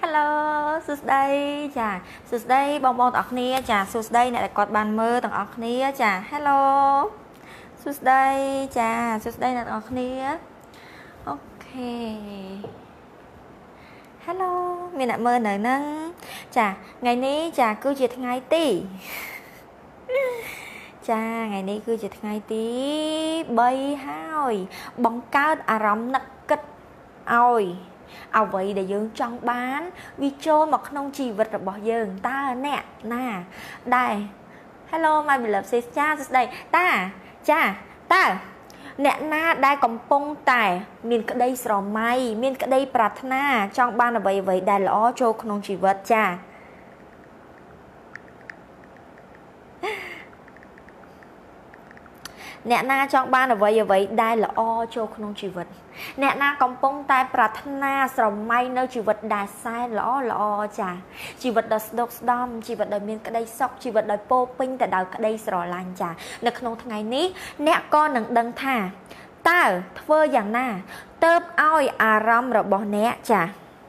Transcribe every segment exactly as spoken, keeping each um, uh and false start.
Hello សួស្តីចាសួស្តីបងប្អូនទាំងអស់គ្នាចាសួស្តីអ្នកដែលគាត់បានមើលទាំងអស់គ្នាចា Hello សួស្តីចាសួស្តីអ្នកទាំងអស់គ្នាអូខេ Hello មានអ្នកមើលនៅហ្នឹងចាថ្ងៃនេះចាគឺជាថ្ងៃទីចាថ្ងៃនេះគឺជាថ្ងៃទី3ហើយបង្កើតអារម្មណ៍នឹកគិតឲ្យអ្វីដែលយើងចង់បានវាចូលមកក្នុងជីវិតរបស់យើងតើអ្នកណាដែរ Hello my beloved sister ចាសួស្តីតាចាតើអ្នកណាដែលកំពុងតែមានក្តីស្រមៃមានក្តីប្រាថ្នាចង់បានអ្វីអ្វីដែលល្អចូលក្នុងជីវិតចាអ្នកណាចង់បានអ្វីអ្វីដែលល្អចូលក្នុងជីវិតអ្នកណាកំពុងតែប្រាថ្នាស្រមៃនៅជីវិតដែលសែនល្អល្អចាជីវិតដ៏ស្ដុកស្ដំជីវិតដែលមានក្តីសុខជីវិតដែលពោពេញទៅដោយក្តីស្រឡាញ់ចានៅក្នុងថ្ងៃនេះអ្នកក៏នឹងដឹងថាតើធ្វើយ៉ាងណាទើបឲ្យអារម្មណ៍របស់អ្នកចា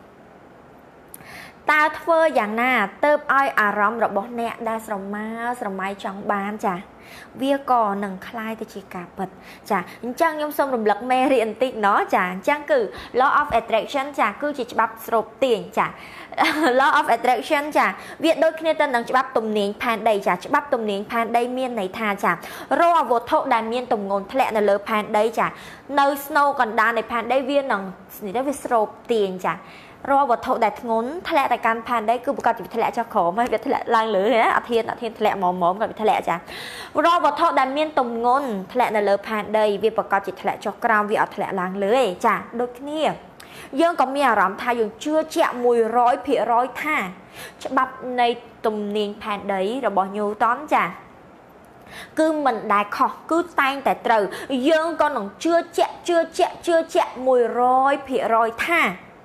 តើធ្វើយ៉ាងណាទើបឲ្យអារម្មណ៍របស់អ្នកដែលស្រមើស្រមៃចង់បានចាវាក៏នឹងคล้ายទៅជាការពិតចាអញ្ចឹងខ្ញុំសូមរំលឹកមេរៀនបន្តិចណោះចាអញ្ចឹងគឺ law of attraction ចាគឺជាច្បាប់ស្រូបទាញចា law of attraction ចាវាដូចគ្នាទៅនឹងច្បាប់ទំនាញផែនដីចាច្បាប់ទំនាញផែនដីមានន័យថាចារាល់វត្ថុដែលមានទម្ងន់ធ្លាក់នៅលើផែនដីចានៅស្នូកណ្ដាលនៃផែនដីវានឹងនេះទៅវាស្រូបទាញចារាល់វត្ថុដែលធ្ងន់ធ្លាក់ទៅកាន់ផែនដីគឺប្រកាសជាធ្លាក់ចុះក្រោមហើយវាធ្លាក់ឡើងលើណាអធានអធានធ្លាក់មកមកក៏វាធ្លាក់ចារាល់វត្ថុដែលមានទម្ងន់ធ្លាក់នៅលើផែនដីវាប្រកាសជាធ្លាក់ចុះក្រោមវាអត់ធ្លាក់ឡើងលើទេចាដូចគ្នាយើងក៏មានអារម្មណ៍ថាយើងជឿជាក់មួយរយភាគរយថាច្បាប់នៃទំនាញផែនដីរបស់ញូតនចាគឺមិនដែលខុសគឺតែងតែត្រូវយើងក៏នឹងជឿជាក់ជឿជាក់ជឿជាក់មួយរយភាគរយថា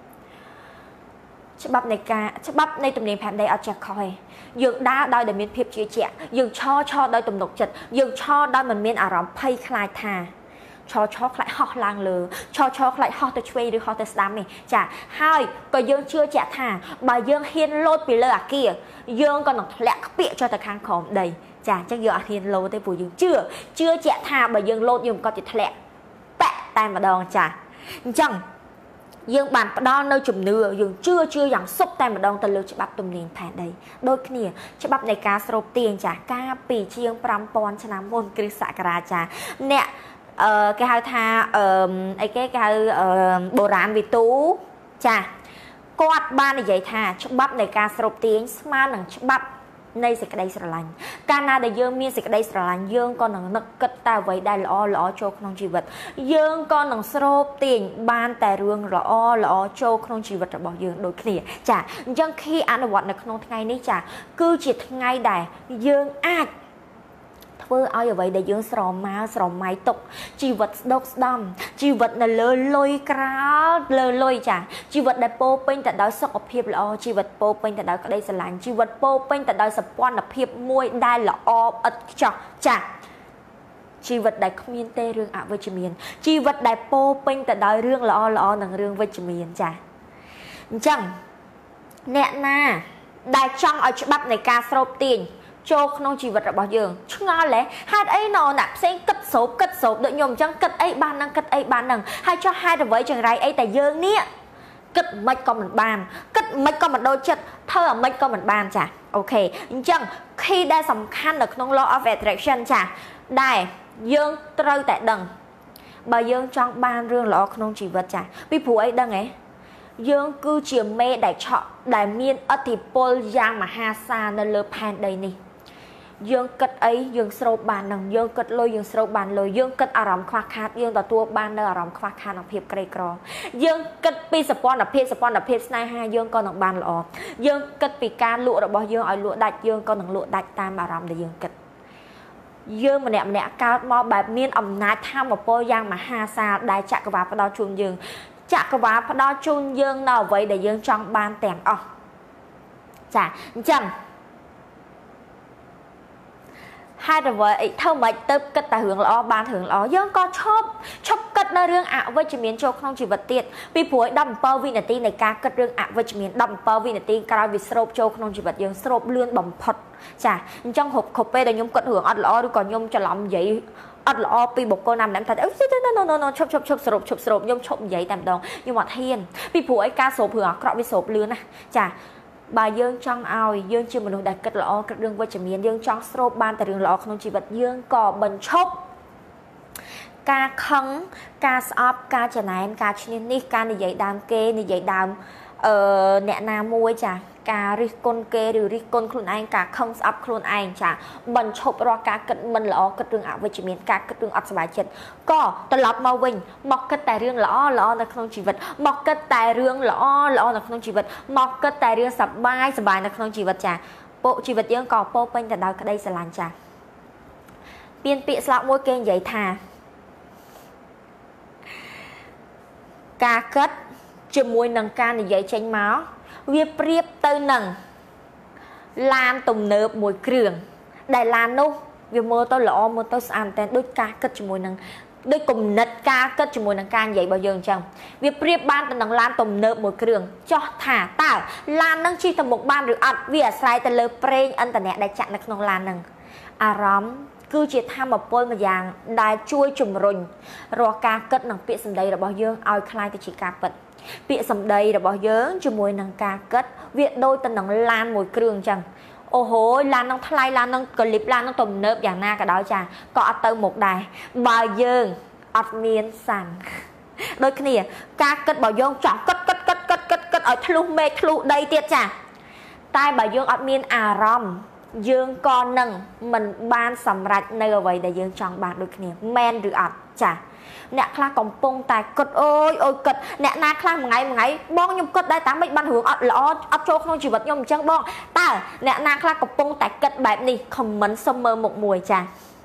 ច្បាប់នៃការច្បាប់នៃទំនាញផែនដីអត់ចេះខុសទេយើងដើរដោយតែមានភាពជឿជាក់យើងឈរឈរដោយទំនុកចិត្តយើងឈរដោយមិនមានអារម្មណ៍ភ័យខ្លាចថាឈរឈរខ្លាចហោះឡើងលើឈរឈរខ្លាចហោះទៅឆ្វេងឬហោះទៅស្ដាំនេះចាហើយក៏យើងជឿជាក់ថាបើយើងហ៊ានលោតពីលើអាគារយើងក៏នឹងធ្លាក់ខ្ពាក់ចុះទៅខាងក្រោមដីចាអញ្ចឹងយើងអត់ហ៊ានលោតទេព្រោះយើងជឿជឿជាក់ថាបើយើងលោតយើងក៏จะធ្លាក់ប៉ែតែម្ដងចាអញ្ចឹងយើងបានផ្ដល់នៅជំនឿយើងជឿជឿយ៉ាងសុទ្ធតែម្ដងទៅលើច្បាប់ទំនាញផែនដីដូចគ្នាច្បាប់នៃការស្រូបទាញចាកាលពីជាងប្រាំពាន់ឆ្នាំមុនគ្រិស្តសករាជចាអ្នកអឺគេហៅថាអឺអីគេគេហៅអឺបុរាណវិទូចាគាត់បាននិយាយថាច្បាប់នៃការស្រូបទាញស្មើនឹងច្បាប់នៃសេចក្តីស្រឡាញ់កាលណាដែលយើងមានសេចក្តីស្រឡាញ់យើងក៏នឹងនឹកគិតតែអ្វីដែលល្អល្អចូលក្នុងជីវិតយើងក៏នឹងស្រូបទាញបានតែរឿងល្អល្អចូលក្នុងជីវិតរបស់យើងដូចគ្នាចាអញ្ចឹងគីអនុវត្តនៅក្នុងថ្ងៃនេះចាគឺជាថ្ងៃដែលយើងអាចធ្វើឲ្យអ្វីដែលយើងស្រមោលស្រមៃទុកជីវិតស្ដុកស្ដំជីវិតនៅលើលុយក្រោលលើលុយចាជីវិតដែលពោពេញទៅដោយសុខភាពល្អជីវិតពោពេញទៅដោយក្តីស្រឡាញ់ជីវិតពោពេញទៅដោយសម្ព័ន្ធភាពមួយដែលល្អឥតខ្ចោះចាជីវិតដែលគ្មានទេរឿងអវិជ្ជមានជីវិតដែលពោពេញទៅដោយរឿងល្អល្អនិងរឿងវិជ្ជមានចាអញ្ចឹងអ្នកណាដែលចង់ឲ្យច្បាប់នៃការស្រូបទាញចូលក្នុងជីវិតរបស់យើងឆ្ងល់ហ៎ហេតុអីណោអ្នកផ្សេងគិតស្រោបគិតស្រោបដូចខ្ញុំអញ្ចឹងគិតអីបាននឹងគិតអីបាននឹងហើយចុះហេតុអ្វីចង្រៃអីតែយើងនេះគិតមិនក៏មិនបានគិតមិនក៏មិនដូចចិត្តធ្វើអាមិនក៏មិនបានចាអូខេអញ្ចឹង key ដែលសំខាន់នៅក្នុង law of attraction ចាដែលយើងត្រូវតែដឹងបើយើងចង់បានរឿងល្អក្នុងជីវិតចាពីព្រោះអីដឹងហ៎យើងគឺជាមេដែលឆក់ដែលមានឥទ្ធិពលយ៉ាងមហាសាលនៅលើផែនដីនេះយើងគិតអីយើងស្រូបបាននឹងយើងគិតលុយយើងស្រូបបានលុយយើងគិតអារម្មណ៍ខ្វះខាតយើងទទួលបាននៅអារម្មណ៍ខ្វះខាតនិងភាពក្រីក្រយើងគិតពីសព្វនភាពសព្វនភាពស្នេហាយើងក៏នឹងបានល្អយើងគិតពីការលក់របស់យើងឲ្យលក់ដាច់យើងក៏នឹងលក់ដាច់តាមអារម្មណ៍ដែលយើងគិតយើងម្នាក់ម្នាក់កើតមកបែបមានអំណាចធម៌ពលយ៉ាងមហាសាលដែលចក្រវាឡផ្ដល់ជូនយើងចក្រវាឡផ្ដល់ជូនយើងនៅអ្វីដែលយើងចង់បានទាំងអស់ចាអញ្ចឹងហ hai rồi vậy thâu mày tập cất tại hướng lõ ban hướng lõ dương có chóp chóp cất nơi riêng ạ với chỉ miền châu không chỉ vật tiệt vì phối đầm bao vi nati này ca cất riêng ạ với chỉ miền đầm bao vi nati ca vì srop châu không chỉ vật dương srop lươn bầm phật chả trong hộp hộp pe để nhung cất hướng ăn lõ còn nhung cho làm vậy ăn lõ pi bột cô nằm nằm thật no no no chóp chóp chóp srop chóp srop nhung chóp vậy tạm đòn nhưng mà thiên vì phối ca sộp hướng cọ vì sộp lươn à chả bà dương trong ao dương chưa mình đặt cất lõ cất riêng với chỉ miền dương trong srop ban tại riêng lõ không chỉ vật dương cò bẩn chóp ca khăng ca sọp ca chả này ca chín ní ca này dạy đam kê này dạy đam ờ nẹt nam môi chả ca ri con kê rồi ri con khuôn anh ca khăng sọp khuôn anh chả bần chụp ra ca cất mình lõ cất riêng ảo với chỉ miền ca cất riêng ảo sải chết có tận lọt mau vinh mọc cất tài riêng lõ lõ là không chỉ vật mọc cất tài riêng lõ lõ là không chỉ vật mọc cất tài riêng sập bài sập bài là không chỉ vật chả bộ chỉ vật dương cò po bên tại đây cái đây sẽ làm chả biên bị sọp môi kê vậy thà ca cất cho môi nâng ca này dạy tranh máu việc priếp tư nâng lan tùng nợp mùi cường đại lan nô việc mơ tôi lõ mơ tôi ăn tên đôi ca cất cho môi nâng đôi cùng nật ca cất cho môi nâng ca vậy bao giờ chẳng việc priếp ban tầng nâng lan tùng nợp mùi cường cho thả tao lan nâng chi tầm một ban được ật vì ở sai tờ lơ prên ân tờ nẹ đại chặn nâng nông lan nâng à rõm cứ chỉ tham một bôi mà dạng đài chui chùm rùng rồi ca cất nâng bịa sầm đầy là bao dương ao khai thì chỉ ca bật bịa sầm đầy là bao dương cho mùi nâng ca cất viện đôi tần nâng lan mùi cường chẳng ô hối lan nâng thay lan nâng clip lan nâng tùm nớp dạng na cả đó chả có tơ một đài bao dương ọt miên sàn đôi khi nè ca cất bao dương chọn cất cất cất cất cất cất ở thlu mê thlu đây tiết chả tai bao dương ọt miên à rõm dương con nâng mình ban sầm rạch nơi vậy để dương chọn bạc được nè men được ạt chả nè khla còn pung tài cất ơi ôi cất nè na khla một ngày một ngày bong nhung cất đây tám mấy ban hướng ọt lõ ọt trâu không chỉ vật nhung chân bong ta nè na khla còn pung tài cất bài đi không mấn sông mơ một mùi chả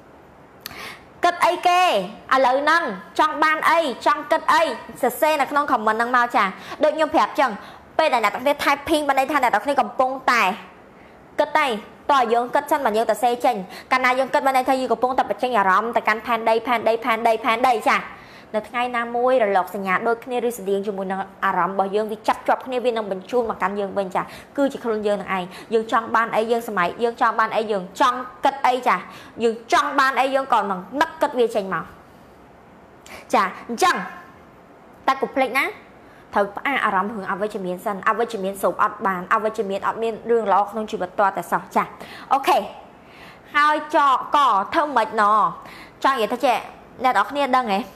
cất ấy kê à lời nâng trong ban ấy trong cất ấy sờ xe là không không mấn nâng mau chả đợi nhung phẹp chẳng bây giờ là đặc biệt thay pin ban đây thay là đặc biệt còn pung tài cất đây tòa dương cất chân mà dương ta xe chênh cả na dương cất bên đây thay của phong tập bạch chênh nhà rõm tại căn pan đây pan đây pan đây pan đây chả được ngay nam môi rồi lọc nhà đôi khi đi điện cho mùi năng à rõm bảo dương vì chắp chọc khi viên năng bình chuông mà căn dương bên chả cứ chỉ không dương thằng ai dương trong ban ấy dương sớm dương trong ban ấy dương trong cất ấy chả dương trong ban ấy dương còn bằng nắp cất viên chênh màu chả chẳng ta cục lệnh á thầu à à rắm hướng ao với chữ miến sân ao với chữ miến sụp ọt bàn ao với chữ miến ọt miến đường ló không chỉ vật to tại sao chả ok hai cho cỏ thơm mệt nọ cho vậy thôi trẻ nè đó kia đăng ấy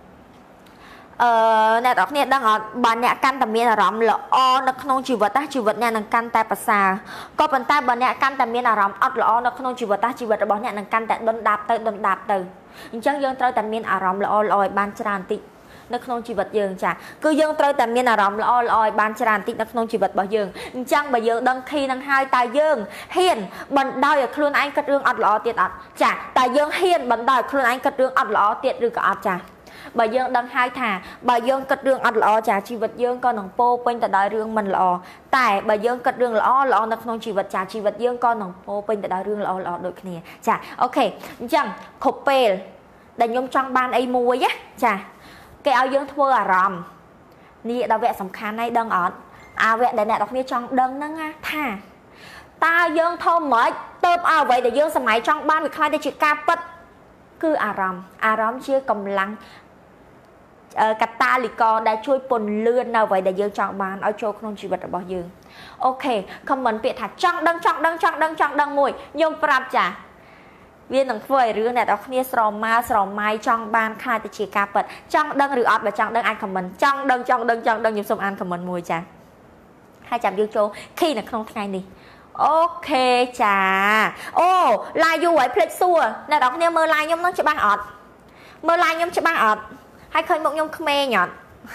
ờ nè đó kia đăng ở bàn nhẹ căn tầm miến là rắm lọ nó không chỉ vật ta chỉ vật nè nâng căn tại bát xà có bàn tay bàn nhẹ căn tầm miến là rắm ọt lọ nó không chỉ vật ta chỉ vật là bàn nhẹ nâng căn tại đôn đạp tới đôn đạp từ chẳng dương tới tầm miến à rắm lọ lòi ban tràn tị nó không chỉ vật dương chả cứ dương tới tầm miên là rõm loi loi ban tràn tịt nó không chỉ vật bảo dương chăng bà dương đăng khi năng hai tài dương hiền bận đòi ở khuôn anh cất rương ọt lọ tiệt ọt chả tài dương hiền bận đòi khuôn anh cất rương ọt lọ tiệt rương ọt chả bà dương đăng hai thả bà dương cất rương ọt lọ chả chỉ vật dương con nòng po bên tại đòi rương mình lọ tại bà dương cất rương lọ lọ nó không chỉ vật chả chỉ vật dương con nòng po bên tại đòi rương lọ lọ đôi kia chả ok chăng khổ pê để nhôm trong ban ấy mua á chả cái áo dương thua à ròm nè đào vẽ sầm khăn này đăng ọt à vẽ để nè đọc nè trong đăng nâng á thà ta dương thô mới tôm áo vậy để dương sầm máy trong ban việc khai để chị ca bất cứ à ròm à ròm chia cầm lăng cắt ta lì co đã chui pồn lươn nào vậy để dương chọn ban ở chỗ không chỉ vật ở bao dương ok comment biệt thà trong đăng trong đăng trong đăng trong đăng mùi nhôm prap chả viên năng phơi rứa này đó kia sòm ma sòm mai trong ban khai thì chỉ cà bật trong đăng rửa ọt và trong đăng ăn comment trong đăng trong đăng trong đăng nhung xong ăn comment mùi chả hai chạm dương châu khi là không thay đi ok chả ô like du vậy plek xua này đó kia mơ like nhung nó cho ban ọt mơ like nhung cho ban ọt hay khơi một nhung khmer nhọt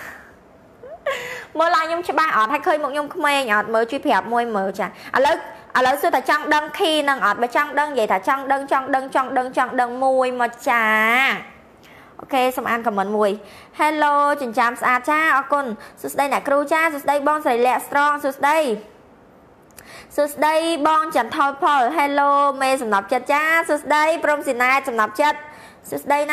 mơ like nhung cho ban ọt hay khơi một nhung khmer nhọt mơ truy phẹp môi mơ chả à lớn à lớn xưa ta trong đăng khi năng ọt và trong đăng vậy ta trong đăng trong đăng trong đăng trong đăng mùi mà chả ok xong ăn comment mùi hello trình chạm xa cha ở con sus đây là crew cha sus đây bon sài lẹ strong sus đây สุดได้บองจันทอยพอล hello เมย์สำหรับจัดจ้าสุดได้พรมสินาสำหรับจัดสุดได้นะ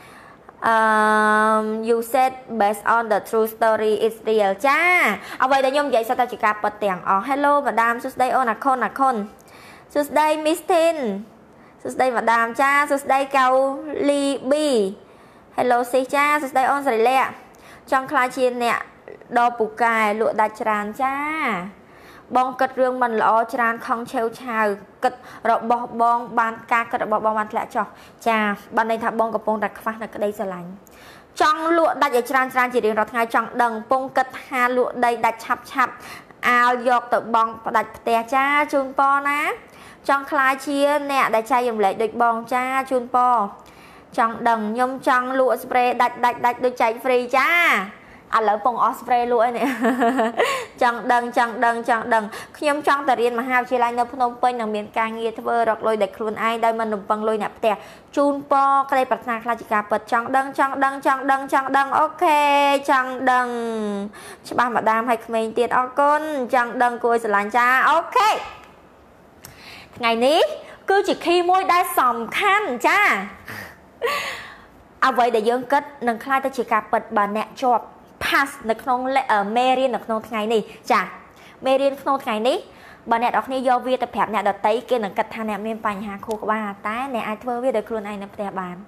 um, you said based on the true story is real จ้าเอาไว้ได้ยมใหญ่สตาจิกาเปิดเตียงอ๋อ hello มาดามสุดได้โอนักคนนักคนสุดได้มิสตินสุดได้มาดามจ้าสุดได้เกาหลีบี hello สิจ้าสุดได้ออนสริเล่จังคลาชีนเนี่ยดอปูกายลวดดัชรานจ้าบองกัดเรื่องมันล้อจานของเชลชาวกัดระบบบองบานกากัดระบบบองบานแหละจ่อจ้าบานในทับบองกับปงดักฟ้านักได้สลายจังลวดดัชจานจานจีเรียงรถไงจังดังปงกัดหาลวดได้ดัชฉับฉับอาวหยอกตะบองดัชแต่จ้าจูนปอนะจังคลายเชียเนี่ยได้ใจยังเหล็กเด็กบองจ้าจูนปอจังดังยมจังลวดสเปรย์ดัชดัชดัชโดยใจฟรีจ้าอ่ะแล้วปงออสเปรย์ลวยเนี่ยจังดังจังดังจังดังขยมจังแต่เรียนมหาวิทยาลัยในพนมเปญนักเรียนการเงียบเบอร์ดอกลอยเด็กครูนไอได้มันหนุ่มปังลอยเนี่ยแต่จูนปอใครปรัชนาคลาจิกาเปิดจังดังจังดังจังดังจังดังโอเคจังดังฉบับมาดามให้เขมรเตียนออกก้นจังดังกุยสลานจ้าโอเคไงนี้คือจิขี้มวยได้สำคัญจ้าเอาไว้เดี๋ยวยังกัดหนึ่งคลาจิกาเปิดบานแนะจบpass ในขนมเอ่อเมรีนในขนมไงนี่จ้ะเมรีนขนมไงนี่บางเนี่ยดอกนี้ยอวีแต่แผลเนี่ยดอกไตเกณฑ์หนังกัดทานเนี่ยมีปัญหาโคกบ้าตายเนี่ยไอเทอร์วีเดอร์ครูนไอในพยาบาล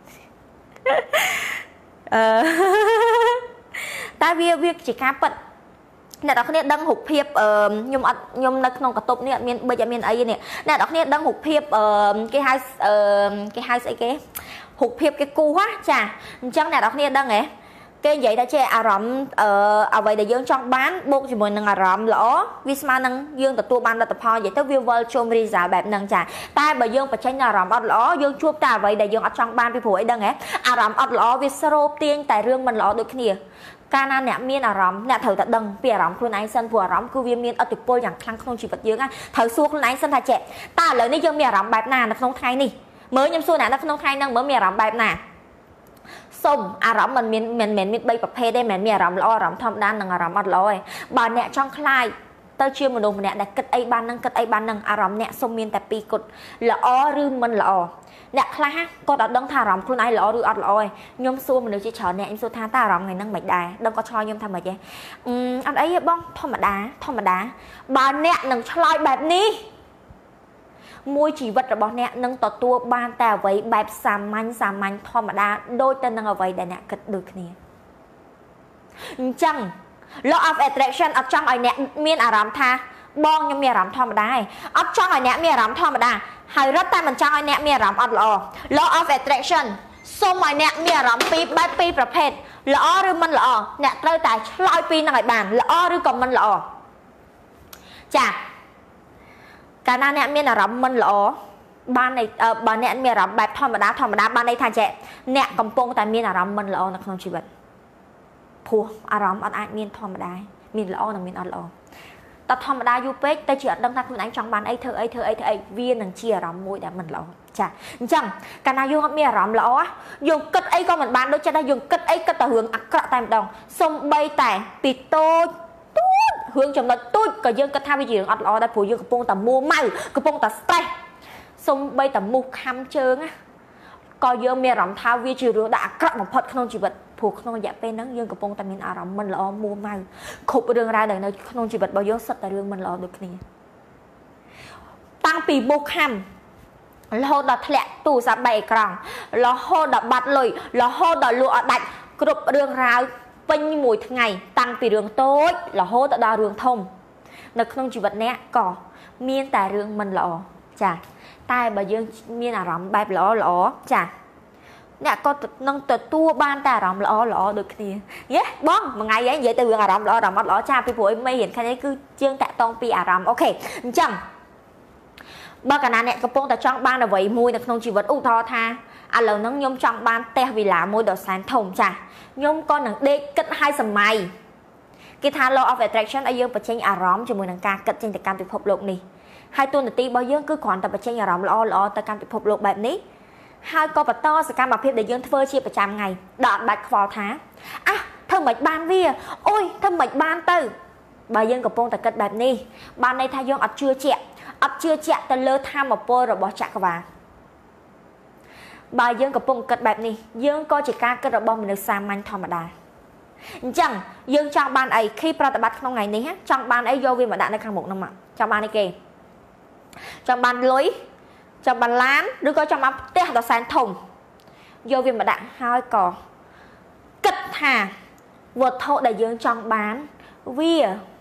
เออตายวีวีจิกาปัดเนี่ยดอกนี้ดังหุบเพียบเอ่อยมอัดยมในขนมกระตุบเนี่ยมีเบย์จะมีไอเนี่ยเนี่ยดอกนี้ดังหุบเพียบเอ่อกี่ไฮเอ่อกี่ไฮไอเก๋หุบเพียบกี่กูวะจ้ะจังเนี่ยดอกนี้ดังไงcái vậy đã che à rắm ở vậy để dương trong bán buộc chỉ muốn nâng à rắm lõ vì sao nâng dương tập tua ban là tập ho vậy tới viewer chôm đi giả bẹp nâng trả tai bởi dương phải tránh à rắm ọt lõ dương chuột ta vậy để dương ở trong ban vì phổi đằng ấy à rắm ọt lõ vì sơ tiên tại rương mình lõ được kia cana nè miên à rắm nè thử tại đằng bìa rắm khuôn anh sân phùa rắm cứ viêm miên ở tuyệt bôi chẳng khăng không chỉ vật dương á thử xua khuôn anh sân thà trẻ ta lời ní dương bìa rắm bẹp nà nó không thay nì mới nhâm xua nè nó không thay nâng mới bìa rắm bẹp nàส้มอารมณ์มันมีมันเหม็นมีใบประเภทได้เหม็นมีอารมณ์ล้ออารมณ์ทำด้านหนึ่งอารมณ์อัดลอยบานเนี่ยช่องคลายเตอร์เชื่อมนุษย์เนี่ยได้กัดไอ้บานนึงกัดไอ้บานนึงอารมณ์เนี่ยส้มมีแต่ปีกดละอ้อหรือมันละอ้อเนี่ยคลายฮะก็ดัดดังท่ารำคุณไอ้ละอ้อหรืออัดลอยยมสู้มันเลยเฉยๆเนี่ยยมสู้ท่าตารำไงนั่งไม่ได้ดังก็ชอยยมทำไมเจ๊อืมอันไอ้บ้องธรรมดาธรรมดาบานเนี่ยหนึ่งคลายแบบนี้มวยชีวิตระบบเนี่ยนั่งต่อตัวบ้านแต่ไว้แบบสามัญสามัญธรรมดาโดยแต่นั่งเอาไว้แต่เนี่ยกัดดูนี่จัง law of attraction อัดจังไอเนี่ยมีอารมณ์ท่าบองยังมีอารมณ์ธรรมดาอัดจังไอเนี่ยมีอารมณ์ธรรมดาหายรัดแต่มันจังไอเนี่ยมีอารมณ์อัดล้อ law of attraction ส้มไอเนี่ยมีอารมณ์ปีแบบปีประเภทล้อหรือมันล้อเนี่ยเตยแต่ลอยปีหน่อยบานล้อหรือกับมันล้อจ้ะการนั้นเนี่ยมีอารมณ์มันหล่อบ้านในบ้านเนี่ยมีอารมณ์แบบธรรมดาธรรมดาบ้านในทางเจเนี่ยกำปงแต่มีอารมณ์มันหล่อในความชีวิตผัวอารมณ์อันไอมีธรรมดามีหล่อหนึ่งมีอันหล่อแต่ธรรมดาอยู่เป็ดแต่เชื่อดังนั้นคุณไอ้จังบ้านไอ้เธอไอ้เธอไอ้เธอไอ้เวียนหนึ่งเชียร์อารมณ์มวยแต่มันหล่อจ้ะจังการนั้นอยู่มีอารมณ์หล่ออยู่กัดไอ้ก็เหมือนบ้านโดยจะได้อยู่กัดไอ้ก็แต่หึงอักกระแต่ดองส่งใบแต่ปิดโตhướng trong đó tôi có dương cái tham gì ở đó đã phụ dương cái bông tầm mua màu cái bông tầm stay xong bây tầm mua khăm trơn á coi dương mẹ rắm thao vi trừ rồi đã cắt một phật không chỉ vật phụ không dạ bên nắng dương cái bông tầm mình à rắm mình lo mua màu khục đường ra đời nơi không chỉ vật bao giờ sạch tại đường mình lo được nè tăng pì mua khăm lo đặt lẹ tủ sa bảy còng lo hô đặt bát lồi lo hô đặt lụa đặt cột đường raเป็นมวยทั้งไงตั้งปีเรื่องโต๊ดหล่อโหแต่ดาวเรื่องทงในขนมจีบเนี้ยก่อมีแต่เรื่องมันหล่อจ้ะใต้ใบยื่นมีอารมณ์แบบหล่อหล่อจ้ะเนี่ยก็นั่งตัวตัวบ้านแต่อารมณ์หล่อหล่อđược thì nhéบ้องมาไงvậy vậy từอารมณ์หล่ออารมณ์หล่อจ้าพี่ปุ๋ยไม่เห็นแค่นี้คือเชื่องแต่ตองปีอารมณ์โอเคจังบ้านกันนั้นเนี่ยกระโปรงแต่ช่องบ้านเอาไว้มวยในขนมจีบอุทอท่าอ่ะเรานั่งยมช่องบ้านแต่เวลามวยดอกแสนทงจ้ะยมก็หนังเด็กกัดให้สมัยกีทา law of attraction อายุปัจจัยอารมณ์จมูกหนังกากัดจินตการติดพบโลกนี้ให้ตัวหนึ่งตีบอยยื่นคือขวัญแต่ปัจจัยอารมณ์ล้อล้อแต่การติดพบโลกแบบนี้ให้ก็ปัตตอสการแบบเพียบเดี๋ยวยื่นเฟอร์ชีประจำไงดอดบัดคอท้าอ่ะเธอเหมือนบ้านเวียโอ้ยเธอเหมือนบ้านตื้อបើយើងកំពុងតែគិតបែបនេះបានន័យថាយើងអត់ជឿជាក់អត់ជឿជាក់ទៅលើធម៌ពលរបស់ចក្រវាឡបើយើងកំពុងគិតបែបនេះយើងក៏ជាការគិតរបស់មនុស្សសាមញ្ញធម្មតាអញ្ចឹងយើងចង់បានអីkhiប្រតិបត្តិក្នុងថ្ងៃនេះចង់បានអីយកវាមកដាក់នៅខាងមុខហ្នឹងមកចង់បានអីគេចង់បានលុយចង់បានឡានឬក៏ចង់បានផ្ទះដ៏សែនធំយកវាមកដាក់ហើយក៏គិតថាវត្ថុដែលយើងចង់បានវា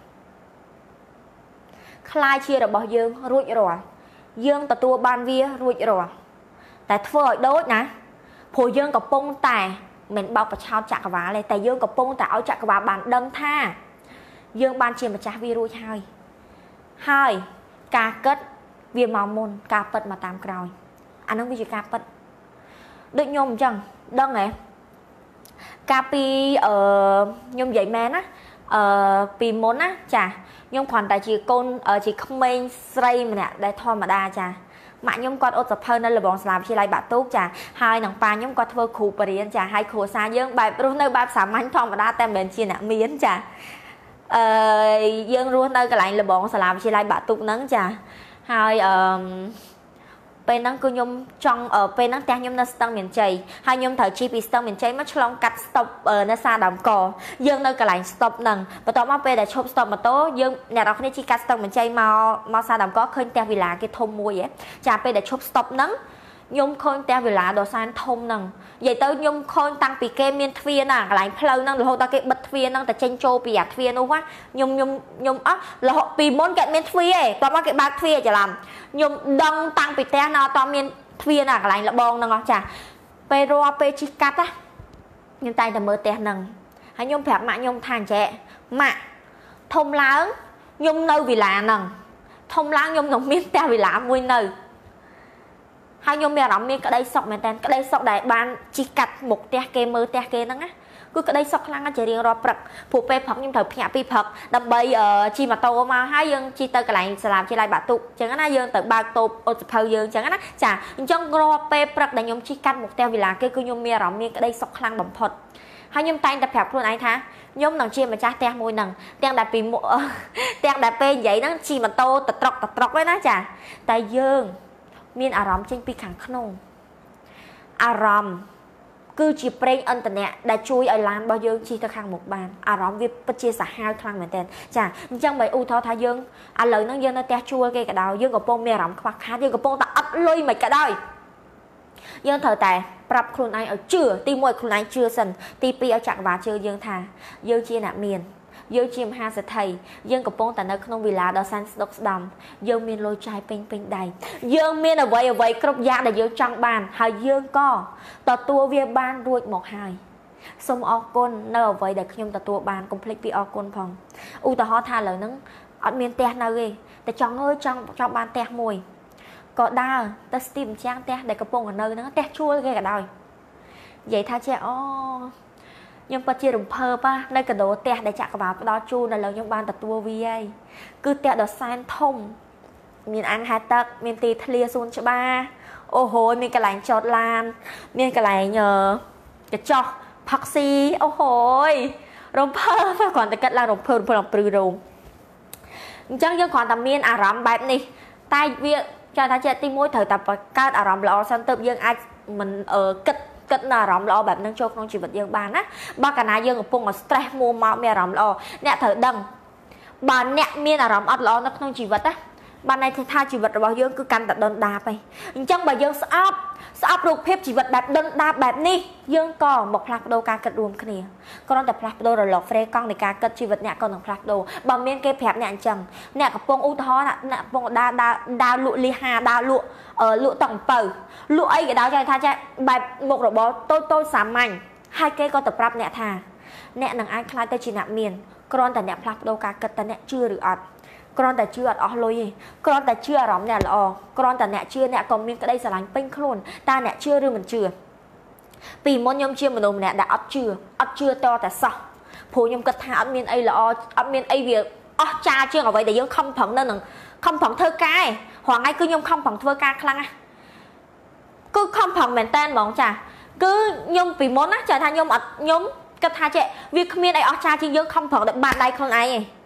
คล้ายជារបស់យើងរួចរាល់យើងទទួលបានវារួចរាល់តែធ្វើឲ្យដូចណាព្រោះយើងកំពុងតែមិនបោកប្រឆោតចក្រវាឡទេតែយើងកំពុងតែឲ្យចក្រវាឡបានដឹងថាយើងបានជាម្ចាស់វារួចហើយហើយការគិតវាមកមុនការពិតមកតាមក្រោយអានឹងវាជាការពិតដូចខ្ញុំអញ្ចឹងដឹងហ៎កាលពីអឺខ្ញុំនិយាយមែនណាអឺពីមុនណាចាខ្ញុំគ្រាន់តែជាកូនជាក្មេងស្រីម្នាក់ដែលធម្មតាចាម៉ាក់ខ្ញុំគាត់អត់សភៅនៅលបងសាលាវិទ្យាល័យបាក់ទូកចាហើយនឹងប៉ាខ្ញុំគាត់ធ្វើគ្រូបរិញ្ញាបត្រចាហើយគ្រួសារយើងបែបរស់នៅបែបសាមញ្ញធម្មតាតែមិនមែនជាអ្នកមានចាអឺយើងរស់នៅកន្លែងលបងសាលាវិទ្យាល័យបាក់ទូកហ្នឹងចាហើយអឺពេលហ្នឹងគឺខ្ញុំចង់ពេលហ្នឹងផ្ទះខ្ញុំនៅស្ទឹងមានជ័យហើយខ្ញុំត្រូវជិះពីស្ទឹងមានជ័យមកឆ្លងកាត់ស្តុបនៅសាដើមកយើងនៅកន្លែងស្តុបហ្នឹងបន្ទាប់មកពេលដែលឈប់ស្តុបម៉ូតូយើងអ្នកនរគ្នាជិះកាត់ស្ទឹងមានជ័យមកមកសាដើមកឃើញផ្ទះវិឡាគេធំមួយហ៎ចាពេលដែលឈប់ស្តុបហ្នឹងខ្ញុំឃើញផ្ទះវិឡាដ៏សែនធំហ្នឹងនិយាយទៅខ្ញុំឃើញតាំងពីគេមានទ្វារណាកន្លែងផ្លូវហ្នឹងរហូតដល់គេបិទទ្វារហ្នឹងតែចេញចូលពីអាទ្វារនោះខ្ញុំខ្ញុំខ្ញុំអត់រហូតពីមុនគេមានទ្វារឯងតោះមកគេបើកទ្វារច្រឡំខ្ញុំដឹងតាំងពីផ្ទះនៅអត់មានទ្វារណាកន្លែងលបងហ្នឹងអស់ចាពេលរាល់ពេលជិះកាត់ណាខ្ញុំតែងតែមើលផ្ទះហ្នឹងហើយខ្ញុំប្រាប់ម៉ាក់ខ្ញុំថាអញ្ចេះម៉ាក់ធំឡើងខ្ញុំនៅវិឡាហ្នឹងធំឡើងខ្ញុំនឹងមានផ្ទះវិឡាមួយនៅហើយខ្ញុំមានអារម្មណ៍មានក្តីសុខមែនតើក្តីសុខដែលបានជិះកាត់មុខផ្ទះគេមើលផ្ទះគេហ្នឹងណាគឺក្តីសុខខ្លាំងណាស់ជារៀងរាល់ព្រឹកព្រោះពេលព្រឹកខ្ញុំត្រូវភ្ញាក់ពីព្រឹកដើម្បីជិះម៉ូតូមកហើយយើងជិះទៅកន្លែងសាលាវិទ្យាល័យបាក់ទុកអញ្ចឹងណាយើងទៅបើកតូបអត់សភៅយើងអញ្ចឹងណាចាអញ្ចឹងរាល់ពេលព្រឹកដែលខ្ញុំជិះកាត់មុខផ្ទះវិឡាគេគឺខ្ញុំមានអារម្មណ៍មានក្តីសុខខ្លាំងបំផុតហើយខ្ញុំតែងតែប្រាប់ខ្លួនឯងថាខ្ញុំនឹងជាម្ចាស់ផ្ទះមួយហ្នឹងទាំងដែលពីទាំងដែលពេលនិយាយហ្នឹងជិះម៉ូតូតត្រកតត្រកហ្នឹងណាចាតែយើងមានអារម្មណ៍ចេញពីខាងក្នុងអារម្មណ៍គឺជាប្រេងឥន្ធនៈដែលជួយឲ្យឡានរបស់យើងជិះទៅខាងមុខបានអារម្មណ៍វាពិតជាសាហាវខ្លាំងមែនទែនចាអញ្ចឹងបើឧទាហរណ៍ថាយើងឥឡូវហ្នឹងយើងនៅផ្ទះជួលគេក៏ដោយយើងកំពុងមានអារម្មណ៍ខ្វះខាតយើងកំពុងតែអត់លុយមិនក៏ដោយយើងត្រូវតែប្រាប់ខ្លួនឯងឲ្យជឿទីមួយខ្លួនឯងជឿសិនទីពីរឲ្យចក្រវាឡជឿយើងថាយើងជាអ្នកមានយើងជាមហាសេដ្ឋីយើងកំពុងតែនៅក្នុងវិឡាដ៏សែនស្ដុកស្ដំយើងមានលុយចាយពេញពេញដៃយើងមានអ្វីអ្វីគ្រប់យ៉ាងដែលយើងចង់បានហើយយើងក៏ទទួលវាបានរួចមកហើយសូមអរគុណនៅអ្វីដែលខ្ញុំទទួលបានកុំភ្លេចពីអរគុណផងឧទាហរណ៍ថាឥឡូវហ្នឹងអត់មានផ្ទះនៅទេតែចង់អើយចង់ចង់បានផ្ទះមួយក៏ដើរទៅស្ទីបម្ចាំងផ្ទះដែលកំពុងនៅហ្នឹងផ្ទះជួលគេក៏ដោយនិយាយថាចេះអូខ្ញុំពិតជារំភើបនៅកណ្ដោផ្ទះដែលចក្រវាឡផ្ដល់ជូនដល់លើខ្ញុំបានទទួលវាហើយគឺផ្ទះដ៏សែនធំមានអាងហែទឹកមានទីធ្លាសួនច្បារអូហូយមានកន្លែងចតឡានមានកន្លែងកញ្ចក់ផឹកស៊ីអូហូយរំភើបគ្រាន់តែគិតឡើងរំភើបរំភើបអំព្រឺរោមអញ្ចឹងយើងគ្រាន់តែមានអារម្មណ៍បែបនេះតែវាចាថាជាទីមួយត្រូវតែបង្កើតអារម្មណ៍ល្អសិនទើបយើងអាចមិនគិតគិតនៅអារម្មណ៍ល្អបែបហ្នឹងចូលក្នុងជីវិតយើងបានណាបើកាលណាយើងកំពុងតែ stress មួមកមានអារម្មណ៍ល្អអ្នកត្រូវដឹងបើអ្នកមានអារម្មណ៍អត់ល្អនៅក្នុងជីវិតណាបានន័យថាជីវិតរបស់យើងគឺកាន់តែដុនដាបឯងអញ្ចឹងបើយើងស្អប់ស្អប់រូបភាពជីវិតបែបដុនដាបបែបនេះយើងក៏មកផ្លាស់ប្ដូរការគិតរួមគ្នាគ្រាន់តែផ្លាស់ប្ដូររលកហ្វ្រេកង់នៃការគិតជីវិតអ្នកក៏នឹងផ្លាស់ប្ដូរបើមានគេប្រាប់អ្នកអញ្ចឹងអ្នកកំពុងឧទាហរណ៍អ្នកកំពុងដើរដើរដើរលក់លីហាដើរលក់លក់ទឹកអំពៅលក់អីក៏ដោយថាចេះបែបមុខរបរតូចតូចសាមញ្ញហើយគេក៏ទៅប្រាប់អ្នកថាអ្នកនឹងអាចខ្លាចទៅជាអ្នកមានគ្រាន់តែអ្នកផ្លាស់ប្ដូរការគិតតែអ្នកជឿឬអត់គ្រាន់តែជឿអត់អស់លុយទេគ្រាន់តែជឿអារម្មណ៍អ្នកល្អគ្រាន់តែអ្នកជឿអ្នកក៏មានក្តីស្រឡាញ់ពេញខ្លួនតើអ្នកជឿឬមិនជឿពីមុនខ្ញុំជាមនុស្សម្នាក់ដែលអត់ជឿអត់ជឿតតែសោះព្រោះខ្ញុំគិតថាអត់មានអីល្អអត់មានអីវាអស់ចាជាងអ្វីដែលយើងខំប្រឹងនៅនឹងខំប្រឹងធ្វើការឯងរាល់ថ្ងៃគឺខ្ញុំខំប្រឹងធ្វើការខ្លាំងណាស់គឺខំប្រឹងមែនតើហ្មងចាគឺខ្ញុំពីមុនណាចាថាខ្ញុំអត់ខ្ញុំគិតថាចេះវាគ្មានអីអស់ចាជាងយើងខំប្រឹងដល់បានដៃខ្លួនឯងឯង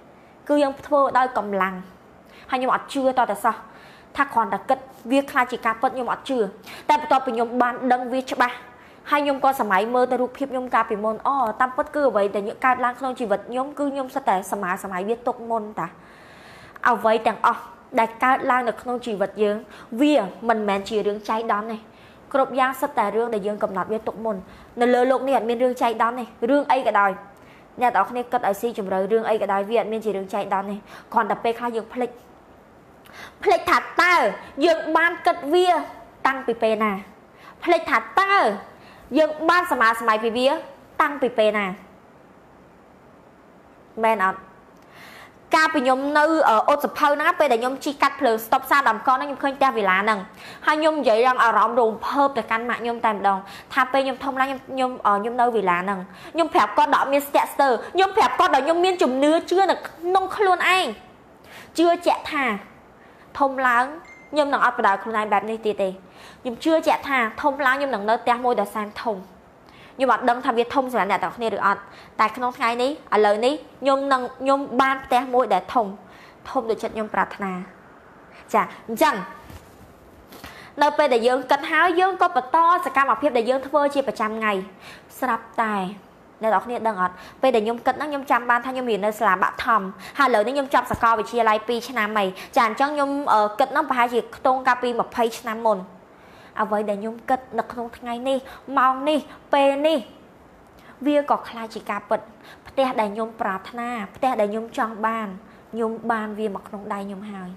គឺយើងធ្វើដោយកម្លាំងហើយខ្ញុំអត់ជឿតតែសោះថាគ្រាន់តែគិតវាខ្លាចជាការពិតខ្ញុំអត់ជឿតែបន្ទាប់ពីខ្ញុំបានដឹងវាច្បាស់ហើយខ្ញុំក៏សម័យមើលទៅរូបភាពខ្ញុំកាលពីមុនអូតាមពិតគឺអ្វីដែលកើតឡើងក្នុងជីវិតខ្ញុំគឺខ្ញុំសិតតែសម័យសម័យវាទុកមុនតាអ្វីទាំងអស់ដែលកើតឡើងនៅក្នុងជីវិតយើងវាមិនមែនជារឿងចៃដន្យទេគ្រប់យ៉ាងសិតតែរឿងដែលយើងកំណត់វាទុកមុននៅលើโลกនេះអត់មានរឿងចៃដន្យទេរឿងអីក៏ដោយអ្នកទាំងអស់គ្នាគិតឲ្យស៊ីជម្រៅរឿងអីក៏ដោយវាអត់មានជារឿងចៃដន្យទេគ្រាន់តែពេលខ្លះយើងភ្លេចភ្លេចថាតើយើងបានគិតវាតាំងពីពេលណាភ្លេចថាតើយើងបានសមាសម័យពីវាតាំងពីពេលណាមែនអត់កាលពីខ្ញុំនៅអូតសភៅហ្នឹងពេលដែលខ្ញុំជិះកាត់ភ្លើងស្តុបសារដំកហ្នឹងខ្ញុំឃើញផ្ទះវិឡាហ្នឹងហើយខ្ញុំនិយាយដល់អារម្មណ៍រំភើបទៅកាន់ម៉ាក់ខ្ញុំតែម្ដងថាពេលខ្ញុំធំឡើងខ្ញុំខ្ញុំខ្ញុំនៅវិឡាហ្នឹងខ្ញុំប្រាប់គាត់ដល់មានស្ទាក់ស្ទើរខ្ញុំប្រាប់គាត់ដល់ខ្ញុំមានជំនឿជឿនៅក្នុងខ្លួនឯងជឿជាក់ថាធំឡើងខ្ញុំនឹងអត់បដៅខ្លួនឯងបែបនេះទៀតទេខ្ញុំជឿជាក់ថាធំឡើងខ្ញុំនឹងនៅផ្ទះមួយដែលសែនធំខ្ញុំអត់ដឹងថាវាធំសម្រាប់អ្នកទាំងគ្នាឬអត់តែក្នុងថ្ងៃនេះឥឡូវនេះខ្ញុំនឹងខ្ញុំបានផ្ទះមួយដែលធំធំដូចចិត្តខ្ញុំប្រាថ្នាចាអញ្ចឹងនៅពេលដែលយើងគិតហើយយើងក៏បន្តសកម្មភាពដែលយើងធ្វើជាប្រចាំថ្ងៃស្រាប់តែអ្នកទាំងគ្នាដឹងអត់ពេលដែលខ្ញុំគិតហ្នឹងខ្ញុំចាំបានថាខ្ញុំរៀននៅសាលាបឋមហើយឥឡូវនេះខ្ញុំចប់សាកលវិទ្យាល័យពីរឆ្នាំហើយចាអញ្ចឹងខ្ញុំគិតហ្នឹងប្រហែលជាខ្ទង់កាលពីម្ភៃឆ្នាំមុនអ្វីដែលខ្ញុំគិតនៅក្នុងថ្ងៃនេះម៉ោងនេះពេលនេះវាក៏ខ្លាចជាការពិតផ្ទះដែលខ្ញុំប្រាថ្នាផ្ទះដែលខ្ញុំចង់បានខ្ញុំបានវាមកក្នុងដៃខ្ញុំហើយ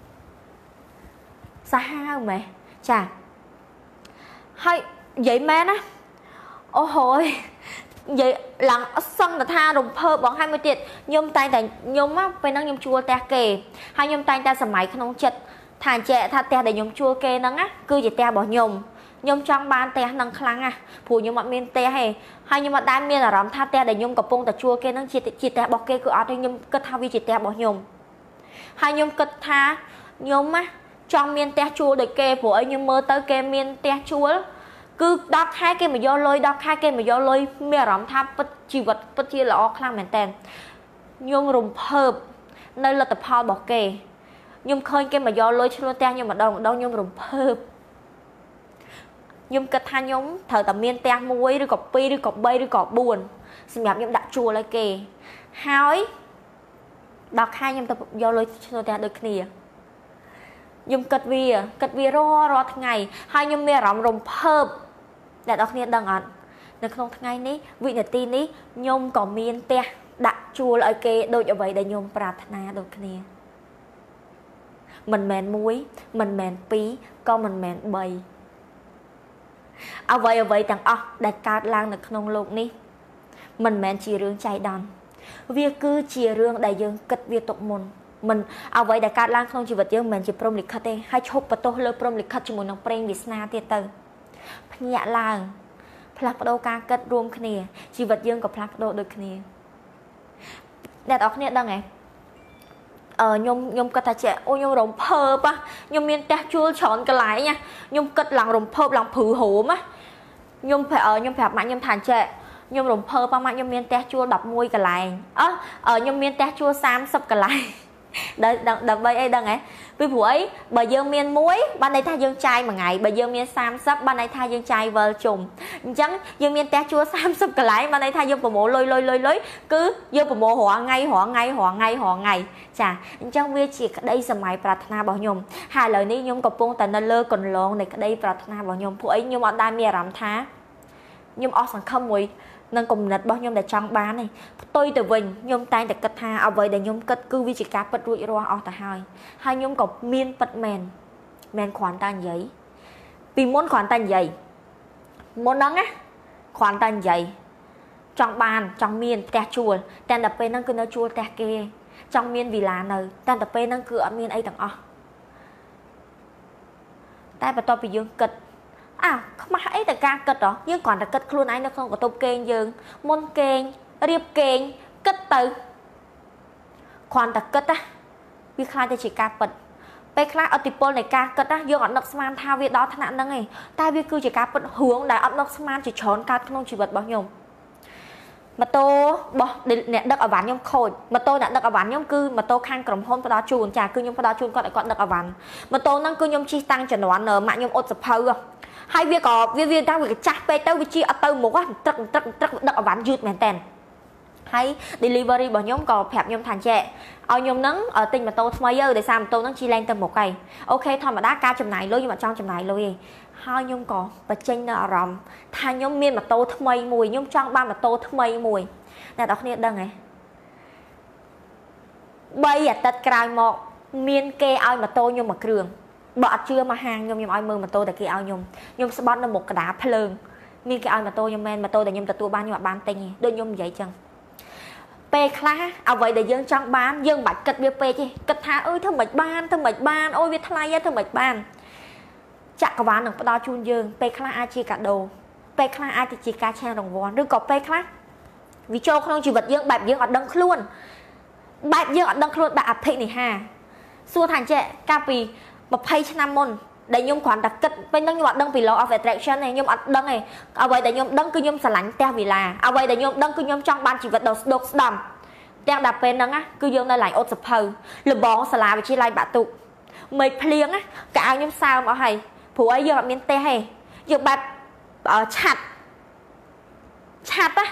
សាហាវម៉េះចាហើយនិយាយមែនណាអូហូយនិយាយឡើងអត់សឹងទៅថារំភើបបងហើយមួយទៀតខ្ញុំតែងតែខ្ញុំពេលហ្នឹងខ្ញុំជួលផ្ទះគេហើយខ្ញុំតែងតែសម័យក្នុងចិត្តថាអញ្ចឹងថាផ្ទះដែលខ្ញុំជួលគេហ្នឹងណាគឺជាផ្ទះរបស់ខ្ញុំខ្ញុំចង់បានផ្ទះហ្នឹងខ្លាំងណាស់ព្រោះខ្ញុំអត់មានផ្ទះទេហើយខ្ញុំអត់ដែលមានអារម្មណ៍ថាផ្ទះដែលខ្ញុំកំពុងតែជួលគេហ្នឹងជាជាផ្ទះរបស់គេគឺអត់ទេខ្ញុំគិតថាវាជាផ្ទះរបស់ខ្ញុំហើយខ្ញុំគិតថាខ្ញុំណាចង់មានផ្ទះជួលដូចគេព្រោះអីខ្ញុំមើលទៅគេមានផ្ទះជួលគឺដកខែគេមកយកលុយដកខែគេមកយកលុយមានអារម្មណ៍ថាពិតជីវិតពិតជាល្អខ្លាំងមែនតើខ្ញុំរំភើបនៅលទ្ធផលរបស់គេខ្ញុំឃើញគេមកយកលុយឈ្នួលផ្ទះខ្ញុំម្ដងម្ដងខ្ញុំរំភើបខ្ញុំគិតថាខ្ញុំត្រូវតែមានផ្ទះមួយឬក៏ពីរឬក៏បីឬក៏បួនសម្រាប់ខ្ញុំដាក់ជួលឲ្យគេហើយដល់ខែខ្ញុំទៅយកលុយឈ្នួលផ្ទះដូចគ្នាខ្ញុំគិតវាគិតវារាល់រាល់ថ្ងៃហើយខ្ញុំមានអារម្មណ៍រំភើបអ្នកនរគ្នាដឹងអត់នៅក្នុងថ្ងៃនេះវិនាទីនេះខ្ញុំក៏មានផ្ទះដាក់ជួលឲ្យគេដូចអ្វីដែលខ្ញុំប្រាថ្នាដូចគ្នាមិនមែនមួយមិនមែនពីរក៏មិនមែនបីអ្វីអ្វីទាំងអស់ដែលកើតឡើងនៅក្នុងโลกនេះមិនមែនជារឿងចៃដន្យវាគឺជារឿងដែលយើងគិតវាទុកមុនមិនអ្វីដែលកើតឡើងក្នុងជីវិតយើងមិនមែនជាព្រំលិខិតទេហើយឈប់បន្ទោសលើព្រំលិខិតជាមួយនឹងប្រេងវាសនាទៀតទៅភ្ញាក់ឡើងផ្លាស់ប្ដូរការគិតរួមគ្នាជីវិតយើងក៏ផ្លាស់ប្ដូរដូចគ្នាអ្នកនរគ្នាដឹងហ៎អឺខ្ញុំខ្ញុំគិតថាចេះអូខ្ញុំរំភើបខ្ញុំមានផ្ទះជួលច្រើនកន្លែងខ្ញុំគិតឡើងរំភើបឡើងព្រឺហូមខ្ញុំខ្ញុំប្រាប់ម៉ាក់ខ្ញុំថាចេះខ្ញុំរំភើបម៉ាក់ខ្ញុំមានផ្ទះជួលដប់មួយកន្លែងអឺខ្ញុំមានផ្ទះជួលសាមសិបកន្លែងដើម្បីអីដឹងហ៎ពីព្រោះអីបើយើងមានមួយបានន័យថាយើងចាយមួយថ្ងៃបើយើងមានសាមសិបបានន័យថាយើងចាយវិលជុំអញ្ចឹងយើងមានផ្ទះជួលសាមសិបកន្លែងបានន័យថាយើងប្រមូលលុយលុយលុយលុយគឺយើងប្រមូលរាល់ថ្ងៃរាល់ថ្ងៃរាល់ថ្ងៃរាល់ថ្ងៃចាអញ្ចឹងវាជាក្តីសម័យប្រាថ្នារបស់ខ្ញុំហើយឥឡូវនេះខ្ញុំកំពុងតែនៅលើកន្លងនៃក្តីប្រាថ្នារបស់ខ្ញុំពួកអីខ្ញុំអត់ដែលមានអារម្មណ៍ថាខ្ញុំអស់សង្ឃឹមមួយនឹងគំនិតរបស់ខ្ញុំដែលចង់បាននេះផ្ទុយទៅវិញខ្ញុំតែងតែគិតថាអ្វីដែលខ្ញុំគិតគឺវាជាការពិតរួចរាល់អស់ទៅហើយហើយខ្ញុំក៏មានពិតមែនមែនគ្រាន់តែនិយាយពីមុនគ្រាន់តែនិយាយមុនហ្នឹងណាគ្រាន់តែនិយាយចង់បានចង់មានផ្ទះជួលតែដល់ពេលហ្នឹងគឺនៅជួលផ្ទះគេចង់មានវីឡានៅតែដល់ពេលហ្នឹងគឺអត់មានអីទាំងអស់តែបន្ទាប់ពីយើងគិតអាខ្មាស់អីតែការគិតហ៎យើងគ្រាន់តែគិតខ្លួនឯងនៅក្នុងកតុបគេងយើងមុនគេងរៀបគេងគិតទៅគ្រាន់តែគិតណាវាខ្លាចទៅជាការពិតពេលខ្លះអតិពលនៃការគិតណាយើងអត់នឹកស្មានថាវាដល់ថ្នាក់ហ្នឹងឯងតែវាគឺជាការពិតហួងដែលអត់នឹកស្មានជាច្រើនកើតក្នុងជីវិតរបស់ខ្ញុំម៉ូតូបោះអ្នកដឹកអវ៉ាន់ខ្ញុំខូចម៉ូតូអ្នកដឹកអវ៉ាន់ខ្ញុំគឺម៉ូតូខាងក្រុមហ៊ុនផ្ដល់ជូនចាគឺខ្ញុំផ្ដល់ជូនគាត់ឲ្យគាត់ដឹកអវ៉ាន់ម៉ូតូហ្នឹងគឺខ្ញុំជិះតាំងជំនាន់ម៉ាក់ខ្ញុំអត់សភៅហើយវាក៏វាវាតាំងវាចាស់ពេកទៅវាជិះអត់ទៅមុខត្រឹកត្រឹកត្រឹកដឹកអវ៉ាន់យឺតមែនតើហើយ delivery របស់ខ្ញុំក៏ប្រាប់ខ្ញុំថាចេះឲ្យខ្ញុំហ្នឹងទិញម៉ូតូថ្មីទៅដោយសារម៉ូតូហ្នឹងជិះឡើងទៅមុខហើយអូខេធម្មតាការចំណាយលុយខ្ញុំអត់ចង់ចំណាយលុយទេហើយខ្ញុំក៏បញ្ចេញនៅអារម្មណ៍ថាខ្ញុំមានម៉ូតូថ្មីមួយខ្ញុំចង់បានម៉ូតូថ្មីមួយអ្នកនរគ្នាដឹងហ៎បីអាទិត្យក្រោយមកមានគេឲ្យម៉ូតូខ្ញុំមួយគ្រឿងបើអត់ជឿមកហាងខ្ញុំខ្ញុំឲ្យមើលម៉ូតូតែគេឲ្យខ្ញុំខ្ញុំស្បត់នៅមុខកណ្ដាលភ្លើងមានគេឲ្យម៉ូតូខ្ញុំមែនម៉ូតូដែលខ្ញុំទទួលបានខ្ញុំអត់បានទិញទេដូចខ្ញុំនិយាយចឹងពេលខ្លះអ្វីដែលយើងចង់បានយើងមិនបាច់គិតវាពេកទេគិតថាអើយធ្វើមិនបានធ្វើមិនបានអូយវាថ្លៃទេធ្វើមិនបានចក្រវាលនឹងផ្ដល់ជូនយើងពេលខ្លះអាចជាកាដូពេលខ្លះអាចជាការឆានរង្វាន់ឬក៏ពេលខ្លះវាចូលក្នុងជីវិតយើងបែបយើងអត់ដឹងខ្លួនបែបយើងអត់ដឹងខ្លួនបែបអភិនិហាសួរថាចេះកាលពីម្ភៃឆ្នាំមុនដែលខ្ញុំគ្រាន់តែគិតពេលហ្នឹងខ្ញុំអត់ដឹងពី law of attraction ទេខ្ញុំអត់ដឹងទេអ្វីដែលខ្ញុំដឹងគឺខ្ញុំស្រឡាញ់ផ្ទះវិឡាអ្វីដែលខ្ញុំដឹងគឺខ្ញុំចង់បានជីវិតដ៏ស្ដុកស្ដំទាំងដល់ពេលហ្នឹងគឺយើងនៅឡាញអ៊ុតសភៅលបងសាលាវិទ្យាល័យបាក់ទុកមេឃភ្លៀងកៅខ្ញុំសើមអស់ហើយព្រោះអីយើងអត់មានផ្ទះទេយើងបែបឆាត់ឆាត់ណា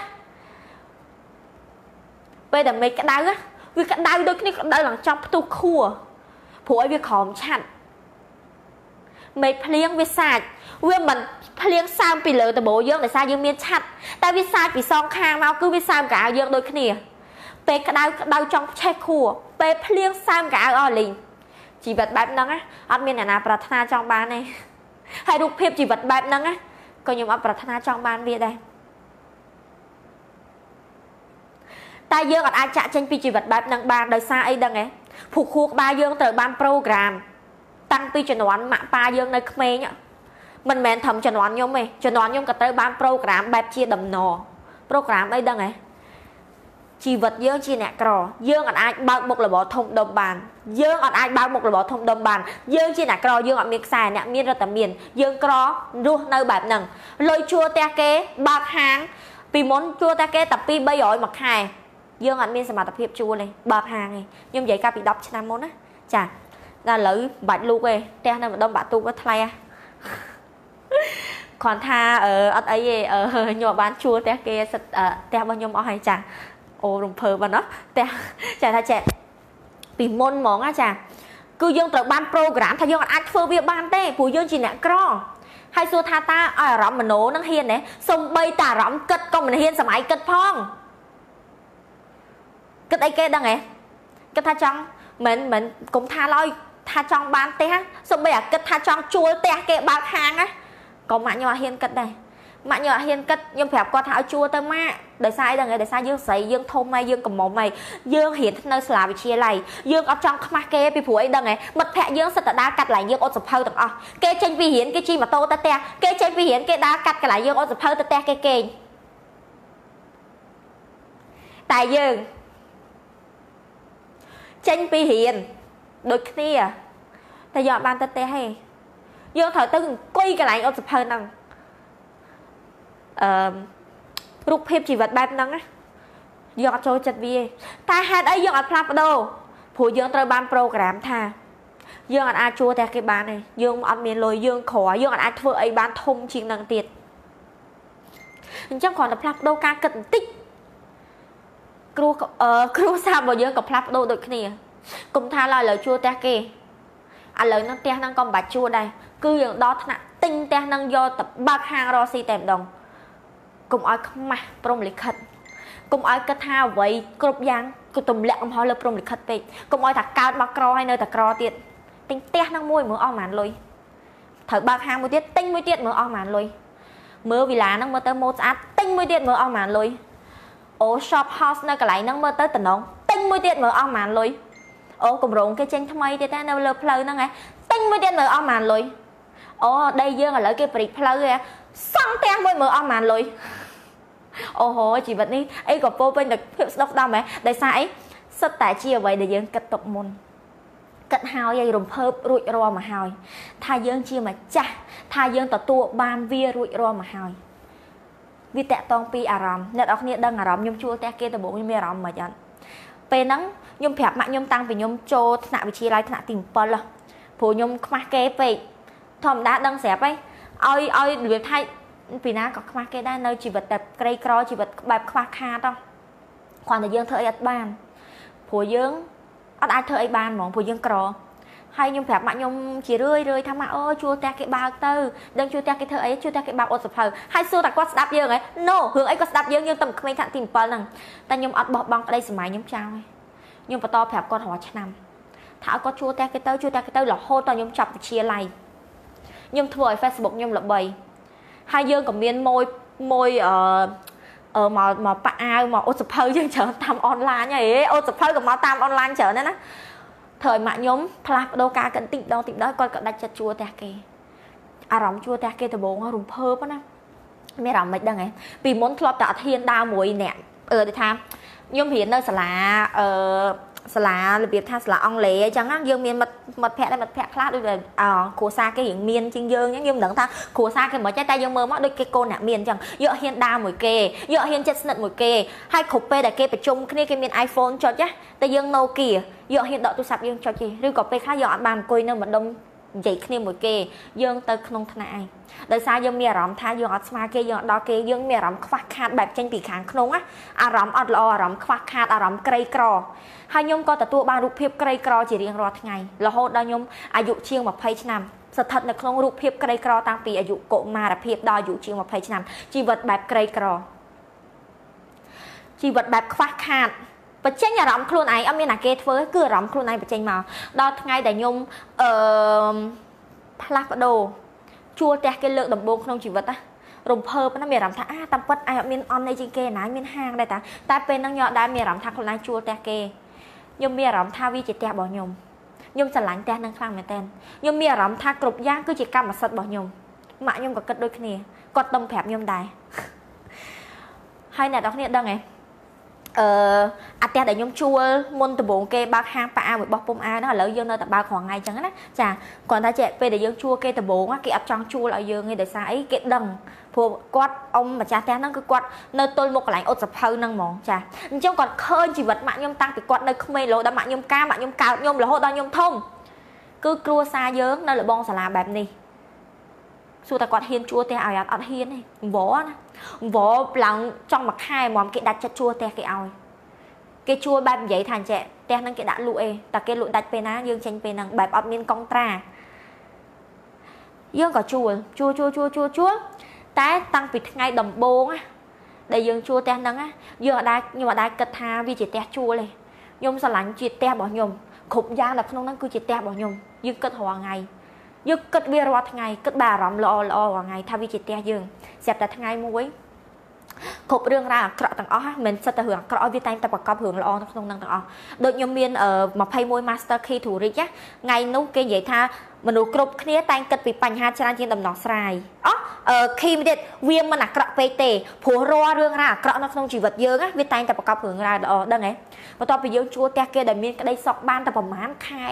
ពេលដែលមេឃក្តៅវាក្តៅដូចគ្នាក្តៅឡើងចង់ផ្ទុះខួរព្រោះអីវាក្រោមឆាត់មេឃភ្លៀងវាសាច់វាមិនភ្លៀងសើមពីលើដបូយើងដោយសារយើងមានឆាត់តែវាសាច់ពីសងខាងមកគឺវាសើមកៅយើងដូចគ្នាពេលក្តៅក្តៅចង់ឆេះខួរពេលភ្លៀងសើមកៅអស់លីងជីវិតបែបហ្នឹងអត់មានអ្នកណាប្រាថ្នាចង់បានទេហើយរូបភាពជីវិតបែបហ្នឹងក៏ខ្ញុំអត់ប្រាថ្នាចង់បានវាដែរតែយើងអត់អាចចាក់ចេញពីជីវិតបែបហ្នឹងបានដោយសារអីដឹងហ៎ព្រោះខួរក្បាលយើងត្រូវបានប្រូក្រាមតាំងពីជំនាន់ម៉ាក់ប៉ាយើងនៅក្មេងមិនមែនត្រឹមជំនាន់ខ្ញុំទេជំនាន់ខ្ញុំក៏ត្រូវបានប្រូក្រាមបែបជាដំណប្រូក្រាមអីដឹងហ៎ជីវិតយើងជាអ្នកក្រយើងអត់អាចបើកមុខរបរធំដុំបានយើងអត់អាចបើកមុខរបរធំដុំបានយើងជាអ្នកក្រយើងអត់មានខ្សែអ្នកមានរត់តែមានយើងក្ររស់នៅបែបហ្នឹងលុយជួលផ្ទះគេបើកហាងពីមុនជួលផ្ទះគេតែពីរបីរយមួយខែយើងអត់មានសមត្ថភាពជួលទេបើកហាងទេខ្ញុំនិយាយកាលពីដប់ឆ្នាំមុនណាចាដល់ឥឡូវមិនបាច់លូកទេផ្ទះនៅម្ដុំបាក់ទូកថ្លៃគ្រាន់ថាអត់អីទេខ្ញុំបានជួលផ្ទះគេសិតផ្ទះរបស់ខ្ញុំអស់ហើយចាអូរំភើបណាផ្ទះចាថាចេះពីមុនហ្មងណាចាគឺយើងត្រូវបានប្រូក្រាមថាយើងអាចធ្វើវាបានទេព្រោះយើងជាអ្នកក្រហើយសួរថាតើឲ្យអារម្មណ៍មโนនឹងហ៊ានទេសំបីតាអារម្មណ៍គិតក៏មិនហ៊ានសម័យគិតផងគិតអីគេដឹងហ៎គិតថាចង់មិនមិនកុំថាឡើយថាចង់បានផ្ទះសំបីអាគិតថាចង់ជួលផ្ទះគេបើកហាងណាក៏ម៉ាក់ខ្ញុំអត់ហ៊ានគិតដែរម៉ាក់ខ្ញុំអត់ហ៊ានគិតខ្ញុំប្រាប់គាត់ថាឲ្យជួលទៅម៉ាក់ដោយសារអីដឹងហ៎ដោយសារយើងស្រីយើងធំហើយយើងកំមុំហើយយើងរៀននៅសាលាវិទ្យាល័យយើងអត់ចង់ខ្មាស់គេពីព្រោះអីដឹងហ៎មិត្តភ័ក្ដិយើងសិតតែដើរកាត់កន្លែងយើងអត់សភៅទាំងអស់គេចេញពីរៀនគេជិះម៉ូតូទៅផ្ទះគេចេញពីរៀនគេដើរកាត់កន្លែងយើងអត់សភៅទៅផ្ទះគេគេងតែយើងចេញពីរៀនដូចគ្នាតែយកបានទៅផ្ទះទេយើងត្រូវទៅអង្គុយកន្លែងអត់សភៅហ្នឹងអឺរូបភាពជីវិតបែបហ្នឹងណាយើងអត់ចូលចិត្តវាតែហេតុអីយើងអត់ផ្លាស់ប្ដូរព្រោះយើងត្រូវបានប្រូក្រាមថាយើងអត់អាចជួលតែគេបានទេយើងអត់មានលុយយើងក្រយើងអត់អាចធ្វើអីបានធំជាងហ្នឹងទៀតអញ្ចឹងគ្រាន់តែផ្លាស់ប្ដូរការគិតបន្តិចគ្រូអឺគ្រូសាស្ត្ររបស់យើងក៏ផ្លាស់ប្ដូរដូចគ្នាកុំថាឡើយឥឡូវជួលផ្ទះគេឥឡូវហ្នឹងផ្ទះហ្នឹងក៏មិនបាច់ជួលដែរគឺយើងដល់ថ្នាក់ទិញផ្ទះហ្នឹងយកទៅបើកហាងរកស៊ីតែម្ដងកុំឲ្យខ្មាស់ព្រំលិខិតកុំឲ្យគិតថាអ្វីគ្រប់យ៉ាងគឺទម្លាក់កំហុសលើព្រំលិខិតពេកកុំឲ្យថាកើតមកក្រហើយនៅតែក្រទៀតទិញផ្ទះហ្នឹងមួយមើលអស់ប៉ុន្មានលុយត្រូវបើកហាងមួយទៀតទិញមួយទៀតមើលអស់ប៉ុន្មានលុយមើលវិឡាហ្នឹងមើលទៅម៉ូតស្អាតទិញមួយទៀតមើលអស់ប៉ុន្មានលុយអូ shop house នៅកន្លែងហ្នឹងមើលទៅតំណងទិញមួយទៀតមើលអស់ប៉ុន្មានលុយអូកម្រងគេចេញថ្មីទៀតណានៅលើផ្លូវហ្នឹងហ៎ទិញមួយទៀតមើលអស់ប៉ុន្មានលុយអូដីយើងឥឡូវគេប្រិចផ្លូវហ៎សង់ផ្ទះមួយមើលអស់ប៉ុន្មានលុយអូហូជីវិតនេះអីក៏ពោពេញតែភាពស្ដុកស្ដំហ៎ដោយសារអីសិតតែជាអ្វីដែលយើងគិតទុកមុនគិតហើយឲ្យរំភើបរួចរាល់មកហើយថាយើងជាម្ចាស់ថាយើងទទួលបានវារួចរាល់មកហើយវាតាក់តងពីអារម្មណ៍អ្នកនរគ្នាដឹងអារម្មណ៍ខ្ញុំជួលផ្ទះគេដំបូងខ្ញុំមានអារម្មណ៍មិនអត់ពេលហ្នឹងខ្ញុំប្រាប់ម៉ាក់ខ្ញុំតាំងពីខ្ញុំចូលថ្នាក់វិទ្យាល័យថ្នាក់ទី7ព្រោះខ្ញុំខ្មាស់គេពេកធម្មតាដឹងស្រាប់ហើយឲ្យឲ្យរបៀបថាពីណាក៏ខ្មាស់គេដែរនៅជីវិតតែក្រីក្រជីវិតបែបខ្វះខាតហ្នឹងគ្រាន់តែយើងធ្វើអីអត់បានព្រោះយើងអត់អាចធ្វើអីបានហ្មងព្រោះយើងក្រហើយខ្ញុំប្រាប់ម៉ាក់ខ្ញុំជារឿយរឿយថាម៉ាក់អើយជួលផ្ទះគេបើកទៅដឹងជួលផ្ទះគេធ្វើអីជួលផ្ទះគេបើកអត់សភៅហើយសួរតែគាត់ស្ដាប់យើងហ៎ no រឿងអីគាត់ស្ដាប់យើងយើងតែក្មេងថ្នាក់ទី7ហ្នឹងតែខ្ញុំអត់បោះបង់ក្តីសម័យខ្ញុំចោលខ្ញុំបន្តប្រាប់គាត់រាល់ឆ្នាំថាឲ្យគាត់ជួលផ្ទះគេទៅជួលផ្ទះគេទៅរហូតដល់ខ្ញុំចប់វិទ្យាល័យខ្ញុំធ្វើឲ្យ Facebook ខ្ញុំល្បីហើយយើងក៏មានមួយមួយអឺអឺមកមកប៉ាអាវមកអូសភៅយើងច្រើនតាមអនឡាញហ៎អូសភៅក៏មកតាមអនឡាញច្រើនណាស់ណាធ្វើឲ្យម៉ាក់ខ្ញុំផ្លាស់ប្ដូរការកិនតិចដងតិចដងគាត់ក៏ដាច់ចិត្តជួលផ្ទះគេអារម្មណ៍ជួលផ្ទះគេដំបូងរំភើបណាមានអារម្មណ៍មិនដឹងហ៎ពីមុនធ្លាប់តែអត់ហ៊ានដើរមួយអ្នកអឺដូចថាខ្ញុំរៀននៅសាលាអឺសាលារបៀបថាសាលាអង់គ្លេសអញ្ចឹងយើងមានមិត្តមិត្តភ័ក្តិដែរមិត្តភ័ក្តិខ្លះដូចអគ្រួសារគេរៀងមានជាងយើងអញ្ចឹងយើងមិនដឹងថាគ្រួសារគេមិនចេះតែយើងមើលមកដូចគេកូនអ្នកមានអញ្ចឹងយកហ៊ានដើរមួយគេយកហ៊ានចិត្តស្និទ្ធមួយគេហើយគ្រប់ពេលដែលគេប្រជុំគ្នាគេមាន iPhone ចុចណាតែយើង Nokia យកហ៊ានដកទូរស័ព្ទយើងចុចទេឬក៏ពេលខ្លះយើងអត់បានអង្គុយនៅម្ដុំនិយាយគ្នាមួយគេយើងទៅក្នុងថ្នាក់ឯងដោយសារយើងមានអារម្មណ៍ថាយើងអត់ស្មើគេយើងអត់ដល់គេយើងមានអារម្មណ៍ខ្វះខាតបែបចេញពីខាងក្នុងណាអារម្មណ៍អត់ល្អអារម្មណ៍ខ្វះខាតអារម្មណ៍ក្រីក្រហើយខ្ញុំក៏ទទួលបានរូបភាពក្រីក្រជារៀងរាល់ថ្ងៃរហូតដល់ខ្ញុំអាយុជាង20ឆ្នាំស្ថិតនៅក្នុងរូបភាពក្រីក្រតាំងពីអាយុកុមារភាពដល់អាយុជាង20ឆ្នាំជីវិតបែបក្រីក្រជីវិតបែបខ្វះខាតបញ្ចេញអារម្មណ៍ខ្លួនឯងអត់មានណាគេធ្វើគឺអារម្មណ៍ខ្លួនឯងបញ្ចេញមកដល់ថ្ងៃដែលខ្ញុំអឺផ្លាស់ប្ដូរជួលផ្ទះគេលើកដំបូងក្នុងជីវិតណារំភើបណាមានអារម្មណ៍ថាអាតាមពិតឯងអត់មានអន់អីជាងគេណាមានហាងដែរតាតែពេលហ្នឹងខ្ញុំអត់ដែរមានអារម្មណ៍ថាខ្លួនឯងជួលផ្ទះគេខ្ញុំមានអារម្មណ៍ថាវាជាផ្ទះរបស់ខ្ញុំខ្ញុំស្រឡាញ់ផ្ទះហ្នឹងខ្លាំងមែនតើខ្ញុំមានអារម្មណ៍ថាគ្រប់យ៉ាងគឺជាកម្មសិទ្ធិរបស់ខ្ញុំម៉ាក់ខ្ញុំក៏គិតដូចគ្នាគាត់ទំប្រាប់ខ្ញុំដែរហើយអ្នកនរគ្នាដឹងទេអឺអាផ្ទះដែលខ្ញុំជួលមុនដំបូងគេបើកហាងប៉ាអាវរបស់ពុំអាវហ្នឹងឥឡូវយើងនៅតែបើករាល់ថ្ងៃអញ្ចឹងណាចាគ្រាន់តែចេះពេលដែលយើងជួលគេដំបូងគេអត់ចង់ជួលឲ្យយើងទេដោយសារអីគេដឹងព្រោះគាត់អ៊ំម្ចាស់ផ្ទះហ្នឹងគឺគាត់នៅទល់មុខកន្លែងអ៊ុតសភៅហ្នឹងហ្មងចាអញ្ចឹងគាត់ឃើញជីវិតម៉ាក់ខ្ញុំតាំងពីគាត់នៅក្មេងរហូតដល់ម៉ាក់ខ្ញុំការម៉ាក់ខ្ញុំកើតខ្ញុំរហូតដល់ខ្ញុំធំគឺគ្រួសារយើងនៅលបងសាលាបែបនេះសួរតែគាត់ហ៊ានជួលផ្ទះឲ្យអត់អត់ហ៊ានទេអង្វរណាអង្វរឡើងចង់មួយខែហ្មងគេដាច់ចិត្តជួលផ្ទះគេឲ្យគេជួលបែបនិយាយថាអញ្ចឹងផ្ទះហ្នឹងគេដាក់លក់អេតែគេលក់ដាច់ពេលណាយើងចេញពេលហ្នឹងបែបអត់មានកុងត្រាយើងក៏ជួលជួលជួលជួលជួលជួលតែតាំងពីថ្ងៃដំបូងណាដែលយើងជួលផ្ទះហ្នឹងណាយើងអត់ដែរខ្ញុំអត់ដែរគិតថាវាជាផ្ទះជួលទេខ្ញុំស្រឡាញ់ជាផ្ទះរបស់ខ្ញុំគ្រប់យ៉ាងនៅក្នុងហ្នឹងគឺជាផ្ទះរបស់ខ្ញុំយើងគិតរាល់ថ្ងៃយើងគិតវារាល់ថ្ងៃគិតបែបអារម្មណ៍ល្អល្អរាល់ថ្ងៃថាវាជាផ្ទះយើងស្រាប់តែថ្ងៃមួយគ្រប់រឿងរ៉ាវអាក្រក់ទាំងអស់មិនសិតតែរឿងអាក្រក់វាតែងតែប្រកបរឿងល្អនៅក្នុងហ្នឹងទាំងអស់ដូចខ្ញុំមាន21 Master Key to Rich ថ្ងៃនោះគេនិយាយថាមនុស្សគ្រប់គ្នាតែងគិតពីបញ្ហាច្រើនជាងដំណោះស្រាយអោះ Key ទៀតវាមិនអាក្រក់ពេកទេព្រោះរាល់រឿងរ៉ាវអាក្រក់នៅក្នុងជីវិតយើងវាតែងតែប្រកបរឿងរ៉ាវល្អដឹងហ៎បន្ទាប់ពីយើងជួលផ្ទះគេដែលមានក្តីសុខបានតែប្រហែលខែ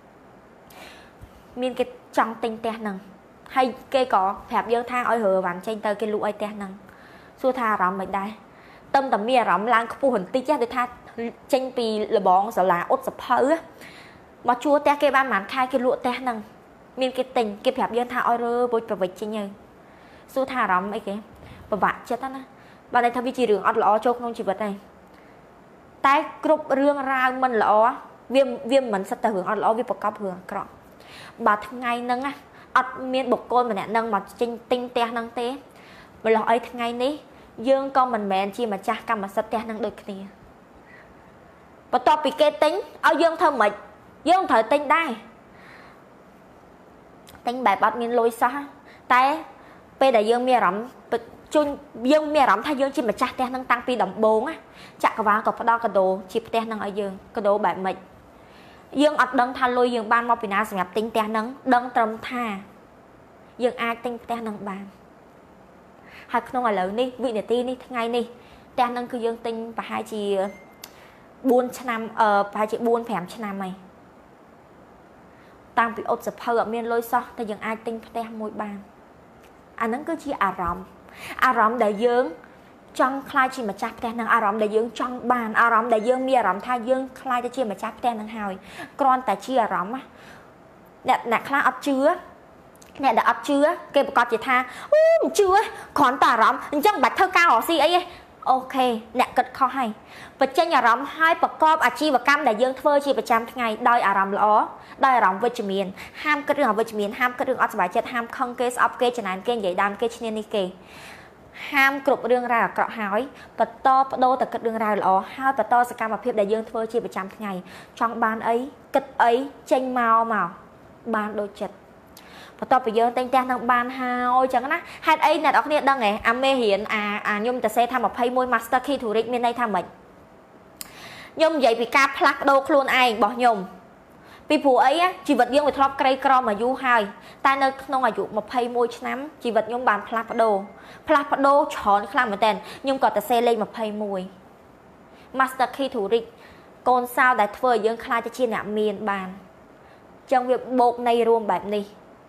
មានគេចង់ទិញផ្ទះហ្នឹងហើយគេក៏ប្រាប់យើងថាឲ្យរើវ៉ាន់ចេញទៅគេលក់ឲ្យផ្ទះហ្នឹងសួរថាអារម្មណ៍មិនដែរតឹមតែមានអារម្មណ៍ឡើងខ្ពស់បន្តិចដូចថាចេញពីលបងសាលាអ៊ុតសភៅមកជួលផ្ទះគេបានប្រហែលខែគេលក់ផ្ទះហ្នឹងមានគេទិញគេប្រាប់យើងថាឲ្យរើពុជប្រវិចចេញទៅសួរថាអារម្មណ៍អីគេពិបាកចិត្តណាបានន័យថាវាជារឿងអត់ល្អចូលក្នុងជីវិតហើយតែគ្រប់រឿងរ៉ាវមិនល្អវាវាមិនសិតតែរឿងអត់ល្អវាប្រកបរឿងអាក្រក់បើថ្ងៃហ្នឹងណាអត់មានបុគ្គលម្នាក់ហ្នឹងមកចេញទិញផ្ទះហ្នឹងទេម្ល៉េះអីថ្ងៃនេះយើងក៏មិនមែនជាម្ចាស់កម្មសិទ្ធិផ្ទះហ្នឹងដូចគ្នាបន្ទាប់ពីគេទិញឲ្យយើងធ្វើម៉េចយើងត្រូវទិញដែរទិញបែបអត់មានលុយសោះតែពេលដែលយើងមានអារម្មណ៍ជួនយើងមានអារម្មណ៍ថាយើងជាម្ចាស់ផ្ទះហ្នឹងតាំងពីដំបូងណាចក្រវាលក៏ផ្ដល់កាដូជាផ្ទះហ្នឹងឲ្យយើងកាដូបែបម៉េចយើងអត់ដឹងថាលុយយើងបានមកពីណាសម្រាប់ទិញផ្ទះហ្នឹងដឹងត្រឹមថាយើងអាចទិញផ្ទះហ្នឹងបានហើយក្នុងឥឡូវនេះវិនាទីនេះថ្ងៃនេះផ្ទះហ្នឹងគឺយើងទិញប្រហែលជា4ឆ្នាំអឺប្រហែលជា4 5ឆ្នាំហើយតាំងពីអ៊ុតសភៅអត់មានលុយសោះតែយើងអាចទិញផ្ទះមួយបានអាហ្នឹងគឺជាអារម្មណ៍អារម្មណ៍ដែលយើងចង់ខ្លាចជាម្ចាស់ផ្ទះនឹងអារម្មណ៍ដែលយើងចង់បានអារម្មណ៍ដែលយើងមានអារម្មណ៍ថាយើងខ្លាចទៅជាម្ចាស់ផ្ទះនឹងហើយគ្រាន់តែជាអារម្មណ៍អ្នកអ្នកខ្លះអត់ជឿអ្នកដែលអត់ជឿគេប្រកាសជាថាអូមិនជឿគ្រាន់តែអារម្មណ៍អញ្ចឹងបាច់ធ្វើការរកស៊ីអីទេអូខេអ្នកគិតខុសហើយបញ្ចេញអារម្មណ៍ឲ្យប្រកបអាជីវកម្មដែលយើងធ្វើជាប្រចាំថ្ងៃដោយអារម្មណ៍ល្អដោយអារម្មណ៍វិជ្ជមានហាមគិតរឿងអវិជ្ជមានហាមគិតរឿងអត់សុខចិត្តហាមខឹងគេស្អប់គេចំណានគេនិយាយដើមគេឈ្នានេះគេហាមគ្រប់រឿងរ៉ាវអាក្រក់ហើយបន្តបដូរតែគិតរឿងរ៉ាវល្អហើយបន្តសកម្មភាពដែលយើងធ្វើជាប្រចាំថ្ងៃចង់បានអីគិតអីចេញមកមកបានដូចចិត្តបន្ទាប់ពីយើងតែងផ្ទះនឹងបានហើយចឹងណាហេតុអីអ្នកនរគ្នាដឹងហ៎អាមេរៀនអាអាខ្ញុំទៅសេថា21 Master Key to Rich មានន័យថាម៉េចខ្ញុំនិយាយពីការផ្លាស់ប្ដូរខ្លួនឯងរបស់ខ្ញុំពីព្រោះអីជីវិតយើងវាធ្លាប់ក្រីក្រមកយូរហើយតែនៅក្នុងអាយុ21ឆ្នាំជីវិតខ្ញុំបានផ្លាស់ប្ដូរផ្លាស់ប្ដូរច្រើនខ្លាំងមែនតើខ្ញុំក៏ទៅសេលេខ21 Master Key to Rich កូនសោដែលធ្វើឲ្យយើងខ្លាចទៅជាអ្នកមានបានចឹងវាបូកនៃរួមបែបនេះ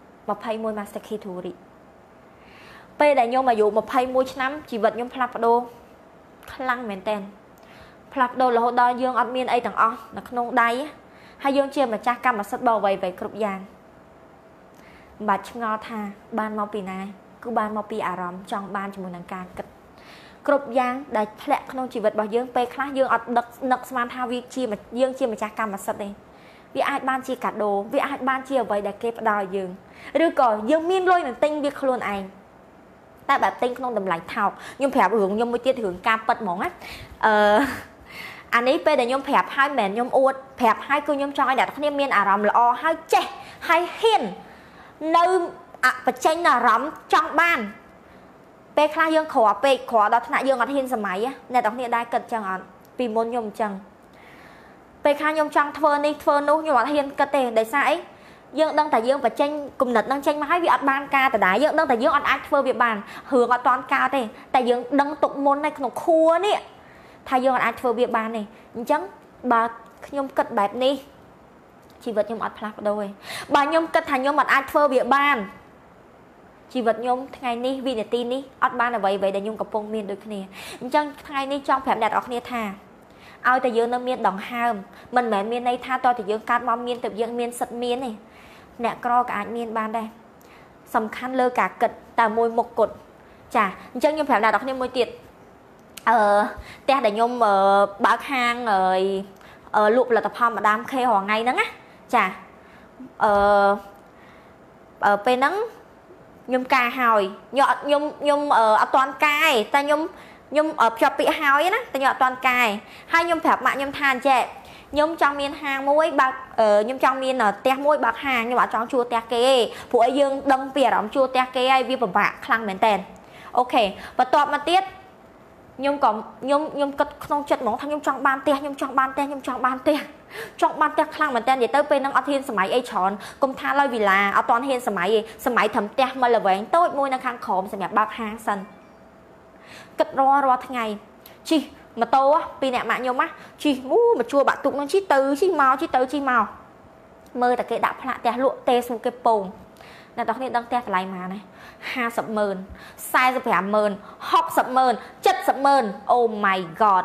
21 Master Key to Rich ពេលដែលខ្ញុំអាយុ21ឆ្នាំជីវិតខ្ញុំផ្លាស់ប្ដូរខ្លាំងមែនតើផ្លាស់ប្ដូររហូតដល់យើងអត់មានអីទាំងអស់នៅក្នុងដៃហើយយើងជាម្ចាស់កម្មសិទ្ធិបអ្វីៗគ្រប់យ៉ាងមិនបាច់ឆ្ងល់ថាបានមកពីណាគឺបានមកពីអារម្មណ៍ចង់បានជាមួយនឹងការគិតគ្រប់យ៉ាងដែលធ្លាក់ក្នុងជីវិតរបស់យើងពេលខ្លះយើងអត់ដឹកនឹកស្មានថាវាជាយើងជាម្ចាស់កម្មសិទ្ធិទេវាអាចបានជាកាដូវាអាចបានជាអ្វីដែលគេផ្ដល់ឲ្យយើងឬក៏យើងមានលុយនឹងទិញវាខ្លួនឯងតែបែបទិញក្នុងតម្លៃថោកខ្ញុំប្រាប់រឿងខ្ញុំមួយទៀតរឿងការប៉ັດហ្មងណាអឺអានេះពេលដែលខ្ញុំប្រាប់ហើយមិនមែនខ្ញុំអួតប្រាប់ហើយគឺខ្ញុំចង់ឲ្យអ្នកនរគ្នាមានអារម្មណ៍ល្អហើយចេះហើយហ៊ាននៅបញ្ចេញអារម្មណ៍ចង់បានពេលខ្លះយើងក្រពេកក្រដល់ថ្នាក់យើងអត់ហ៊ានសម័យអ្នកនរគ្នាដែរគិតចឹងអត់ពីមុនខ្ញុំអញ្ចឹងពេលខ្លះខ្ញុំចង់ធ្វើនេះធ្វើនោះខ្ញុំអត់ហ៊ានគិតទេដោយសារអីយើងដឹងតែយើងបញ្ចេញគំនិតនឹងចេញមកហើយវាអត់បានការដដែលយើងដឹងតែយើងអត់អាចធ្វើវាបានរឿងអត់តាន់ការទេតែយើងដឹងទុកមុននៅក្នុងខួរនេះថាយើងអត់អាចធ្វើវាបានទេអញ្ចឹងបើខ្ញុំគិតបែបនេះជីវិតខ្ញុំអត់ផ្លាស់ប្ដូរទេបើខ្ញុំគិតថាខ្ញុំអត់អាចធ្វើវាបានជីវិតខ្ញុំថ្ងៃនេះវិនាទីនេះអត់បានអ្វីអ្វីដែលខ្ញុំកំពុងមានដូចគ្នាអញ្ចឹងថ្ងៃនេះចង់ប្រាប់អ្នកនរគ្នាថាឲ្យតែយើងនៅមានដង្ហើមមិនមែនមានន័យថាតើតែយើងកាត់មកមានតែយើងមានសិទ្ធមានទេអ្នកក្រក៏អាចមានបានដែរសំខាន់លើការគិតតែមួយមុខគត់ចាអញ្ចឹងខ្ញុំប្រាប់អ្នកនរគ្នាមួយទៀតអឺផ្ទះដែលខ្ញុំបើកហាងលក់ផលិតផលម៉ាដាមខេរាល់ថ្ងៃហ្នឹងណាចាអឺពេលហ្នឹងខ្ញុំការហើយខ្ញុំខ្ញុំអត់ទាន់កាយតែខ្ញុំខ្ញុំភ្ជាប់ពាក្យហើយណាតែខ្ញុំអត់ទាន់កាយហើយខ្ញុំប្រាប់ម៉ាក់ខ្ញុំថាអញ្ចេះខ្ញុំចង់មានហាងមួយបើកខ្ញុំចង់មានផ្ទះមួយបើកហាងខ្ញុំអត់ចង់ជួលផ្ទះគេទេព្រោះឲ្យយើងដឹងពីអារម្មណ៍ជួលផ្ទះគេហើយវាពិបាកខ្លាំងមែនតើអូខេបន្ទាប់មកទៀតខ្ញុំក៏ខ្ញុំខ្ញុំគិតក្នុងចិត្តហ្មងថាខ្ញុំចង់បានផ្ទះខ្ញុំចង់បានផ្ទះខ្ញុំចង់បានផ្ទះចង់បានផ្ទះខ្លាំងមែនតើនិយាយទៅពេលហ្នឹងអត់ហ៊ានសម័យអីច្រើនកុំថាឡើយវិឡាអត់ទាន់ហ៊ានសម័យទេសម័យត្រឹមផ្ទះមកល្វែងតូចមួយនៅខាងក្រោមសម្រាប់បើកហាងសិនគិតរាល់រាល់ថ្ងៃជិះម៉ូតូពីអ្នកម៉ាក់ខ្ញុំណាជិះអូមកជួបាក់ទុកនឹងជិះទៅជិះមកជិះទៅជិះមកមើលតែគេដាក់ផ្លាកផ្ទះលក់ទេសួរគេពងអ្នកនរគ្នាដឹងផ្ទះតម្លៃប៉ុន្មានណាห้าสิบម៉ឺន สี่สิบห้าម៉ឺន หกสิบម៉ឺន เจ็ดสิบម៉ឺន Oh my god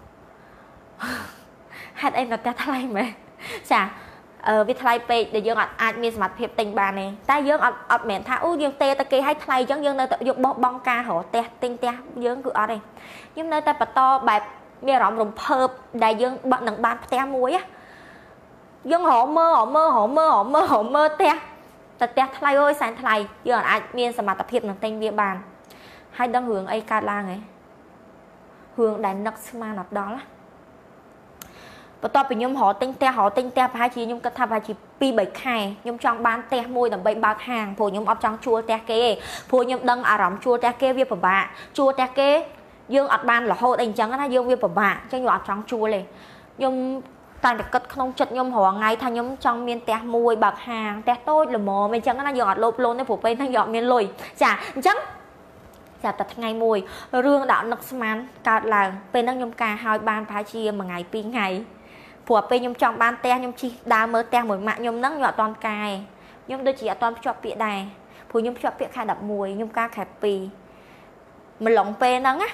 ហេតុអីនៅផ្ទះថ្លៃមែនចាអឺវាថ្លៃពេកដែលយើងអត់អាចមានសមត្ថភាពទិញបានទេតែយើងអត់អត់មែនថាអូយើងទេតែគេឲ្យថ្លៃអញ្ចឹងយើងនៅតែយកបោះបង់ការរកផ្ទះទិញផ្ទះយើងគឺអត់ទេខ្ញុំនៅតែបន្តបែបមានអារម្មណ៍រំភើបដែលយើងបាក់នឹងបានផ្ទះមួយយើងរកមើលរកមើលរកមើលរកមើលរកមើលផ្ទះតែផ្ទះថ្លៃអើយសែនថ្លៃយើងអាចមានសមត្ថភាពនឹងទិញវាបានហើយដឹងរឿងអីកើតឡើងហ៎រឿងដែលនឹកស្មានអត់ដល់បន្ទាប់ពីខ្ញុំរកទិញផ្ទះរកទិញផ្ទះប្រហែលជាខ្ញុំគិតថាប្រហែលជាពីរបីខែខ្ញុំចង់បានផ្ទះមួយដើម្បីបើកហាងព្រោះខ្ញុំអត់ចង់ជួលផ្ទះគេទេព្រោះខ្ញុំដឹងអារម្មណ៍ជួលផ្ទះគេវាពិបាកជួលផ្ទះគេយើងអត់បានរហូតអីអញ្ចឹងណាយើងវាពិបាកអញ្ចឹងខ្ញុំអត់ចង់ជួលទេខ្ញុំតែតែគិតក្នុងចិត្តខ្ញុំរាល់ថ្ងៃថាខ្ញុំចង់មានផ្ទះមួយបើកហាងផ្ទះតូចល្មមអញ្ចឹងណាយើងអត់លោភលន់ទេព្រោះពេលហ្នឹងយើងអត់មានលុយចាអញ្ចឹងចាប់តែថ្ងៃមួយរឿងដាក់នឹកស្មានកើតឡើងពេលហ្នឹងខ្ញុំការហើយបានប្រហែលជាមួយថ្ងៃពីរថ្ងៃព្រោះពេលខ្ញុំចង់បានផ្ទះខ្ញុំជិះដើរមើលផ្ទះមួយម៉ាក់ខ្ញុំហ្នឹងខ្ញុំអត់ទាន់កាយខ្ញុំដូចជាអត់ទាន់ភ្ជាប់ពាក្យដែរព្រោះខ្ញុំភ្ជាប់ពាក្យខែដប់មួយខ្ញុំការខែពីរម្លងពេលហ្នឹងណា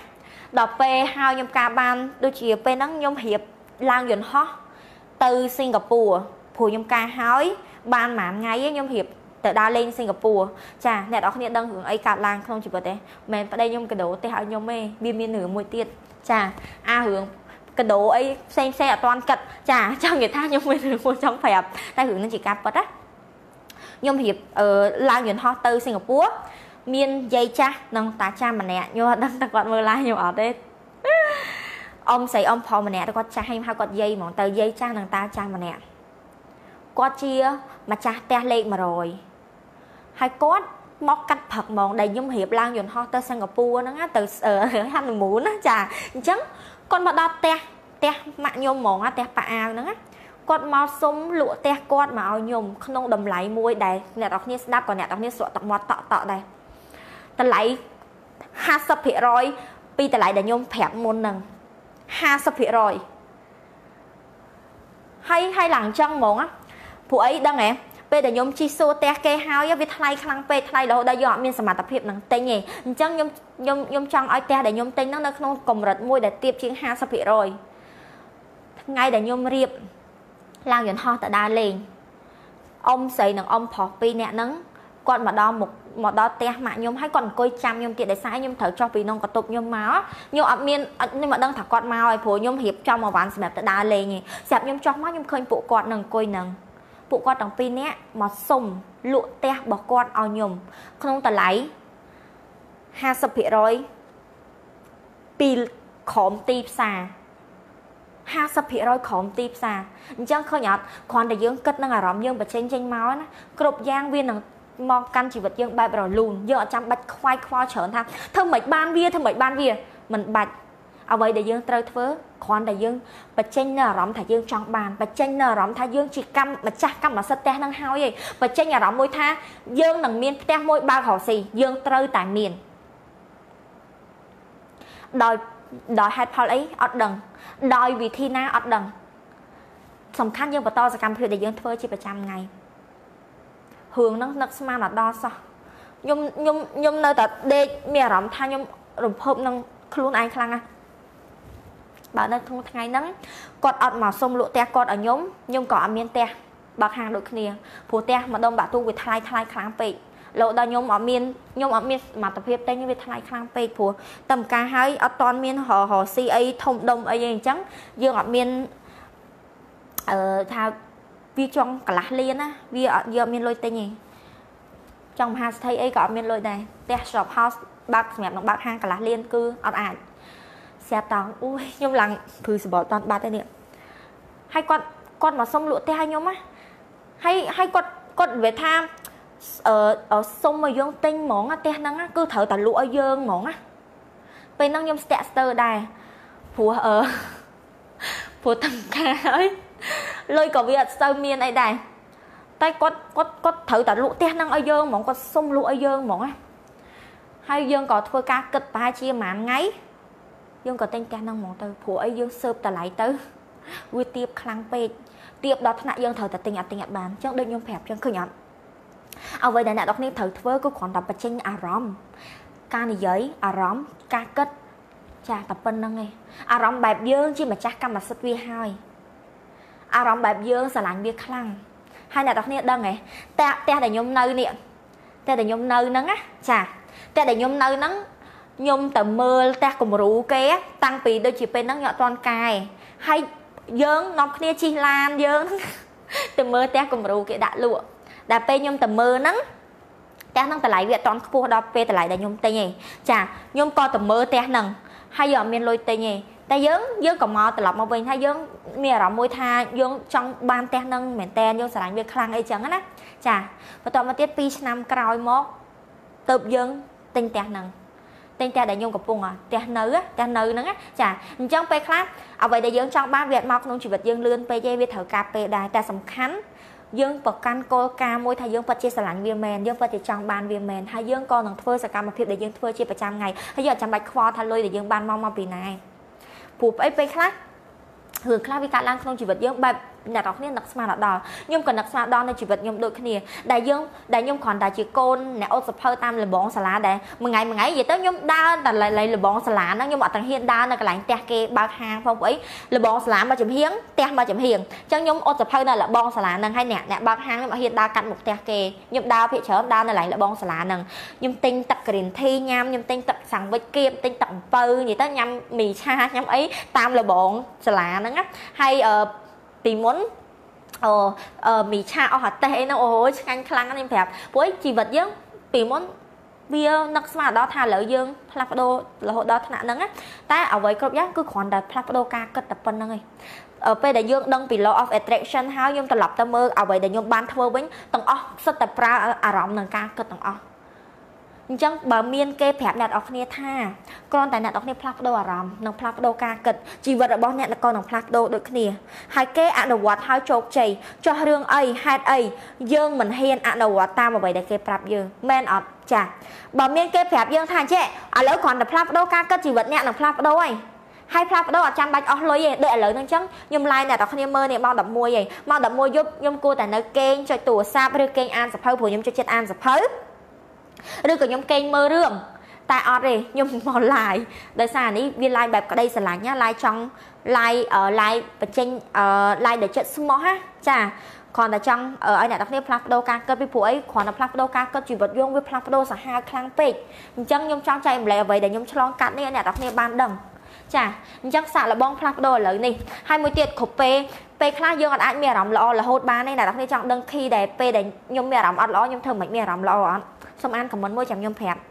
đọc pe hao nhom ca ban đôi chỉ pe nắng nhom hiệp lang dọn ho từ Singapore phù nhom ca hói ban mãn ngay nhom hiệp từ đa lên Singapore chà nè đó không đang hưởng ấy cả lang không chỉ có thế men ở đây nhom cái đồ tê hao nhom mê biên biên nửa mùi tiệt chà a hưởng cái đồ ấy xem xe toàn cật chà cho người ta nhom mê nửa mùi trong phèp ta hưởng nó chỉ cặp vật á nhom hiệp ở lang dọn ho từ Singapore miên dây cha nâng tá cha mà nè nhưng đang ta còn mơ lai nhiều ở đây ông xây ông phò mà nè ta có cha hay hai con dây mỏng tờ dây cha nâng ta cha mà nè có chia mà cha te lên mà rồi hai cốt móc cắt phật mỏng đầy nhung hiệp lang dồn ho tới Singapore nó ngá từ ở hắn muốn á chà chấm con mà đo te te mạng nhôm mỏng á te pa ao nó con mau súng lụa te con mà ao nhôm không đầm lại môi đây nè đọc như đáp còn nè đọc như sọ tọt mọt tọ tọ đây ta lại hai sập hiện rồi pi ta lại để nhôm phẹp môn nằng hai sập hiện rồi hay hay làng trong món á phụ ấy đang nghe bây giờ nhôm chi số te kê hao với thay khăn pe thay đâu đây dọn miền sầm tập hiệp nằng tây nhỉ chẳng nhôm nhôm nhôm trong ai te để nhôm tây nó nó không cùng rật môi để tiếp chiến hai sập hiện rồi ngay để nhôm riệp làng dọn ho ta đa lên ông xây nằng ông phò pi nè nắng con mà đo một một đo te mạng nhôm hay còn coi chăm nhôm tiệt để sai nhôm thở cho vì nông có tục nhôm máu nhôm ở miền nhưng mà đang thả con mau rồi phù nhôm hiệp trong mà ván sẹp đá lên nhỉ sẹp nhôm cho mắt nhôm khơi phụ con nằng coi nằng phụ con đồng pin nè mà sùng lụa te bỏ con ao nhôm không ta lấy hai sập hiện rồi pi khom tì xà hai sập hiện rồi khom tì xà chẳng khơi nhạt còn để dương cất năng à rõm dương và trên trên máu á cột giang viên nằng mong căn chỉ vật dương bài rồi lùn giờ trong bạch khoai khoa trở thành thơm mấy ban vía thơm mấy ban vía mình bạch ở vậy để dương trơi thớ còn để dương bạch tranh nở rõm thả dương trong bàn bạch tranh nở rõm thả dương chỉ căm mà chắc căm mà sắt te năng hao vậy bạch tranh nhà rõm môi tha dương nằng miên te môi ba họ xì dương trơi tại miền đòi đòi hai phao ấy ọt đằng đòi vì thi na ọt đằng sòng khăn dương và to sẽ căm thì để dương thơ chỉ phải trăm ngày hương nó nó mà là đo sao nhung nhung nhung nơi ta đê mẹ rõm tha nhung rụm hộp nâng luôn ai khăng à bạn nó không ngày nắng cọt ọt mà sông lụa te cọt ở nhóm nhung cỏ miên te bạc hàng đội kia phù te mà đông bà tu với thay thay kháng pe lộ đo nhung ở miên nhung ở miên mà tập hiệp tên như với thay kháng pe phù tầm ca hai ở toàn miên họ họ si ấy thông đông ấy gì trắng dương ở miên ờ thao vi trong cả lá liên á vi ở giờ miền lôi tây nhỉ trong hai thấy ấy có miền lôi này te shop house bác mẹ nó bác hang cả lá liên cư ở ảnh xe tàu ui nhung lằng thử bỏ toàn ba tay niệm hay con con mà sông lụa te hay nhung á hay hay con con về tham ở ở sông mà dương tinh món á te năng á cứ thở tạt lụa dương món á về năng nhung stester đài phù ở phù thằng ca ấy lôi có việc sao miền ấy đây tay có có có thử tại lụa te năng ở dương mỏng có sông lụa ở dương mỏng á hay dương có thua ca kịch ba chia màn ngay dương có tên ca năng mỏng từ phụ ấy dương sớp ta lại tới vui tiếp khăn pe tiếp đó thằng dương thử tại tình nhật tình nhật bàn chẳng đừng nhung phèp chẳng khơi nhật ở vậy này đọc nên thử thưa có còn đọc bạch tranh à róm ca này giấy à róm ca kết chà tập bên năng này à róm bẹp dương chứ mà chắc cam mà sắp vi hai à rõm bẹp dương sẽ lạnh việc khăn hai nhà đọc nè đăng này ta ta để nhôm nơi nè ta để nhôm nơi nắng á chà ta để nhôm nơi nắng nhôm tầm mưa ta cùng rủ ké tăng pì đôi chỉ bên nắng nhọ toàn cài hay dương nọc nè chi lan dương tầm mưa ta cùng rủ ké đã lụa đã pe nhôm tầm mưa nắng ta nắng ta lại việc toàn cua đo pe ta lại để nhôm tây nhỉ chà nhôm co tầm mưa ta nằng hay giờ miền lôi tây nhỉ ta dướng dướng còn mò từ lọc mà bình thay dướng mẹ rõm môi tha dướng trong ban te nâng mẹ te dướng sải việc khăn ấy chẳng á chà và tao mà tiếp pi năm cào móc tập dướng tinh te nâng tinh te để nhungกับปุ่งà te nứ á te nứ nâng á chà trong pe khác ở vậy để dướng trong ba việt mọc nông chỉ vật dướng lươn pe dây việt thở cà pe đài ta sầm khánh dương bậc can cô ca môi thay dương vật chia sẻ lạnh viêm mền dương vật trong ban viêm mền hay dương con thằng phơi sạc cam mà thiệp để dương phơi chia bảy trăm ngày hay giờ trăm bạch kho thay lôi để dương ban mong mong pì này phù ấy pe khác hưởng khác với cả lang không chỉ vật dương bài អ្នកនរគ្នានឹកស្មានដល់ខ្ញុំក៏នឹកស្មានដល់នៅជីវិតខ្ញុំដូចគ្នាដែលយើងដែលខ្ញុំគ្រាន់តែជាកូនអ្នកអូតសភៅតាមលបងសាលាដែរមួយថ្ងៃមួយថ្ងៃនិយាយទៅខ្ញុំដើរតែលលបងសាលាហ្នឹងខ្ញុំអត់ទាំងហ៊ានដើរនៅកន្លែងផ្ទះគេបើកហាងផងព្រោះអីលបងសាលាមកចំហៀងផ្ទះមកចំហៀងអញ្ចឹងខ្ញុំអូតសភៅនៅលបងសាលាហ្នឹងហើយអ្នកអ្នកបើកហាងខ្ញុំអត់ហ៊ានដើរកាត់មុខផ្ទះគេខ្ញុំដើរភាគច្រើនដើរនៅកន្លែងលបងសាលាហ្នឹងខ្ញុំទិញទឹកក្រៀនធីញ៉ាំខ្ញុំទិញទឹកសាំងវិចគៀបទិញទឹកអំពៅនិយាយទៅញ៉ាំមីឆាញ៉ាំអីតាមលបងសាលាហ្នឹងណាហើយអឺពីមុនអូអឺមីឆាអស់អាតេះអីហ្នឹងអូយឆ្ងាញ់ខ្លាំងណាស់ខ្ញុំប្រាប់ព្រោះជីវិតយើងពីមុនវានឹកស្មានដល់ថាឥឡូវយើងផ្លាស់ប្ដូររហូតដល់ថ្នាក់ហ្នឹងណាតែអ្វីគ្រប់យ៉ាងគឺគ្រាន់តែផ្លាស់ប្ដូរការគិតតែប៉ុណ្្នឹងឯងពេលដែលយើងដឹងពី law of attraction ហើយខ្ញុំត្រឡប់ទៅមើលអ្វីដែលខ្ញុំបានធ្វើវិញទាំងអស់សិតតែប្រើអារម្មណ៍នឹងការគិតទាំងអស់អញ្ចឹងបើមានគេប្រាប់អ្នកនរគ្នាថាគ្រាន់តែអ្នកនរគ្នាផ្លាស់ប្ដូរអារម្មណ៍និងផ្លាស់ប្ដូរការគិតជីវិតរបស់អ្នកក៏នឹងផ្លាស់ប្ដូរដូចគ្នាហើយគេអនុវត្តឲ្យជោគជ័យចោះរឿងអីហេតុអីយើងមិនហ៊ានអនុវត្តតាមអ្វីដែលគេប្រាប់យើងមែនអត់ចាបើមានគេប្រាប់យើងថាចេះឥឡូវគ្រាន់តែផ្លាស់ប្ដូរការគិតជីវិតអ្នកនឹងផ្លាស់ប្ដូរហើយហើយផ្លាស់ប្ដូរអត់ចាំបាច់អស់លុយទេដូចឥឡូវហ្នឹងអញ្ចឹងខ្ញុំឡាយអ្នកនរគ្នាមើលនេះម៉ោង11ហីម៉ោង11យប់ខ្ញុំគួរតែនៅគេងចុចទូរស័ព្ទឬគេងអានសភៅព្រោះខ្ញុំចូលចិត្តអានសភៅឬក៏ខ្ញុំគេងមើលរឿងតែអត់ទេខ្ញុំមកឡាយដោយសារនេះវាឡាយបែបក្តីស្រឡាញ់ណាឡាយចង់ឡាយឡាយបញ្ចេញឡាយដែលចិត្តស្មោះណាចាគ្រាន់តែចង់ឲ្យអ្នកនរគ្នាផ្លាស់ប្ដូរការគិតពីព្រោះអីគ្រាន់តែផ្លាស់ប្ដូរការគិតជីវិតយើងវាផ្លាស់ប្ដូរសាហាវខ្លាំងពេកអញ្ចឹងខ្ញុំចង់ចែកម្លែកអ្វីដែលខ្ញុំឆ្លងកាត់នេះឲ្យអ្នកនរគ្នាបានដឹងចាអញ្ចឹងសាក់លបងផ្លាស់ប្ដូរឥឡូវនេះហើយមួយទៀតគ្រប់ពេលពេលខ្លះយើងអាចមានអារម្មណ៍ល្អរហូតបានទេអ្នកនរគ្នាចង់ដឹង key ដែលពេលដែលខ្ញុំមានអារម្មណ៍អត់ល្អខ្ញុំធ្វើមិនមានអារម្មណ៍ល្អអត់សូមអាន comment មួយចាំខ្ញុំប្រាប់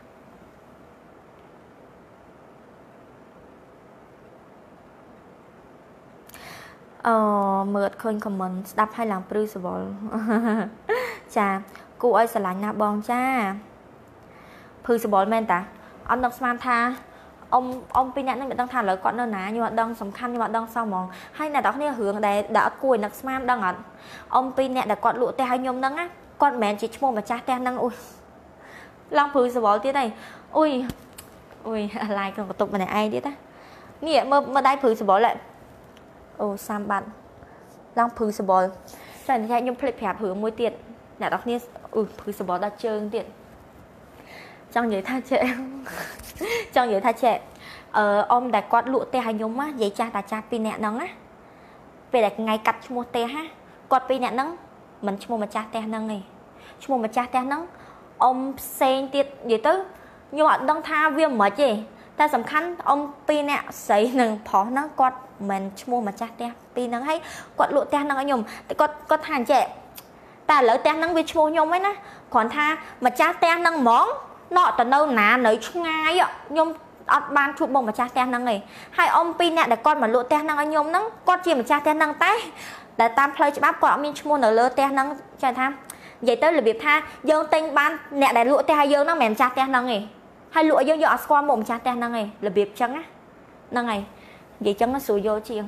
អឺមើលឃើញ comment ស្ដាប់ឲ្យឡើងព្រឺសវល់ចាគួរឲ្យស្រឡាញ់ណាស់បងចាព្រឺសវល់មែនតាអត់នឹកស្មានថាអ៊ំអ៊ំពីរអ្នកនឹងមិនដឹងថាឥឡូវគាត់នៅណាខ្ញុំអត់ដឹងសំខាន់ខ្ញុំអត់ដឹងសោះហ្មងហើយអ្នកនរគ្នារឿងដែលដែលអត់គួរឲ្យនឹកស្មានដឹងអត់អ៊ំពីរអ្នកដែលគាត់លក់ផ្ទះឲ្យខ្ញុំហ្នឹងណាគាត់មិនមែនជាឈ្មោះម្ចាស់ផ្ទះហ្នឹងអូយឡើងព្រឺសវល់ទៀតហើយអូយអូយអាឡៃក្នុងបន្ទប់ម្នាក់ឯងទៀតណានេះមើលមើលដៃព្រឺសវល់ហ៎អូសាមបាត់ឡើងព្រឺសវល់ចាតែខ្ញុំភ្លេចប្រាប់រឿងមួយទៀតអ្នកនរគ្នាអូយព្រឺសវល់ដល់ជើងទៀតចង់និយាយថាចេះចង់និយាយថាចេះអឺអ៊ំដែលគាត់លក់ផ្ទះឲ្យខ្ញុំណានិយាយចាស់តាចាស់ពីរនាក់ហ្នឹងណាពេលដែលថ្ងៃកាត់ឈ្មោះផ្ទះណាគាត់ពីរនាក់ហ្នឹងមិនឈ្មោះម្ចាស់ផ្ទះហ្នឹងទេឈ្មោះម្ចាស់ផ្ទះហ្នឹងអ៊ំផ្សេងទៀតនិយាយទៅខ្ញុំអត់ដឹងថាវាមិនទេតែសំខាន់អ៊ំពីរនាក់ស្រីនិងប្រុសហ្នឹងគាត់មិនឈ្មោះម្ចាស់ផ្ទះពីរហ្នឹងហើយគាត់លក់ផ្ទះហ្នឹងឲ្យខ្ញុំតែគាត់គាត់ថាអញ្ចេះតែឥឡូវផ្ទះហ្នឹងវាឈ្មោះខ្ញុំហ្នឹងណាគ្រាន់ថាម្ចាស់ផ្ទះហ្នឹងហ្មងណក់ទៅនៅណានៅឆ្ងាយខ្ញុំអត់បានជួបបងម្ចាស់ផ្ទះហ្នឹងឯងហើយអ៊ំពីរអ្នកដែលគាត់មកលក់ផ្ទះហ្នឹងឲ្យខ្ញុំហ្នឹងគាត់ជាម្ចាស់ផ្ទះហ្នឹងតែដែលតាមផ្លូវច្បាប់គាត់អត់មានឈ្មោះនៅលើផ្ទះហ្នឹងចាថានិយាយទៅរបៀបថាយើងទិញបានអ្នកដែលលក់ផ្ទះឲ្យយើងហ្នឹងមិនមែនម្ចាស់ផ្ទះហ្នឹងឯងហើយលក់ឲ្យយើងយើងអត់ស្គាល់មុខម្ចាស់ផ្ទះហ្នឹងឯងរបៀបចឹងណាហ្នឹងហើយនិយាយចឹងស្រួលយល់ជាង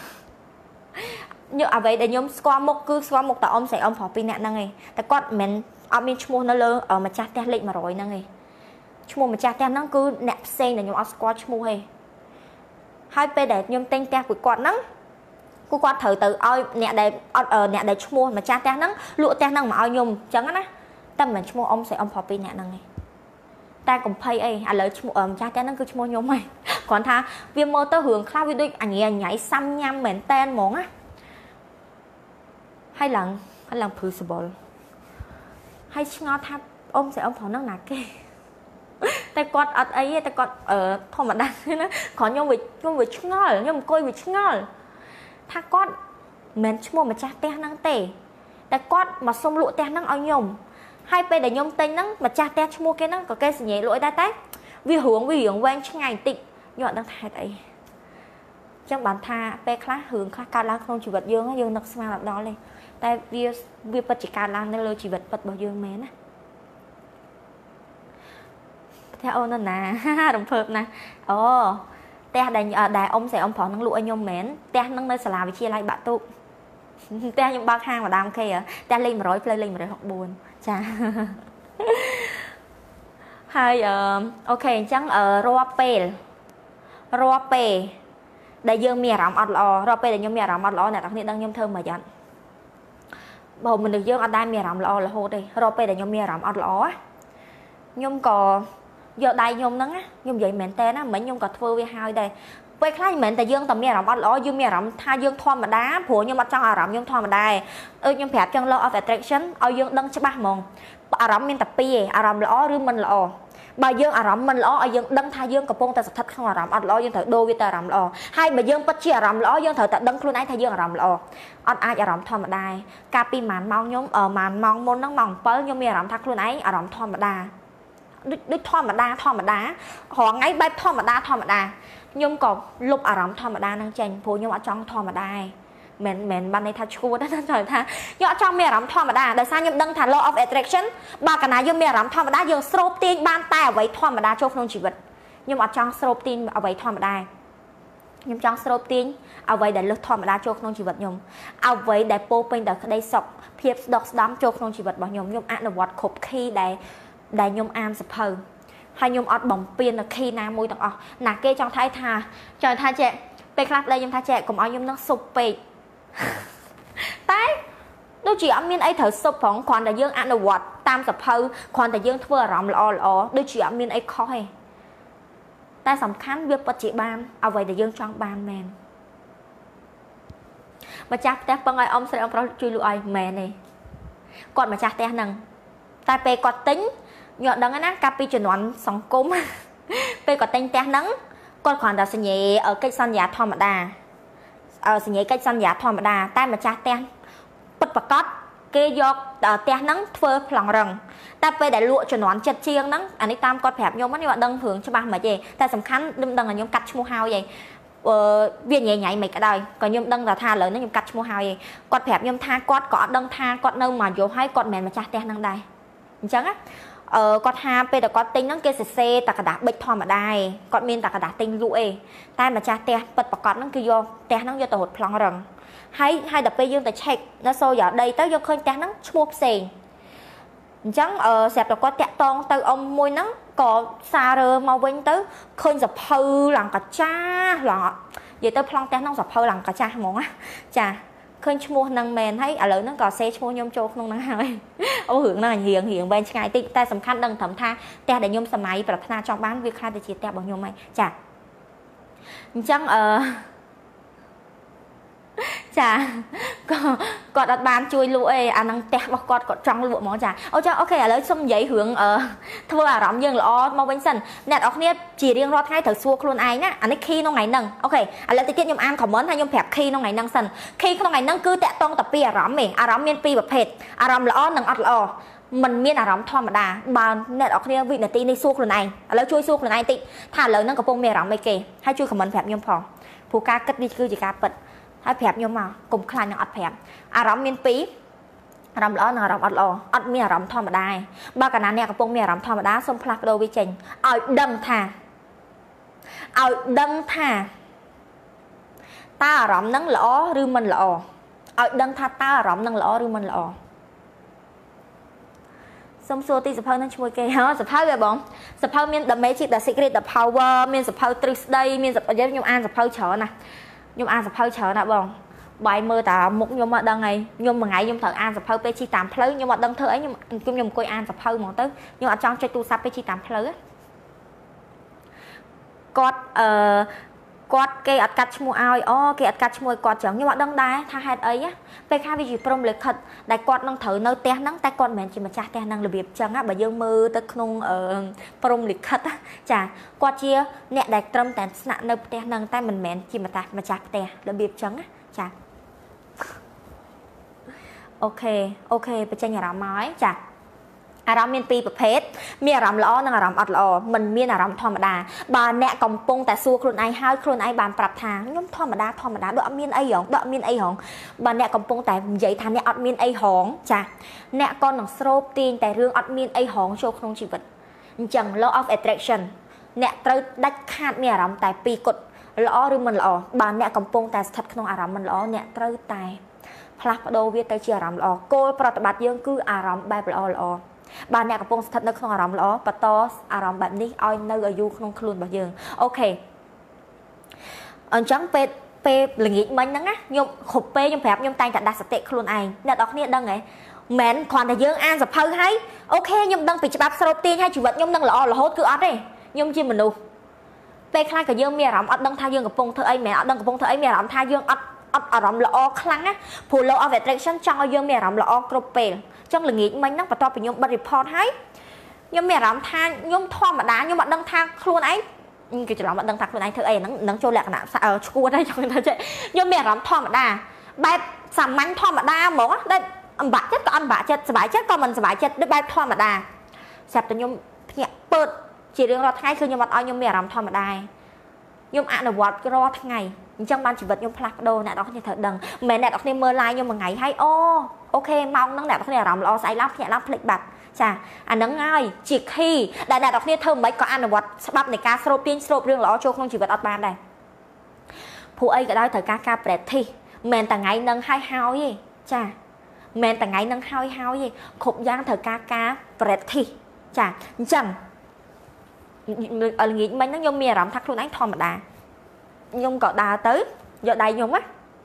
យកអ្វីដែលខ្ញុំស្គាល់មុខគឺស្គាល់មុខតែអ៊ំស្រីអ៊ំប្រុសពីរអ្នកហ្នឹងឯងតែគាត់មិនអត់មានឈ្មោះនៅលើម្ចាស់ផ្ទះលេខ100ហ្នឹងឯងឈ្មោះម្ចាស់ផ្ទះហ្នឹងគឺអ្នកផ្សេងដែលខ្ញុំអត់ស្គាល់ឈ្មោះទេហើយពេលដែលខ្ញុំទិញផ្ទះពីគាត់ហ្នឹងគឺគាត់ត្រូវទៅឲ្យអ្នកដែលអត់អ្នកដែលឈ្មោះម្ចាស់ផ្ទះហ្នឹងលក់ផ្ទះហ្នឹងមកឲ្យខ្ញុំអញ្ចឹងណាតែមិនមែនឈ្មោះអ៊ំស្រីអ៊ំប្រុសពីរអ្នកហ្នឹងទេតែកំភៃអីឥឡូវឈ្មោះម្ចាស់ផ្ទះហ្នឹងគឺឈ្មោះខ្ញុំហើយគ្រាន់ថាវាមើលទៅរឿងខ្លះវាដូចអញញ៉ៃសាំញ៉ាំមែនតែនហ្មងណាហើយឡើងហើយឡើងព្រឺសបល់ហើយឆ្ងល់ថាអ៊ំស្រីអ៊ំប្រុសហ្នឹងណាគេតែគាត់អត់អីទេតែគាត់ធម្មតាណាគ្រាន់ខ្ញុំវាខ្ញុំវាឆ្ងល់ខ្ញុំអង្គុយវាឆ្ងល់ថាគាត់មិនមែនឈ្មោះម្ចាស់ផ្ទះហ្នឹងទេតែគាត់មកសុំលក់ផ្ទះហ្នឹងឲ្យខ្ញុំហើយពេលដែលខ្ញុំទិញហ្នឹងម្ចាស់ផ្ទះឈ្មោះគេហ្នឹងក៏គេសញ្ញាលក់ដែរតែវារឿងវារឿងវែងឆ្ងាយបន្តិចខ្ញុំអត់ដឹងថាហេតុអីអញ្ចឹងបានថាពេលខ្លះរឿងខ្លះកើតឡើងក្នុងជីវិតយើងយើងនឹកស្មានអត់ដល់ទេតែវាវាពិតជាកើតឡើងនៅលើជីវិតពិតរបស់យើងមែនណាផ្ទះអូនណារំភើបណាស់អូផ្ទះដែលដែលអ៊ំស្រីអ៊ំប្រុសនឹងលក់ឲ្យខ្ញុំមែនផ្ទះនឹងនៅសាលាវិទ្យាល័យបាក់ទូកផ្ទះខ្ញុំបើកហាងម្ដាមគេផ្ទះលេខ100ផ្លូវលេខ164ចាហើយអឺអូខេអញ្ចឹងរាល់ពេលរាល់ពេលដែលយើងមានអារម្មណ៍អត់ល្អរកពេលដែលខ្ញុំមានអារម្មណ៍អត់ល្អអ្នកទាំងគ្នាដឹងខ្ញុំធ្វើមិនយ៉ាងបើមនុស្សយើងអត់ដែលមានអារម្មណ៍ល្អរហូតទេរកពេលដែលខ្ញុំមានអារម្មណ៍អត់ល្អខ្ញុំក៏យកដៃខ្ញុំហ្នឹងខ្ញុំនិយាយមែនតើណាមិញខ្ញុំក៏ធ្វើវាហើយដែរពេលខ្លះមិនមែនតែយើងតែមានអារម្មណ៍អត់ល្អយើងមានអារម្មណ៍ថាយើងធម្មតាព្រោះខ្ញុំអត់ចង់អារម្មណ៍ខ្ញុំធម្មតាអឺខ្ញុំប្រាប់ចឹង law of attraction ឲ្យយើងដឹងច្បាស់ហ្មងអារម្មណ៍មានតែពីរឯងអារម្មណ៍ល្អឬមិនល្អបើយើងអារម្មណ៍មិនល្អឲ្យយើងដឹងថាយើងកំពុងតែស្ថិតក្នុងអារម្មណ៍អត់ល្អយើងត្រូវដូរវាទៅអារម្មណ៍ល្អហើយបើយើងពិតជាអារម្មណ៍ល្អយើងត្រូវតែដឹងខ្លួនឯងថាយើងអារម្មណ៍ល្អអត់អាចអារម្មណ៍ធម្មតាកាលពីម៉ានម៉ោងខ្ញុំម៉ានម៉ោងមុនហ្នឹងម៉ោង7ខ្ញុំមានអារម្មណ៍ថាខ្លួនឯងអារម្មណ៍ធម្មតាដូចដូចធម្មតាធម្មតារាល់ថ្ងៃបែបធម្មតាធម្មតាខ្ញុំក៏លុបអារម្មណ៍ធម្មតាហ្នឹងចេញព្រោះខ្ញុំអត់ចង់ធម្មតាឯងមិនមិនបានន័យថាឈួតណាចង់ថាខ្ញុំអត់ចង់មានអារម្មណ៍ធម្មតាដោយសារខ្ញុំដឹងថា law of attraction បើកាលណាយើងមានអារម្មណ៍ធម្មតាយើងស្រូបទាញបានតែអ្វីធម្មតាចូលក្នុងជីវិតខ្ញុំអត់ចង់ស្រូបទាញអ្វីធម្មតាខ្ញុំចង់ស្រូបទាញអ្វីដែលលើសធម្មតាចូលក្នុងជីវិតខ្ញុំអ្វីដែលពោពេញដោយក្តីសុខភាពស្ដុកស្ដំចូលក្នុងជីវិតរបស់ខ្ញុំខ្ញុំអនុវត្តគ្រប់ key ដែលដែលខ្ញុំអានសភៅហើយខ្ញុំអត់បំពេញនៅ key ណាមួយទាំងអស់ណាគេចង់ថៃថាចង់ថាចេះពេលខ្លះប្តីខ្ញុំថាចេះកុំឲ្យខ្ញុំនឹងសុបពេកតែដូចជាអត់មានអីត្រូវសុបផងគ្រាន់តែយើងអនុវត្តតាមសភៅគ្រាន់តែយើងធ្វើអារម្មណ៍ល្អល្អដូចជាអត់មានអីខុសទេតែសំខាន់វាពិតជាបានអ្វីដែលយើងចង់បានមែនម្ចាស់ផ្ទះពឹងឲ្យអ៊ំស្រីអ៊ំប្រុសជួយលក់ឲ្យមែនទេគាត់ម្ចាស់ផ្ទះហ្នឹងតែពេលគាត់ទិញខ្ញុំដឹងណាកាលពីជំនាន់សង្គមពេលគាត់ទិញផ្ទះហ្នឹងគាត់គ្រាន់តែសញ្ញាកិច្ចសន្យាធម្មតាសញ្ញាកិច្ចសន្យាធម្មតាតែម្ចាស់ផ្ទះពិតប្រាកដគេយកផ្ទះហ្នឹងធ្វើប្លង់រឹងតែពេលដែលលក់ជំនាន់ចិត្តជាងហ្នឹងអានេះតាមគាត់ប្រាប់ខ្ញុំខ្ញុំអត់ដឹងរឿងច្បាស់មិនទេតែសំខាន់ខ្ញុំដឹងថាខ្ញុំកាត់ឈ្មោះហើយឯងអឺវាញ៉ៃញ៉ៃមិនក៏ដោយក៏ខ្ញុំដឹងថាឥឡូវនេះខ្ញុំកាត់ឈ្មោះហើយឯងគាត់ប្រាប់ខ្ញុំថាគាត់ក៏អត់ដឹងថាគាត់នៅមកយកហើយគាត់មិនមែនម្ចាស់ផ្ទះហ្នឹងដែរអញ្ចឹងណាអឺគាត់ថាពេលតែគាត់ទិញហ្នឹងគេសរសេរតែกระดาษប៊ិចធម្មតាឯងគាត់មានតែกระดาษទិញលក់ឯងតែម្ចាស់ផ្ទះពិតប្រាកដហ្នឹងគឺយកផ្ទះហ្នឹងយកទៅរត់ប្លង់រឹងហើយហើយដល់ពេលយើងទៅ check នៅសូយ៉ាដីទៅយើងឃើញផ្ទះហ្នឹងឈ្មោះផ្សេងអញ្ចឹងអឺស្រាប់តែគាត់តាក់តងទៅអ៊ំមួយហ្នឹងក៏សាររើមកវិញទៅឃើញសភៅឡើងកាចាឡើងនិយាយទៅប្លង់ផ្ទះហ្នឹងសភៅឡើងកាចាហ្មងណាចាឃើញឈ្មោះហ្នឹងមែនហើយឥឡូវហ្នឹងក៏សេឈ្មោះខ្ញុំចូលក្នុងហ្នឹងហើយអូរឿងហ្នឹងរៀងរៀងវែងឆ្ងាយតិចតែសំខាន់ដឹងត្រឹមថាផ្ទះដែលខ្ញុំសម័យប្រាថ្នាចង់បានវាខ្លាចទៅជាផ្ទះរបស់ខ្ញុំហើយចាអញ្ចឹងអឺចាគាត់អត់បានជួយលក់អីអាហ្នឹងផ្ទះរបស់គាត់គាត់ចង់លក់ហ្មងចាអូចាអូខេឥឡូវសុំនិយាយរឿងអឺធ្វើអារម្មណ៍យើងល្អមកវិញសិនអ្នកនរគ្នាជារៀងរាល់ថ្ងៃត្រូវសួរខ្លួនឯងណាអានេះ key ក្នុងថ្ងៃហ្នឹងអូខេឥឡូវតិចទៀតខ្ញុំអាន comment ហើយខ្ញុំប្រាប់ key ក្នុងថ្ងៃហ្នឹងសិន key ក្នុងថ្ងៃហ្នឹងគឺតាក់ទងតែពីអារម្មណ៍ទេអារម្មណ៍មានពីរប្រភេទអារម្មណ៍ល្អនិងអត់ល្អมันមានអារម្មណ៍ធម្មតាបើអ្នកនរគ្នាវិនាទីនេះសួរខ្លួនឯងឥឡូវជួយសួរខ្លួនឯងតិចថាឥឡូវហ្នឹងកំពុងមានអារម្មណ៍អីគេហើយជួយ comment ប្រាប់ខ្ញុំផងព្រោះការគិតវាគឺជាការពិតហើយប្រាប់ខ្ញុំមកកុំខ្លាចនឹងអត់ប្រាប់អារម្មណ៍មានពីរអារម្មណ៍ល្អនិងអារម្មណ៍អត់ល្អអត់មានអារម្មណ៍ធម្មតាទេបើកាលណាអ្នកកំពុងមានអារម្មណ៍ធម្មតាសូមផ្លាស់ប្ដូរវាចេញឲ្យដឹងថាឲ្យដឹងថាតើអារម្មណ៍ហ្នឹងល្អឬមិនល្អឲ្យដឹងថាតើអារម្មណ៍ហ្នឹងល្អឬមិនល្អសុំសួរទីសភៅនឹងឈ្មោះគេហ៎សភៅហ៎បងសភៅមាន The Magic The Secret The Power មានសភៅទ្រឹស្ដីមានសភៅខ្ញុំអានសភៅច្រើនណាខ្ញុំអានសភៅច្រើនណាបងបាយមើលតាមុខខ្ញុំអត់ដឹងហើយខ្ញុំមួយថ្ងៃខ្ញុំត្រូវអានសភៅពេលជិះតាមផ្លូវខ្ញុំអត់ដឹងធ្វើអីខ្ញុំខ្ញុំអង្គុយអានសភៅហ្មងទៅខ្ញុំអត់ចង់ចុចទូរស័ព្ទពេលជិះតាមផ្លូវគាត់អឺគាត់គេអត់កាត់ឈ្មោះឲ្យអូគេអត់កាត់ឈ្មោះឲ្យគាត់ចឹងខ្ញុំអត់ដឹងដែរថាហេតុអីពេលខ្លះវាជាព្រមលិខិតដែលគាត់នឹងត្រូវនៅផ្ទះហ្នឹងតែគាត់មិនមែនជាម្ចាស់ផ្ទះហ្នឹងរបៀបចឹងណាបើយើងមើលទៅក្នុងព្រមលិខិតចាគាត់ជាអ្នកដែលត្រឹមតែស្នាក់នៅផ្ទះហ្នឹងតែមិនមែនជាម្ចាស់ម្ចាស់ផ្ទះរបៀបចឹងណាចាអូខេអូខេបញ្ចេញអារម្មណ៍មកហើយចាអារម្មណ៍មានពីរប្រភេទមានអារម្មណ៍ល្អនិងអារម្មណ៍អត់ល្អមិនមានអារម្មណ៍ធម្មតាបើអ្នកកំពុងតែសួរខ្លួនឯងហើយខ្លួនឯងបានប្រាប់ថាខ្ញុំធម្មតាធម្មតាដូចអត់មានអីហងដូចអត់មានអីហងបើអ្នកកំពុងតែនិយាយថាអ្នកអត់មានអីហងចាអ្នកក៏នឹងស្រូបទាញតែរឿងអត់មានអីហងចូលក្នុងជីវិតអញ្ចឹង law of attraction អ្នកត្រូវដាច់ខាតមានអារម្មណ៍តែពីរគត់ល្អឬមិនល្អបើអ្នកកំពុងតែស្ថិតក្នុងអារម្មណ៍មិនល្អអ្នកត្រូវតែផ្លាស់ប្ដូរវាទៅជាអារម្មណ៍ល្អគោលប្រតិបត្តិយើងគឺអារម្មណ៍បែបល្អល្អបើអ្នកកំពុងស្ថិតនៅក្នុងអារម្មណ៍ល្អបន្តអារម្មណ៍បែបនេះឲ្យនៅអាយុក្នុងខ្លួនរបស់យើងអូខេអអញ្ចឹងពេលពេលល្ងាចមិញហ្នឹងណាខ្ញុំគ្រប់ពេលខ្ញុំប្រាប់ខ្ញុំតែងតែដាក់សតិខ្លួនឯងអ្នកនរគ្នាដឹងហ៎មិនគ្រាន់តែយើងអានសភៅហើយអូខេខ្ញុំដឹងពីច្បាប់ស្រូបទាញហើយជីវិតខ្ញុំនឹងល្អរហូតគឺអត់ទេខ្ញុំជាមនុស្សពេលខ្លះក៏យើងមានអារម្មណ៍អត់ដឹងថាយើងកំពុងធ្វើអីមិនអត់ដឹងកំពុងធ្វើអីមានអារម្មណ៍ថាយើងអត់អត់អារម្មណ៍ល្អខ្លាំងណាព្រោះ law of attraction ចង់ឲ្យយើងមានអារម្មណ៍ល្អគ្រប់ពេលអញ្ចឹងល្ងាចមិញហ្នឹងបន្ទាប់ពីខ្ញុំបិទ report ហើយខ្ញុំមានអារម្មណ៍ថាខ្ញុំធម្មតាខ្ញុំអត់ដឹងថាខ្លួនឯងគេច្រឡំអត់ដឹងថាខ្លួនឯងធ្វើអីហ្នឹងនឹងចូលលក្ខណៈឈួតហើយចង់ថាចេះខ្ញុំមានអារម្មណ៍ធម្មតាបែបសាមញ្ញធម្មតាហ្មងដែលអំបាក់ចិត្តក៏អត់អំបាក់ចិត្តសុបាយចិត្តក៏មិនសុបាយចិត្តដូចបែបធម្មតាស្រាប់តែខ្ញុំភ្ញាក់ពើតជារៀងរាល់ថ្ងៃគឺខ្ញុំអត់ឲ្យខ្ញុំមានអារម្មណ៍ធម្មតាខ្ញុំអនុវត្តរាល់ថ្ងៃអញ្ចឹងបានជីវិតខ្ញុំផ្លាស់ប្ដូរអ្នកនរគ្នាត្រូវដឹងមិនមែនអ្នកនរគ្នាមើល live ខ្ញុំមួយថ្ងៃហើយអូអូខេម៉ោងហ្នឹងអ្នកនរគ្នាអារម្មណ៍ល្អស្អែកឡើងភ្ញាក់ឡើងភ្លេចបាត់ចាអាហ្នឹងហើយជា key ដែលអ្នកនរគ្នាធ្វើមិនក៏អនុវត្តច្បាប់នៃការស្រូបទាញស្រូបរឿងល្អចូលក្នុងជីវិតអត់បានដែរព្រោះអីក៏ដោយត្រូវការការ practice មិនមែនតែថ្ងៃហ្នឹងហើយហើយទេចាមិនមែនតែថ្ងៃហ្នឹងហើយហើយទេគ្រប់យ៉ាងត្រូវការការ practice ចាអញ្ចឹងល្ងាចមិញហ្នឹងខ្ញុំមានអារម្មណ៍ថាខ្លួនឯងធម្មតាខ្ញុំក៏ដើរទៅយកដៃខ្ញុំណា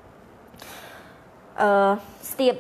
អឺស្ទាប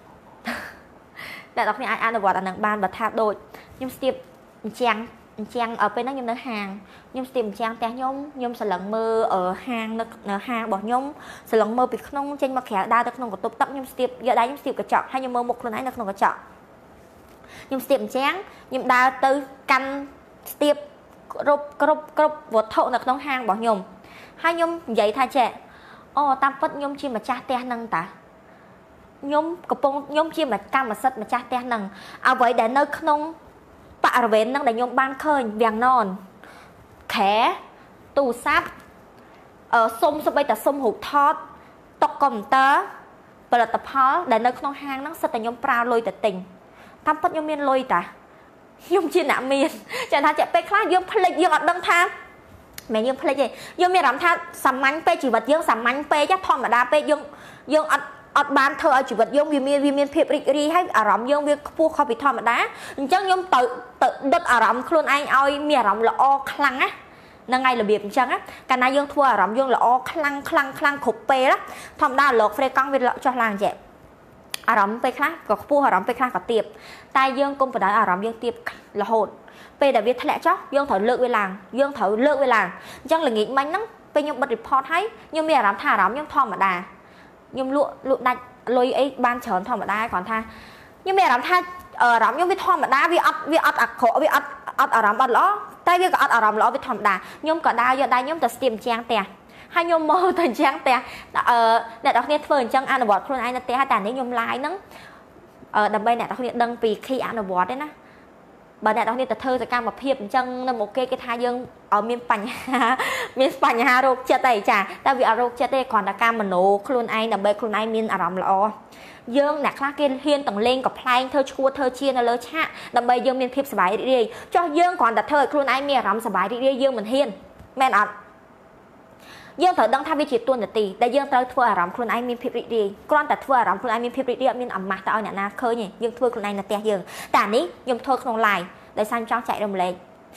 អ្នកនរគ្នាអាចអនុវត្តអានឹងបានបើថាដូចខ្ញុំស្ទាបអញ្ចាំងអញ្ចាំងởពេលហ្នឹងខ្ញុំនៅហាងខ្ញុំស្ទាបអញ្ចាំងផ្ទះខ្ញុំខ្ញុំសន្លឹងមើលហាងនៅហាងរបស់ខ្ញុំសន្លឹងមើលពីក្នុងចេញមកក្រៅដើរទៅក្នុងកន្ទប់ទឹកខ្ញុំស្ទាបយកដៃខ្ញុំស្ទាបកញ្ចក់ហើយខ្ញុំមើលមុខខ្លួនឯងនៅក្នុងកញ្ចក់ខ្ញុំស្ទាបអញ្ចាំងខ្ញុំដើរទៅកាន់ស្ទាបគ្រប់គ្រប់គ្រប់វត្ថុនៅក្នុងហាងរបស់ខ្ញុំហើយខ្ញុំនិយាយថាចេះអូតាមពិតខ្ញុំជាម្ចាស់ផ្ទះហ្នឹងតាខ្ញុំកំពុងខ្ញុំជាកម្មសិទ្ធិម្ចាស់ផ្ទះហ្នឹងអ្វីដែលនៅក្នុងបរិវេណហ្នឹងដែលខ្ញុំបានឃើញវាំងននខែទូរស័ព្ទអឺសុំសម្បីតែសុំរូបថតតុកកុំព្យូទ័រផលិតផលដែលនៅក្នុងហាងហ្នឹងសិតតែខ្ញុំប្រើលុយទៅទិញតាមពិតខ្ញុំមានលុយតាខ្ញុំជាអ្នកមានចាថាចេះពេលខ្លះយើងភ្លេចយើងអត់ដឹងថាមិនយើងភ្លេចទេយើងមានអារម្មណ៍ថាសាមញ្ញពេកជីវិតយើងសាមញ្ញពេកធម្មតាពេកយើងយើងអត់អត់បានធ្វើឲ្យជីវិតយើងវាមានវាមានភាពរីករាយហើយអារម្មណ៍យើងវាខ្ពស់ខុសពីធម្មតាអញ្ចឹងខ្ញុំទៅទៅដុតអារម្មណ៍ខ្លួនឯងឲ្យមានអារម្មណ៍ល្អខ្លាំងណាហ្នឹងហើយរបៀបអញ្ចឹងកាលណាយើងធ្វើអារម្មណ៍យើងល្អខ្លាំងខ្លាំងខ្លាំងគ្រប់ពេលធម្មតាលោកហ្វ្រេកង់វាចុះឡើងចេះអារម្មណ៍ពេលខ្លះក៏ខ្ពស់អារម្មណ៍ពេលខ្លះក៏ទាបតែយើងកុំបដៅអារម្មណ៍យើងទាបរហូតពេលដែលវាធ្លាក់ចុះយើងត្រូវលើកវាឡើងយើងត្រូវលើកវាឡើងអញ្ចឹងល្ងាចមិញហ្នឹងពេលខ្ញុំបិទ report ហើយខ្ញុំមានអារម្មណ៍ថាអារម្មណ៍ខ្ញុំធម្មតាខ្ញុំលក់លក់ដាច់លុយអីបានច្រើនធម្មតាគ្រាន់ថាខ្ញុំមានអារម្មណ៍ថាអារម្មណ៍ខ្ញុំវាធម្មតាវាអត់វាអត់អាក្រក់វាអត់អត់អារម្មណ៍អត់ល្អតែវាក៏អត់អារម្មណ៍ល្អវាធម្មតាខ្ញុំក៏ដើរយកដៃខ្ញុំទៅស្ទាបជាងផ្ទះហើយខ្ញុំមើលទៅជាងផ្ទះអឺអ្នកនរគ្នាធ្វើអញ្ចឹងអនុវត្តខ្លួនឯងនៅផ្ទះតែនេះខ្ញុំ live ហ្នឹងអឺដើម្បីអ្នកនរគ្នាដឹងពី key អនុវត្តទេណាបើអ្នកនរគ្នាទៅធ្វើសកម្មភាពអញ្ចឹងនៅមកគេគេថាយើងឲ្យមានបញ្ហាមានបញ្ហារោគចិត្តអីចាតែវាអត់រោគចិត្តទេគ្រាន់តែការមโนខ្លួនឯងដើម្បីខ្លួនឯងមានអារម្មណ៍ល្អយើងអ្នកខ្លះគេហ៊ានទាំងលេងកំ pl ែងធ្វើឈួតធ្វើជានៅលើឆាកដើម្បីយើងមានភាពសប្បាយរីករាយចុះយើងគ្រាន់តែធ្វើឲ្យខ្លួនឯងមានអារម្មណ៍សប្បាយរីករាយយើងមិនហ៊ានមែនអត់យើងត្រូវដឹងថាវាជាទួនាទីដែលយើងត្រូវធ្វើអារម្មណ៍ខ្លួនឯងមានភាពរីករាយគ្រាន់តែធ្វើអារម្មណ៍ខ្លួនឯងមានភាពរីករាយអត់មានអាម៉ាស់ទៅឲ្យអ្នកណាឃើញទេយើងធ្វើខ្លួនឯងនៅផ្ទះយើងតែអានេះខ្ញុំធ្វើក្នុង live ដោយសារចង់ចែករំលែក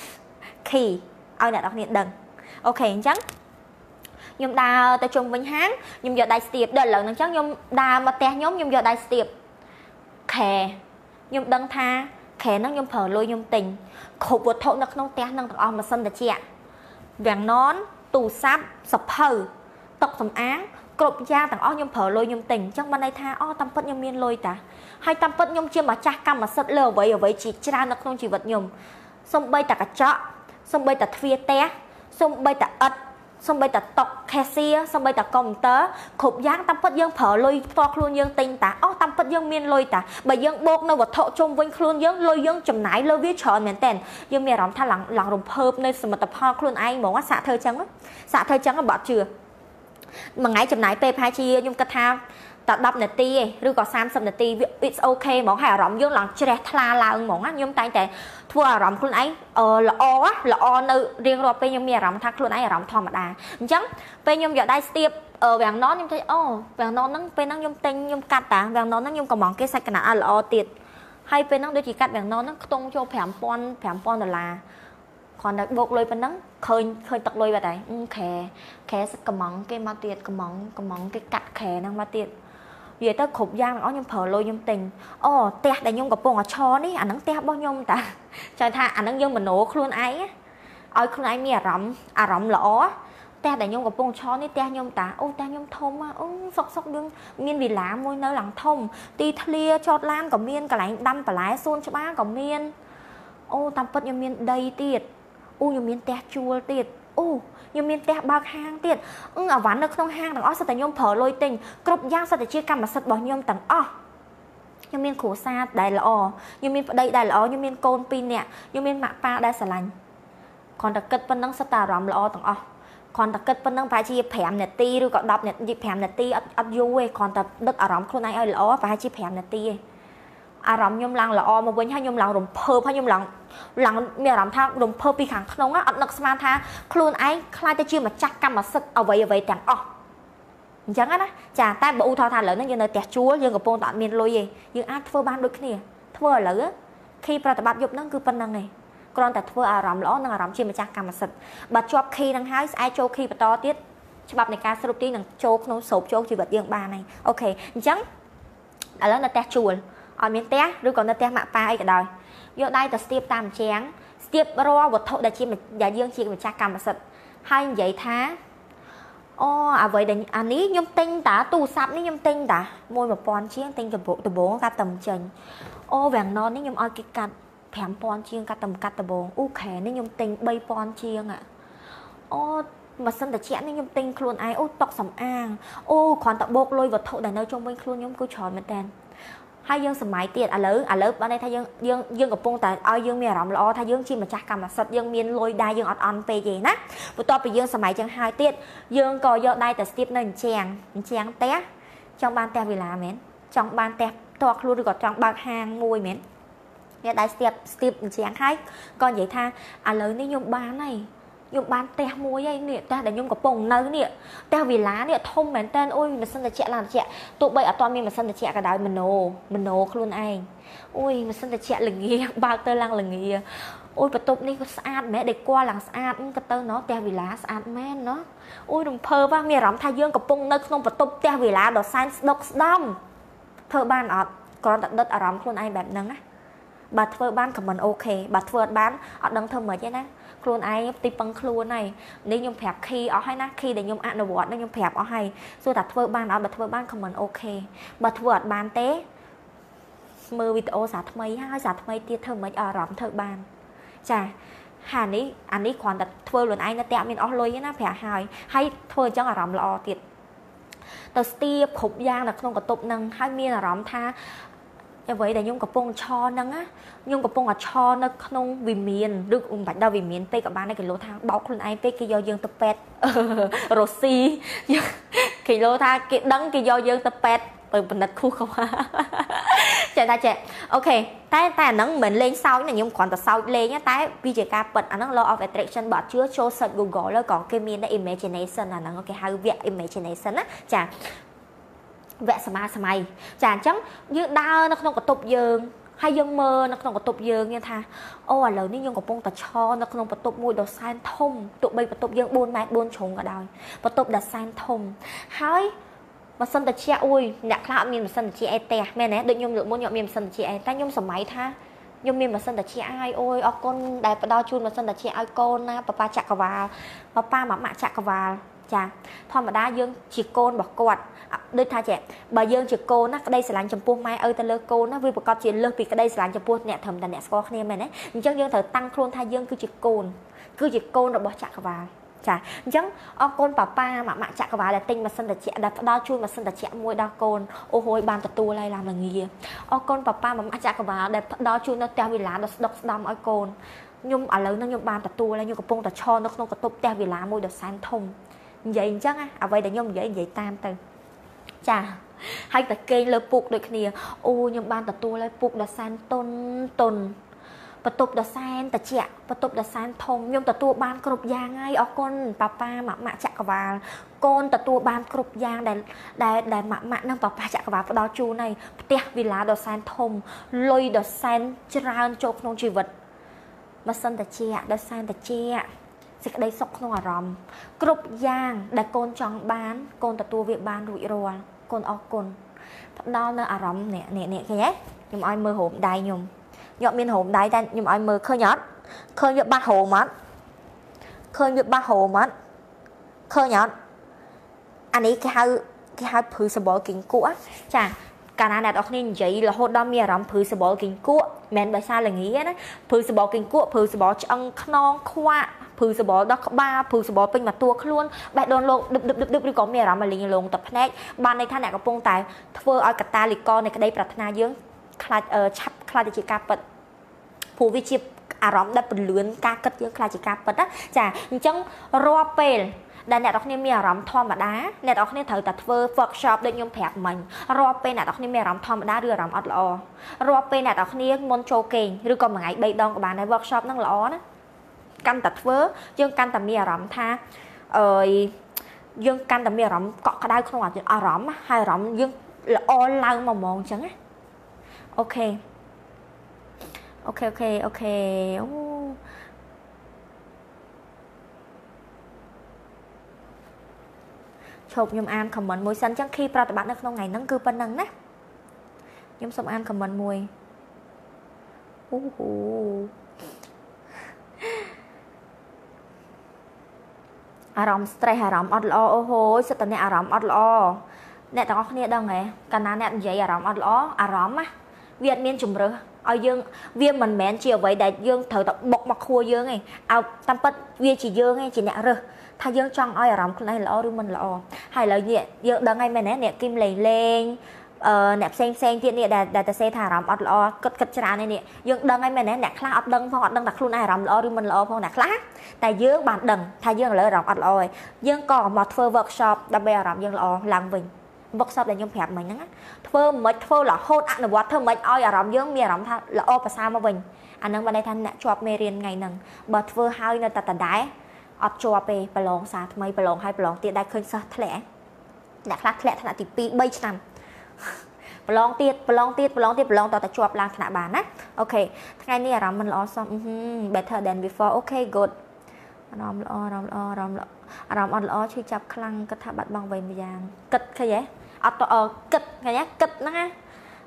key ឲ្យអ្នកនរគ្នាដឹងអូខេអញ្ចឹងខ្ញុំដើរទៅជុំវិញហាងខ្ញុំយកដៃស្ទាបដល់ឥឡូវហ្នឹងអញ្ចឹងខ្ញុំដើរមកផ្ទះខ្ញុំខ្ញុំយកដៃស្ទាបខែខ្ញុំដឹងថាខែហ្នឹងខ្ញុំប្រើលុយខ្ញុំទិញគ្រប់វត្ថុនៅក្នុងផ្ទះហ្នឹងទាំងអស់ម៉ាស៊ីនត្រជាក់វាំងននទូរស័ព្ទសភៅតុសម្អាងគ្រប់យ៉ាងទាំងអស់ខ្ញុំប្រើលុយខ្ញុំទិញអញ្ចឹងបានន័យថាអូតាមពិតខ្ញុំមានលុយតាហើយតាមពិតខ្ញុំជាម្ចាស់កម្មសិទ្ធិលើអ្វីអ្វីជាច្រើននៅក្នុងជីវិតខ្ញុំសំបីតែកញ្ចក់សំបីតែទ្វារផ្ទះសំបីតែឥដ្ឋសំបីតែតុ cashier សំបីតែកុំព្យូទ័រគ្រប់យ៉ាងតាមពិតយើងប្រើលុយផ្ទាល់ខ្លួនយើងទិញតាអូតាមពិតយើងមានលុយតាបើយើងបូកនៅវត្ថុជុំវិញខ្លួនយើងលុយយើងចំណាយលើវាច្រើនមែនតើយើងមានអារម្មណ៍ថាឡើងឡើងរំភើបនៅសមិទ្ធផលខ្លួនឯងហ្មងសាក់ធ្វើចឹងសាក់ធ្វើចឹងបើអត់ជឿមួយថ្ងៃចំណាយពេលប្រហែលជាខ្ញុំគិតថាតែដប់នាទីឯងឬក៏សាមសិបនាទី it's okay ហ្មងហើយអារម្មណ៍យើងឡើងជ្រះថ្លាឡើងហ្មងណាខ្ញុំតែងតែធ្វើអារម្មណ៍ខ្លួនឯងល្អល្អនៅរៀងរាល់ពេលខ្ញុំមានអារម្មណ៍ថាខ្លួនឯងអារម្មណ៍ធម្មតាអញ្ចឹងពេលខ្ញុំយកដៃស្ទាបវាំងននខ្ញុំថាអូវាំងននហ្នឹងពេលហ្នឹងខ្ញុំទិញខ្ញុំកាត់តាវាំងននហ្នឹងខ្ញុំកំងគេសាច់កណាត់ល្អទៀតហើយពេលហ្នឹងដូចជាកាត់វាំងននហ្នឹងខ្ទង់ចូលប្រាំពាន់ប្រាំពាន់ដុល្លារ còn đặt bột lôi bên nắng khơi khơi tật lôi vào đấy khè khè sẽ cầm mỏng cái ma tiệt cầm mỏng cầm mỏng cái cắt khè năng ma tiệt vậy ta khục giang ở nhung phở lôi nhung tình ô te đại nhung gặp bông ở cho ní ảnh nắng te bao nhung ta trời tha ảnh nắng dương mình nổ luôn ấy ơi luôn ấy mi à rậm à rậm lỗ te đại nhung gặp bông cho ní te nhung ta ô te nhung thông á ô sọc sọc đương miên vì lá môi nơi lằng thông ti thlia chọt lan có miên cả lạnh đâm cả lái xôn cho ba có miên ô tam phật nhung miên đầy tiệt ô nhung miên te chua tiệt ô nhung miên te bạc hang tiệt ừ ở ván được không hang đằng ó sao tại nhung phở lôi tình cướp giang sao tại chia cam mà sật bỏ nhung tầng ó nhung miên khổ xa đại lọ nhung miên đây đại lọ nhung miên côn pin nè nhung miên mạ pa đại sả lành còn đặc kết phân năng sắt tà rầm lọ tầng ó còn đặc kết phân năng phải chia phèm nè ti rồi còn đọc nè dịp phèm nè ti ấp du còn tập đất ở rầm không ai ơi lọ phải chia phèm nè ti à rầm nhung lăng lọ mà với hai nhung lăng rầm phơ hay nhung lăng lăng mi rầm tha rầm phơ pi khẳng không á ấp nặc sma tha khuôn ấy khai ta chia mà chắc cam mà sực ở vậy ở vậy tầng ó chẳng á chả tai bộ thao thà lớn nó như nơi tẹt chúa dươngกับpôn tọt miền lôi gì dương ai thưa ban đôi kia thưa lỡ khiประบาดยุบนั่งคือปนนั่งไงกรอนแต่thưaอารมณ์ล้อนั่งอารมณ์เชี่ยมาจากกรรมสิทธิ์บัดจอบขี้นั่งหายไอโจขี้ประตอติดฉบับในการสรุปที่นั่งโจกน้องโศกโจกชีวิตdươngบานnày okจังอะไรนั่นแต่chúa ở miền té rồi cònนั่นแต่มะปลาไอ้กระดอยโยได้แต่สเตียบตามแจ้งสเตียบรอวัตถุได้เชี่ยมาอย่าdươngเชี่ยมาจากกรรมสิทธิ์ให้ใหญ่ท้าô à vậy để anh ấy nhung tinh ta tu sắp ní nhung tinh ta môi một pon chiên tinh từ bộ từ bốn cả tầm chân ô vàng non ní nhung oi cái cắt thèm pon chiên cả tầm cắt từ bốn u khè ní nhung tinh bay pon chiên ạ ô mà sân ta chén ní nhung tinh luôn ai ô tóc sầm ang ô còn tập bột lôi vật thụ để nơi trong bên luôn nhung cứ tròn mà đen hai dương sầm máy tiền à lớn à lớn bên đây thay dương dương dươngกับpungแต่เอาdươngมีรำล้อthay dương chi mà chắc cầm là sật dương miên lôi đai dương ọt on pe gì nè buổi tối bị dương sầm máy chẳng hai tiết dương coi do đaiแต่ step nên chèn chèn té trong ban té vì là mến trong ban té toạc luôn được trong ban hàng môi mến nghe đai step step chèn hay còn vậy tha à lớn đi dùng ban này dùng ban té môi ấy nè té để dùngกับpung nơi nè té vì lá nè thông mến tên ôi mà sân là chẹn làm chẹn tụ bậy ở toàn miền mà sân là chẹn cả đời mình nổ mình nổ luôn anh ôi mà sân là chẹn là nghề bao tơ lăng là nghề ôi và tụp này có sát mẹ để qua làng sát cái tơ nó té vì lá sát mẹ nó ôi đừng phơ ba miền rắm thay dươngกับpung nơi không và tụp té vì lá đó sai độc đâm thơ ban ở còn đặt đất ở rắm luôn anhแบบนั้นนะbà thơ ban của mình ok bà thơ bán ở đằng thơ mới chứ nè luôn aiตีปังครูnày nếu nhung phẹp khi ở hay na khi để nhung ăn đồ bọt nếu nhung phẹp ở hay rồi đặt thưa ban ở đặt thưa ban comment ok bật thưa ban té mơ video sạt mấy hai sạt mấy tia thơ mấy ở rắm thưa ban chà hà ní anh ní còn đặt thưa luôn ai nó tẹo mình ở lôi na phẹp hai hay thưa chẳng ở rắm là tiệt tờ tia khục giang là không có tục năng hai miên là rắm tha vậy để nhungกับpung cho năng á nhungกับpung ở cho nó không vì miền được ủng bạch đâu vì miền tây các bạn này cái lô thang bóc luôn ai tây cái do dương tập pet rosi cái lô thang cái đắng cái do dương tập pet từ bên đất khu không chạy ta chạy ok tay tay nắng mình lên sau này nhung còn tập sau lên nhá tay video ca bật anh nó law of attraction bật chưa cho search googleแล้วก็cái miền là imagination là nó cái hai việc imagination á chà vẽสมาสมัยจานจังยืดดาวนักนงกระตุบยืงให้ยืงเมอนักนงกระตุบยืงเนี่ยท่าโอ้เหล่านี้ยืงกับปงตะชอนักนงกระตุบมวยดอกไซน์ทมตุบใบกระตุบยืงบุญแม่บุญชงกระดอยกระตุบดอกไซน์ทมหายมาสันตะเชียอุ้ยเนี่ยคลามีมาสันตะเชียไอแต่แม่เนี่ยเด็กยมหรือมวยยมมีมาสันตะเชียไอแต่ยมสมัยท่ายมมีมาสันตะเชียไอโอ้ยออกก้นได้ประดอจูนมาสันตะเชียไอก้นนะป้าป้าจักรวาลป้าป้าหมาหมาจักรวาลจ้าธรรมดายืงจีโกนบอกกวดด้วยท่าแฉบยืงจีโกนนะก็ได้สลายจมูกไม้เออแต่เลิกโกนนะวิปกรณ์จีเลิกปีก็ได้สลายจมูกเนี่ยทำแต่เนี่ยสกอร์เนี่ยมันเนี่ยจังยืงเถอะตั้งโครนท่ายืงคือจีโกนคือจีโกนเราบอกจักรวาลจ้าจังออกโกนป้าป้าหมาหมาจักรวาลแต่ติงมาสันตะเชียดับดาวช่วยมาสันตะเชียมวยดาวโกนโอ้โหบานตะตัวอะไรlàm là nghềออกโกนป้าป้าหมาหมาจักรวาลแต่ดาวช่วยนั่นแต่เวลาดอกดอกดำออกโกนยมอะไรนั่นยมบานตะตัวอะไรยมกระโปรงตะชอนกนกกระตุบแต่เวลามวยดอกแสนทงvậy chắc á, à vậy để nhung vậy vậy tam từ, chà, hay ta kê lơ buộc được nè, ô nhung ban ta tua lơ buộc đã san tôn tôn, bắt tục đã san ta chẹt, bắt tục đã san thông, nhung ta tua ban cột giang ngay, ở con papa mạ mạ chặt vào, con ta tua ban cột giang để để để mạ mạ năng papa chặt vào đó chu này, tiếc vì lá đã san thông, lôi đã san tràn chọc nông chi vật mà sân ta chia đôi san ta chia sẽ đây sọc không à rầm cướp giang để con chọn bán con ta tua việc bán rủi rồi con ở con đó nó à rầm nè nè nè cái nhé nhưng ai mơ hổm đai nhung nhọn miên hổm đai nhưng ai mơ khơi nhót khơi nhót ba hồ mất khơi nhót ba hồ mất khơi nhót anh ấy cái hai cái hai phứ sờ bò kính cũ chà cả na nè đó nên vậy là hốt đo mi rắm phứ sờ bò kính cũ men bởi sao là nghĩ á phứ sờ bò kính cũ phứ sờ bò chân non khoa phứ sờ bò đó ba phứ sờ bò pin mà tua luôn bạn đồn lộn đực đực đực đực đi có mi rắm mà liền lộn tập nét ban này thanh nè có pông tài thưa ở cả ta lịch con này cái đây bật na dương khai ờ chắp khai chỉ cà bật phù vi chip à rắm đã bật lươn ca cất dương khai chỉ cà bật á chà chân roa pel đại nè đó nên mi rắm thom mà đá nè đó nên thử tập vơ workshop để nhung thẹp mình roa pel nè đó nên mi rắm thom mà đá đưa rắm ọt lò roa pel nè đó nên môn châu kềnh rồi còn mà ngày bay đòn của bạn này workshop năng lỏ đó căn tập vơ dương căn tập mi rắm tha ơi dương căn tập mi rắm cọ cái đai không à rắm hai rắm dương là o lao mà mòn chẳng á ok ok ok ok chụp nhung an comment mùi xanh chẳng khi bạn bạn trong ngày nắng cư bên nắng nè nhung xong an comment mùi à rõm stress à rõm ọt lo ô hôi sao tao nè à rõm ọt lo nè tao có nè đâu nghe cả na nè vậy à rõm ọt lo à rõm á Việt miền chủng rửa ở dương viên mình mến chiều vậy đại dương thở tập bọc mặc khua dương này ao tam bất viên chỉ dương này chỉ nhẹ rửa thay dương trong ai ở cái này là o mình là o hay là nhẹ dương đằng ngày mày nè nè kim lầy lên nẹp sen sen chuyện nè đại đại xe thả rắm ọt lo cất cất ra này nè dương đằng ngày mày nè nè khla ọt đằng phong ọt đằng đặt luôn ai rắm lo mình lo phong nè khla tại dương bản đằng thay dương là rắm ọt lo dương có một phơ workshop đặc biệt rắm dương lo làm mình workshop để nhung hẹp mình á phơ mới phơ là hốt ăn là what thơ mấy oi ở rắm dương mía rắm tha là o và sao mà mình anh nâng bên đây thanh nè chọp mê riêng ngày nâng bật phơ hai nơi ta ta đái ọt chọp về bà lông xa mấy bà lông hai bà lông tiệt đại khơi sa thẻ nè khát thẻ thằng thì pi bay năm bà lông tiệt bà lông tiệt bà lông tiệt bà lông tao ta chọp lang thằng bà nè ok ngày này rắm mình lo xong better than before ok good rắm lo rắm lo rắm lo rắm ọt lo chơi chập khăng cái thằng bạn bằng về bây giờ cất cái gì ọt ờ cất cái nhá cất nó ha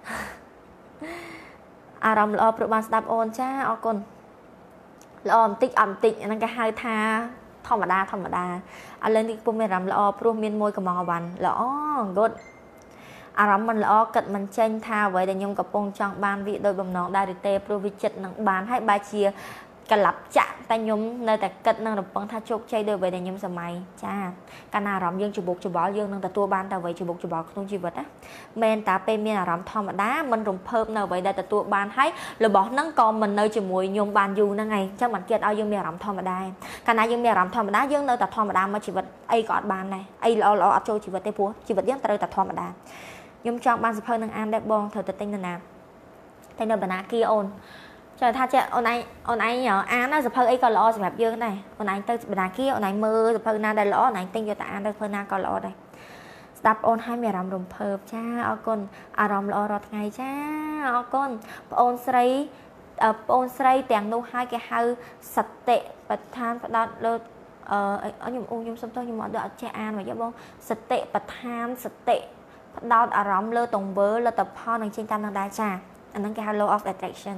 à rắm lo pro ban đáp ôn cha ở con lo tích ẩm tịnh năng cái hai tha thòng mà đa thòng mà đa anh lên đi pum mê rắm lo pro miên môi cầm mò bàn lo good à rắm mình lo cất mình tranh tha vậy để nhung cặp bông trong ban vị đôi bầm nón đa đi tê pro vị chật nặng bán hai ba chia cái lập chạm tay nhung nơi tại cất năng được bằng tha chốt chơi được về để nhung sầm mày cha cái nào rắm dương chụp bột chụp bỏ dương năng tại tua ban tao vậy chụp bột chụp bỏ không chi vật á men ta pe miên là rắm thom mà đá mình rùng phơm nào vậy đây tại tua ban thấy là bỏ nắng con mình nơi chụp mùi nhung ban dù năng ngày chắc mình kia ao dương miên rắm thom mà đá cái nào dương miên rắm thom mà đá dương nơi tại thom mà đá mà chỉ vật ai gọt ban này ai lo lo ở chỗ chỉ vật tây púa chỉ vật dương tại tại thom mà đá nhung trong ban sập hơi năng an đẹp bong thời tự tinh là nào tay nơi bản kia ôn trời tha chạy ôn anh ôn anh nhở án nó dập hơi ấy còn lo dập dương này ôn anh tới bên kia ôn anh mơ dập hơi na đây lõ ôn anh tinh cho ta ăn đây hơi na còn lo đây đập ôn hai mẹ làm rồng phơ cha ở con à rồng lo rót ngày cha ở con ôn sấy ôn sấy tiền nu hai cái hai sạch tệ và than và đọt lơ ở nhung u nhung xong tôi nhưng mà đọt cha ăn mà giúp bông sạch tệ và than sạch tệ đọt à rồng lơ tổng bớ lơ tập ho năng trên tam năng đa cha anh năng cái hello of attraction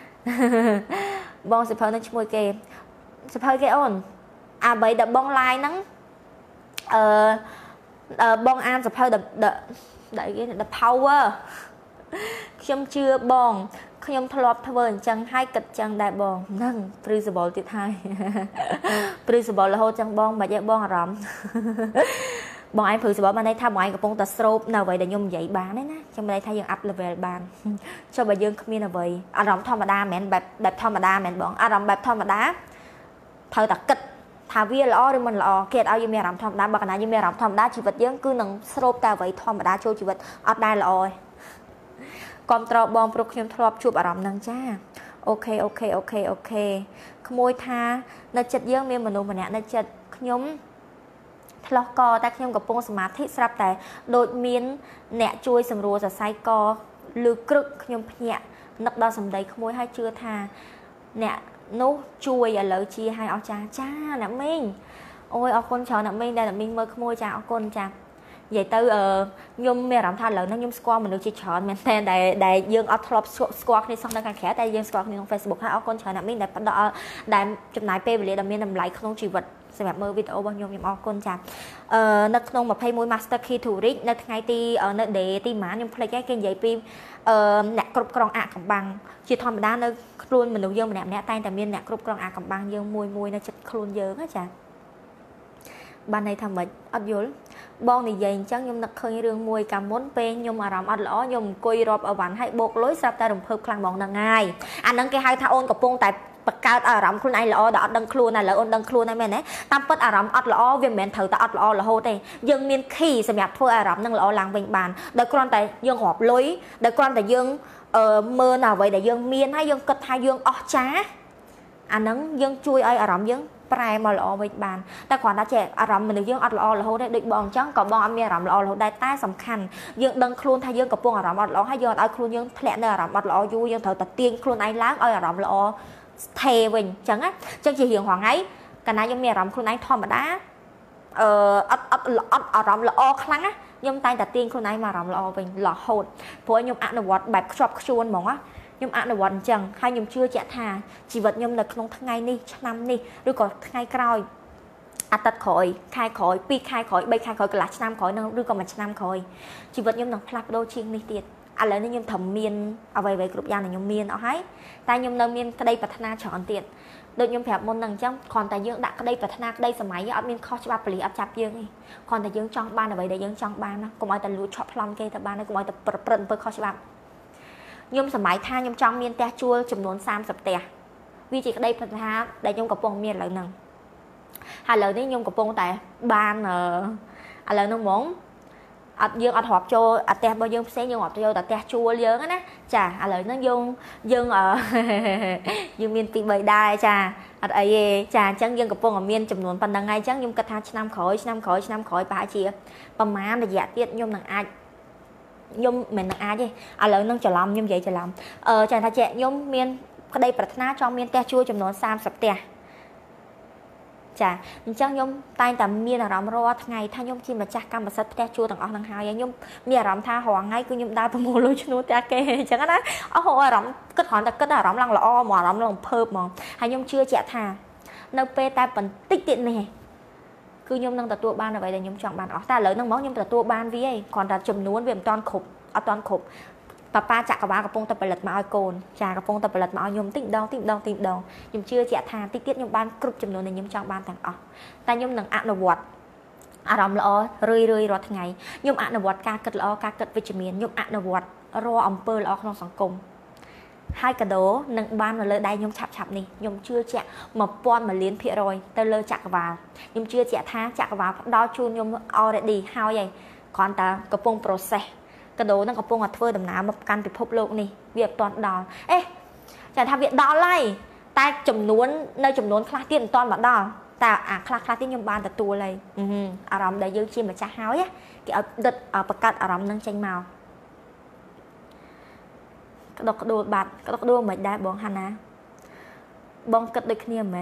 bong sập hơi nó chui kề sập hơi cái ôn à vậy đập bong lai nắng ờ bong an sập hơi đập đập đợi cái đập power trong chưa bong không thọ lọp thơ chẳng hai kịch chẳng đại bong nâng principle tiết hai principle là hô chẳng bong mà dạ bong rộng bọn anh thử sẽ bỏ bên đây tham ngoại của phong tật stroke nào vậy để nhung dậy bán đấy nè trong đây thay dương up level bàn cho bà dương không là vậy à rộng thom mà đa mẹn bẹp bẹp thom mà đa mẹn bọn à rộng bẹp thom mà đá thời tật kịch thà vía lo đi mình lo kia ao dương mẹ rộng thom đá bạc nào dương mẹ rộng thom đá chỉ vật dương cứ nâng stroke ta vậy thom mà đá cho chỉ vật ở đây là ôi con trâu bom pro nhung thọp chụp à rộng nâng cha ok ok ok ok môi tha nó chật dương miên mình nụ mà nè nó chật nhung lo co ta nhungกับពងសមាធិស្រាប់តែដូចមានអ្នកជួយសម្រួលសរសៃកលឺក្រឹកខ្ញុំភ្ញាក់នឹកដល់សម្ដីក្មួយហើយជឿថាអ្នកនោះជួយឥឡូវជាឲ្យអស់ចាចាអ្នកមីងអូយអរគុណច្រើនអ្នកមីងដែលអ្នកមីងមើលក្មួយចាអរគុណចានិយាយទៅខ្ញុំមានអារម្មណ៍ថាឥឡូវហ្នឹងខ្ញុំស្គាល់មនុស្សជាច្រើនមែនទែនដែលដែលយើងអត់ធ្លាប់ស្គាល់គ្នាសោះនៅខាងក្រៅតែយើងស្គាល់គ្នាក្នុង Facebook ហើយអរគុណច្រើនអ្នកមីងដែលផ្ដល់ដែលចំណាយពេលវេលាដ៏មានតម្លៃក្នុងជីវិតសម្រាប់មើលវីដេអូរបស់ខ្ញុំខ្ញុំអរគុណចាអឺនៅក្នុងยี่สิบเอ็ด Master Key to Reach នៅថ្ងៃទីនៅ day ទីម៉ានខ្ញុំភ្លេចហើយគេនិយាយពីអឺអ្នកគ្រប់គ្រងអាកំបាំងជាធម្មតានៅខ្លួនមនុស្សយើងម្នាក់ម្នាក់តែងតែមានអ្នកគ្រប់គ្រងអាកំបាំងយើងមួយមួយនៅចិត្តខ្លួនយើងណាចាបានន័យថាម៉េចអត់យល់បងនិយាយអញ្ចឹងខ្ញុំនឹកឃើញរឿងមួយកាលមុនពេលខ្ញុំអារម្មណ៍អត់ល្អខ្ញុំអង្គុយរាប់អវ៉ាន់ឲ្យបោកលុយស្រាប់តែរំភើបខ្លាំងហ្មងហ្នឹងហើយអាហ្នឹងគេហៅថាអូនកំពុងតែបង្កើតអារម្មណ៍ខ្លួនឯងល្អដល់អត់ដឹងខ្លួនឥឡូវអូនដឹងខ្លួនហើយមែនទេតាមពិតអារម្មណ៍អត់ល្អវាមិនមែនត្រូវតែអត់ល្អរហូតទេយើងមាន key សម្រាប់ធ្វើអារម្មណ៍នឹងល្អឡើងវិញបានដោយគ្រាន់តែយើងរាប់លុយដោយគ្រាន់តែយើងអឺមើលនៅអ្វីដែលយើងមានហើយយើងគិតថាយើងអស់ចាអាហ្នឹងយើងជួយឲ្យអារម្មណ៍យើងប្រែមកល្អវិញបានតែគ្រាន់តែចេះអារម្មណ៍មនុស្សយើងអត់ល្អរហូតទេដូចបងអញ្ចឹងក៏បងអត់មានអារម្មណ៍ល្អរហូតដែរតែសំខាន់យើងដឹងខ្លួនថាយើងកំពុងអារម្មណ៍អត់ល្អហើយយើងអត់ឲ្យខ្លួនយើងធ្លាក់នៅអារម្មណ៍អត់ល្អយូរយើងត្រូវតែទាញខ្លួនឯងឡើងឲ្យអារម្មណ៍ល្អថេវិញអញ្ចឹងណាអញ្ចឹងជារៀងរាល់ថ្ងៃកាលណាខ្ញុំមានអារម្មណ៍ខ្លួនឯងធម្មតាអឺអត់អត់អត់អារម្មណ៍ល្អខ្លាំងណាខ្ញុំតែងតែទាញខ្លួនឯងមកអារម្មណ៍ល្អវិញរហូតព្រោះខ្ញុំអនុវត្តបែបខ្ជាប់ខ្ជួនហ្មងណាខ្ញុំអនុវត្តអញ្ចឹងហើយខ្ញុំជឿជាក់ថាជីវិតខ្ញុំនៅក្នុងថ្ងៃនេះឆ្នាំនេះឬក៏ថ្ងៃក្រោយអាទិត្យក្រោយខែក្រោយពីរខែក្រោយបីខែក្រោយកន្លះឆ្នាំក្រោយនឹងឬក៏មួយឆ្នាំក្រោយជីវិតខ្ញុំនឹងផ្លាស់ប្ដូរជាងនេះទៀតឥឡូវនេះខ្ញុំត្រូវមានអ្វីៗគ្រប់យ៉ាងដែលខ្ញុំមានអស់ហើយតែខ្ញុំនៅមានក្តីប្រាថ្នាច្រើនទៀតដូចខ្ញុំប្រាប់មុនហ្នឹងអញ្ចឹងគ្រាន់តែយើងដាក់ក្តីប្រាថ្នាក្តីសម័យអត់មានខុសច្បាប់ពលីអត់ចាប់យើងទេគ្រាន់តែយើងចង់បានអ្វីដែលយើងចង់បានណាកុំឲ្យតែលួចឆក់ប្លន់គេទៅបានទេកុំឲ្យតែប្រព្រឹត្តអំពើខុសច្បាប់ខ្ញុំសម័យថាខ្ញុំចង់មានផ្ទះជួលចំនួនសាមសិបផ្ទះវាជាក្តីប្រាថ្នាដែលខ្ញុំកំពុងមានឥឡូវហ្នឹងហើយឥឡូវនេះខ្ញុំកំពុងតែបានឥឡូវហ្នឹងហ្មងអត់យើងអត់រាប់ចូលអាផ្ទះរបស់យើងផ្សេងយើងអត់ចូលតែផ្ទះជួលយើងណាចាឥឡូវហ្នឹងយើងយើងយើងមានពីរបីដែរចាអត់អីទេចាអញ្ចឹងយើងកំពុងតែមានចំនួនប៉ុណ្្នឹងហើយអញ្ចឹងខ្ញុំគិតថាឆ្នាំក្រោយឆ្នាំក្រោយឆ្នាំក្រោយប្រហែលជាប្រហែលរយៈទៀតខ្ញុំនឹងអាចខ្ញុំមិននឹងអាចទេឥឡូវនឹងច្រឡំខ្ញុំនិយាយច្រឡំអឺចាថាចេះខ្ញុំមានក្តីប្រាថ្នាចង់មានផ្ទះជួលចំនួនសាមសិបផ្ទះចាអញ្ចឹងខ្ញុំតែងតែមានអារម្មណ៍រាល់ថ្ងៃថាខ្ញុំជាម្ចាស់កម្មសិទ្ធិផ្ទះជួលទាំងអស់ហ្នឹងហើយខ្ញុំមានអារម្មណ៍ថារាល់ថ្ងៃគឺខ្ញុំដើរប្រមូលលុយឈ្នួលផ្ទះគេអញ្ចឹងណាអស់អារម្មណ៍គិតគ្រាន់តែគិតអារម្មណ៍ឡើងល្អមកអារម្មណ៍ឡើងភើបហ្មងហើយខ្ញុំជឿជាក់ថានៅពេលតែបន្តិចទៀតនេះគឺខ្ញុំនឹងទទួលបានអ្វីដែលខ្ញុំចង់បានអស់តែឥឡូវហ្នឹងហ្មងខ្ញុំទទួលបានវាឯងគ្រាន់តែចំនួនវាមិនតាន់គ្រប់អត់តាន់គ្រប់ប៉ាប៉ាចក្រវាលកំពុងតែផលិតមកឲ្យកូនចាកំពុងតែផលិតមកឲ្យខ្ញុំតិចម្ដងតិចម្ដងតិចម្ដងខ្ញុំជឿជាក់ថាតិចទៀតខ្ញុំបានគ្រប់ចំនួនដែលខ្ញុំចង់បានទាំងអស់តែខ្ញុំនឹងអនុវត្តអារម្មណ៍ល្អរឿយរឿយរាល់ថ្ងៃខ្ញុំអនុវត្តការគិតល្អការគិតវិជ្ជមានខ្ញុំអនុវត្តរាល់អំពើល្អក្នុងសង្គមហើយកាដូនឹងបាននៅលើដៃខ្ញុំឆាប់ឆាប់នេះខ្ញុំជឿជាក់មួយពាន់មួយលានភាគរយទៅលើចក្រវាលខ្ញុំជឿជាក់ថាចក្រវាលផ្ដល់ជូនខ្ញុំ already ហើយហើយគ្រាន់តែកំពុង processកាដូនឹងកំពុងតែធ្វើដំណើរមកកាន់ពិភពលោកនេះវាអត់ទាន់ដល់អេចាថាវាដល់ហើយតែចំនួននៅចំនួនខ្លះទៀតមិនទាន់មកដល់តែអាខ្លះខ្លះទៀតខ្ញុំបានទទួលហើយអារម្មណ៍ដែលយើងជាម្ចាស់ហើយគេឲ្យដិតបង្កើតអារម្មណ៍នឹងចេញមកក្តុកក្តួលបាត់ក្តុកក្តួលមិនដែរបងហាណាបងគិតដូចគ្នាមែន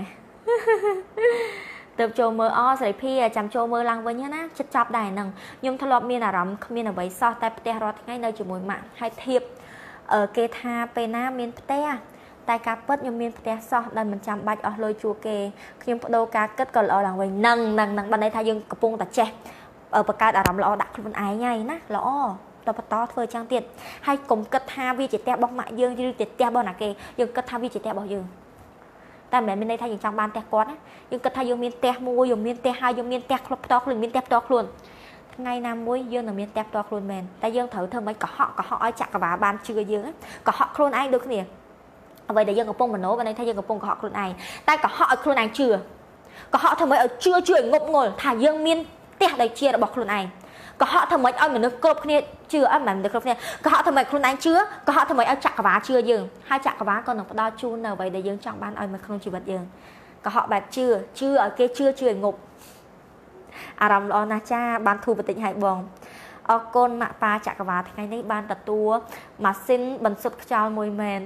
ទៅចូលមើលអស្រីភីចាំចូលមើលឡើងវិញណាចិត្តចាប់ដែរហ្នឹងខ្ញុំធ្លាប់មានអារម្មណ៍គ្មានអ្វីសោះតែផ្ទះរាល់ថ្ងៃនៅជាមួយម៉ាក់ហើយធៀបគេថាពេលណាមានផ្ទះតែការពិតខ្ញុំមានផ្ទះសោះដែលមិនចាំបាច់អស់លុយជួគេខ្ញុំបដូរការគិតក៏ល្អឡើងវិញហ្នឹងហ្នឹងហ្នឹងបានន័យថាយើងកំពុងតែចេះបង្កើតអារម្មណ៍ល្អដាក់ខ្លួនឯងហើយណាល្អតបន្តធ្វើចឹងទៀតហើយកុំគិតថាវាជាផ្ទះរបស់ម៉ាក់យើងឬជាផ្ទះរបស់ណាគេយើងគិតថាវាជាផ្ទះរបស់យើងតែមិនមែនមានន័យថាយើងចង់បានផ្ទះគាត់ណាយើងគិតថាយើងមានផ្ទះមួយយើងមានផ្ទះហើយយើងមានផ្ទះផ្ទាល់ខ្លួនមានផ្ទះផ្ទាល់ខ្លួនថ្ងៃណាមួយយើងនឹងមានផ្ទះផ្ទាល់ខ្លួនមែនតែយើងត្រូវធ្វើម៉េចកុហកកុហកឲ្យចក្រវាលបានជឿយើងកុហកខ្លួនឯងដូចគ្នាអ្វីដែលយើងកំពុងមโนបានន័យថាយើងកំពុងកុហកខ្លួនឯងតែកុហកឲ្យខ្លួនឯងជឿកុហកធ្វើម៉េចឲ្យជឿជឿឲ្យងប់ងល់ថាយើងមានផ្ទះដែលជារបស់ខ្លួនឯងកុហកធ្វើម៉េចឲ្យមនុស្សគ្រប់គ្នាជឿអត់មិនមនុស្សគ្រប់គ្នាកុហកធ្វើម៉េចខ្លួនឯងជឿកុហកធ្វើម៉េចឲ្យចក្រវាលជឿយើងហើយចក្រវាលក៏នឹងផ្ដល់ជូននៅអ្វីដែលយើងចង់បានឲ្យមកក្នុងជីវិតយើងកុហកបែបជឿជឿឲ្យគេជឿជឿឲ្យងប់អារម្មណ៍ល្អណាស់ចាបានធូរបន្តិចឲ្យបងអរគុណម៉ាក់ប៉ាចក្រវាលថ្ងៃនេះបានទទួលម៉ាស៊ីនបន្សុទ្ធខ្យល់មួយមែន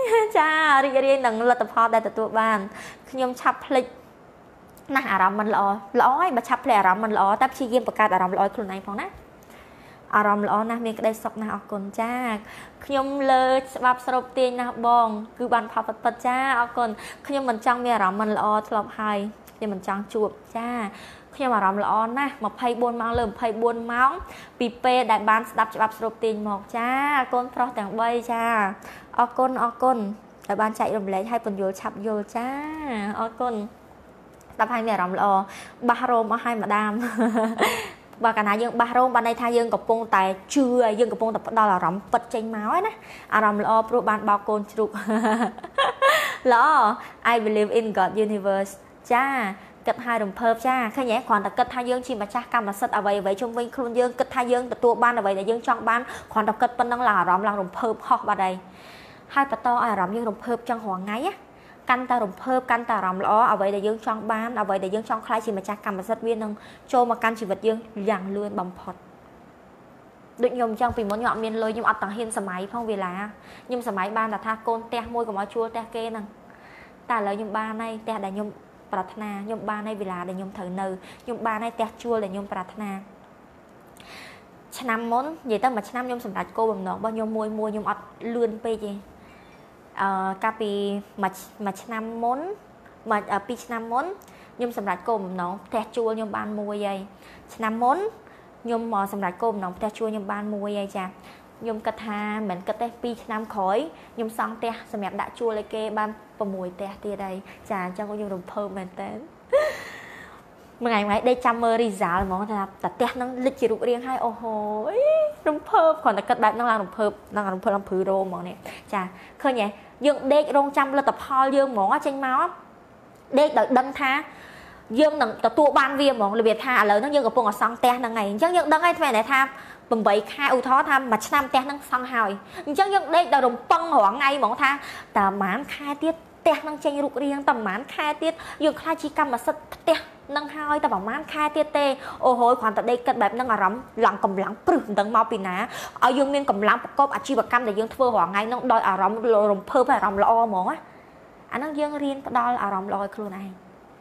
cha ri ri nâng lật tập họ đại tụi ban nhom chập lịch nè à rắm mình lọ lọ ấy mà chập lẹ à rắm mình lọ tắp chi game bạc cát à rắm lọខ្លួនឯងផងណាអារម្មណ៍ល្អណាស់មានក្តីសុខណាស់អរគុណចាខ្ញុំលើច្បាប់ស្រូបទាញណាស់បងគឺបានផាប់ពិតចាអរគុណខ្ញុំមិនចង់មានអារម្មណ៍មិនល្អធ្លាប់ហើយខ្ញុំមិនចង់ជួបចាខ្ញុំអារម្មណ៍ល្អណាស់ម្ភៃបួនម៉ោងលើម្ភៃបួនម៉ោងពីពេលដែលបានស្ដាប់ច្បាប់ស្រូបទាញមកចាកូនប្រុសទាំងបីចាអរគុណអរគុណដែលបានចែករំលែកឲ្យពន្យល់ឆាប់យល់ចាអរគុណស្ដាប់ឲ្យមានអារម្មណ៍ល្អបះរោមអស់ឲ្យម្ដាមបើកាលណាយើងបះរោមបានន័យថាយើងកំពុងតែជឿយើងកំពុងតែផ្ដល់អារម្មណ៍ពិតចេញមកហើយណាអារម្មណ៍ល្អព្រោះបានបោកកូនជ្រូកល្អ I believe in God universe ចាគិតឲ្យរំភើបចាឃើញទេគ្រាន់តែគិតថាយើងជាម្ចាស់កម្មសិទ្ធិអ្វីអ្វីជុំវិញខ្លួនយើងគិតថាយើងទទួលបានអ្វីដែលយើងចង់បានគ្រាន់តែគិតប៉ុណ្ណឹងឡើងអារម្មណ៍ឡើងរំភើបហោះបាត់ហើយហើយបន្តឲ្យអារម្មណ៍យើងរំភើបចឹងរាល់ថ្ងៃណាកាន់តែរំភើបកាន់តែអារម្មណ៍ល្អអ្វីដែលយើងចង់បានអ្វីដែលយើងចង់ខ្លាយជាម្ចាស់កម្មសិទ្ធិវានឹងចូលមកកាន់ជីវិតយើងយ៉ាងលឿនបំផុតដូចខ្ញុំចឹងពីមុនខ្ញុំអត់មានលុយខ្ញុំអត់ទាំងហ៊ានសម័យផងវេលាខ្ញុំសម័យបានតែថាកូនផ្ទះមួយកុំឲ្យជួលផ្ទះគេហ្នឹងតែឥឡូវខ្ញុំបានហើយផ្ទះដែលខ្ញុំប្រាថ្នាខ្ញុំបានហើយវេលាដែលខ្ញុំត្រូវនៅខ្ញុំបានហើយផ្ទះជួលដែលខ្ញុំប្រាថ្នាឆ្នាំមុននិយាយទៅមួយឆ្នាំខ្ញុំសម្រេចគោលបំណងរបស់ខ្ញុំមួយមួយខ្ញុំអត់លឿនពេកទេអឺកាលពីមួយមួយឆ្នាំមុនមួយពីរឆ្នាំមុនខ្ញុំសម្រេចគោលបំណងផ្ទះជួលខ្ញុំបានមួយហើយឆ្នាំមុនខ្ញុំមកសម្រេចគោលបំណងផ្ទះជួលខ្ញុំបានមួយហើយចាខ្ញុំគិតថាមិនគិតទេពីរឆ្នាំក្រោយខ្ញុំសង់ផ្ទះសម្រាប់ដាក់ជួលឲ្យគេបាន៦ផ្ទះទៀតហើយចាអញ្ចឹងខ្ញុំរំភើបមែនតើមួយថ្ងៃមួយដេកចាំមើល result ហ្មងថាតែផ្ទះហ្នឹងលិចជារូបរាងហើយអូហូរំភើបគ្រាន់តែគិតបែបហ្នឹងឡើងរំភើបឡើងរំភើបឡើងព្រឺរោមហ្មងនេះចាឃើញទេយើងដេករងចាំលទ្ធផលយើងហ្មងចេញមកដេកដោយដឹងថាយើងនឹងទទួលបានវាហ្មងរបៀបថាឥឡូវហ្នឹងយើងកំពុងអសង់ផ្ទះហ្នឹងហើយអញ្ចឹងយើងដឹងហើយថ្មតែថា8ខែឧទាហរណ៍ថាមួយឆ្នាំផ្ទះហ្នឹងសង់ហើយអញ្ចឹងយើងដេកដល់រំពឹងរាល់ថ្ងៃហ្មងថាតើប្រហែលខែទៀតផ្ទះហ្នឹងចេញរូបរាងតើប្រហែលខែទៀតយើងខ្លាចជាកម្មសិទ្ធិផ្ទះនឹងហើយតែប្រហែលខែទៀតទេអូហូយគ្រាន់តែដេកគិតបែបហ្នឹងអារម្មណ៍ឡើងកម្លាំងព្រឹសមិនដឹងមកពីណាឲ្យយើងមានកម្លាំងប្រកបអាជីវកម្មដែលយើងធ្វើរាល់ថ្ងៃហ្នឹងដោយអារម្មណ៍រំភើបអារម្មណ៍ល្អហ្មងណាអាហ្នឹងយើងរៀនផ្ដល់អារម្មណ៍ល្អឲ្យខ្លួនឯង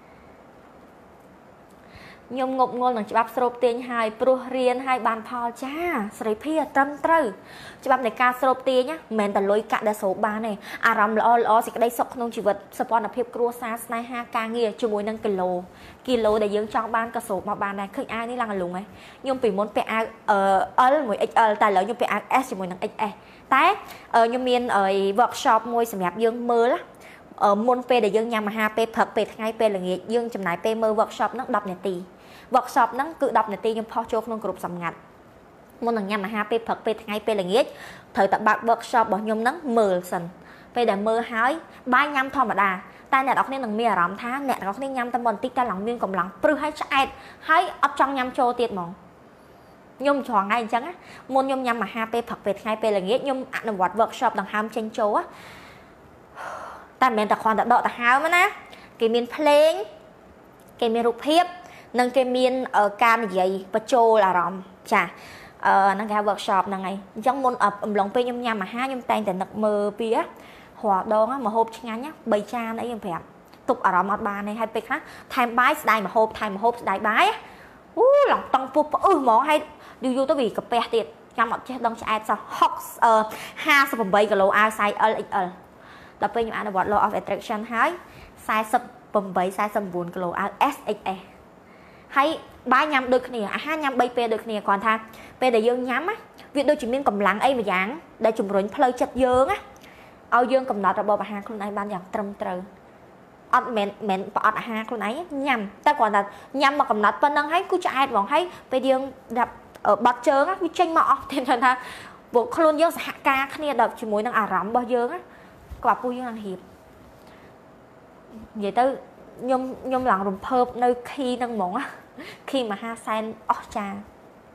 ខ្ញុំងប់ងល់នឹងច្បាប់ស្រូបទាញហើយព្រោះរៀនហើយបានផលចាសេរីភាពត្រឹមត្រូវច្បាប់នៃការស្រូបទាញណាមិនមែនតែលុយកាក់ដែលស្រូបបានទេអារម្មណ៍ល្អល្អសេចក្តីសុខក្នុងជីវិតសព្វនភាពគ្រួសារស្នេហាការងារជាមួយនឹងគីឡូគីឡូដែលយើងចង់បានក៏ស្រូបមកបានដែរឃើញអាវនេះឡើងលងហ៎ខ្ញុំពីមុនពាក់អាវ L មួយ เอ็กซ์ แอล តែឥឡូវខ្ញុំពាក់អាវ S ជាមួយនឹង เอ็กซ์ เอส តែខ្ញុំមាន workshop មួយសម្រាប់យើងមើលមុនពេលដែលយើងញ៉ាំអាហារពេលព្រឹកពេលថ្ងៃពេលល្ងាចយើងចំណាយពេលមើល workshop ហ្នឹងដប់នាទីworkshop ហ្នឹងគឺដប់នាទីខ្ញុំផុសចូលក្នុងក្រុមសម្ងាត់មុននឹងញ៉ាំអាហារពេលព្រឹកពេលថ្ងៃពេលល្ងាចត្រូវតែបើក workshop របស់ខ្ញុំហ្នឹងមើលសិនពេលដែលមើលហើយបាយញ៉ាំធម្មតាតែអ្នកនរគ្នានឹងមានអារម្មណ៍ថាអ្នកនរគ្នាញ៉ាំតែបន្តិចតែឡើងមានកម្លាំងព្រឹសហើយឆ្អែតហើយអត់ចង់ញ៉ាំចូលទៀតហ្មងខ្ញុំច្រងថ្ងៃអញ្ចឹងមុនខ្ញុំញ៉ាំអាហារពេលព្រឹកពេលថ្ងៃពេលល្ងាចខ្ញុំអនុវត្ត workshop ដង្ហើមចេញចូលតែមិនមែនតែគ្រាន់តែដកដង្ហើមណាគេមានភ្លេងគេមានរូបភាពនឹងគេមានការនិយាយបញ្ចូលអារម្មណ៍ចាអឺហ្នឹងគេហៅ workshop ហ្នឹងហើយអញ្ចឹងមុនអំឡុងពេលខ្ញុំញ៉ាំអាហារខ្ញុំតែងតែនឹកមើលពីរាល់ដងមហូបឆ្ងាញ់បីចានអីខ្ញុំប្រាប់ទប់អារម្មណ៍អត់បានទេហើយពេលខ្លះថែមបាយស្ដាយមហូបថែមមហូបស្ដាយបាយអូឡងតង់ពោះផ្អឹសហ្មងហើយយូរយូរទៅវាកាពះទៀតចាំអត់ចេះដឹងឆ្អែតសោះห้าสิบแปดគីឡូអាវ size L เอ็กซ์ แอล ដល់ពេលខ្ញុំអនុវត្ត law of attraction ហើយ48 49គីឡូអាវ S เอ็กซ์ เอส ហើយបាយញ៉ាំដូចគ្នាអាហារញ៉ាំបីពេលដូចគ្នាគ្រាន់ថាពេលដែលយើងញ៉ាំវាដូចជាមានកម្លាំងអីមួយយ៉ាងដែលជំរុញផ្លូវចិត្តយើងណាឲ្យយើងកំណត់របបអាហារខ្លួនឯងបានយ៉ាងត្រឹមត្រូវអត់មែនមែនប្រអត់អាហារខ្លួនឯងញ៉ាំតែគ្រាន់តែញ៉ាំមកកំណត់ប៉ុណ្្នឹងហើយគូឆ្អែតហ្មងហើយពេលយើងដាក់បាត់ជើងវាចេញមកអស់ទេថាពួកខ្លួនយើងសហការគ្នាដល់ជាមួយនឹងអារម្មណ៍របស់យើងក៏ពុះយើងនឹងរៀបនិយាយទៅខ្ញុំខ្ញុំឡើងរំភើបនៅខីហ្នឹងហ្មងខីមហាសែនអស្ចារ្យ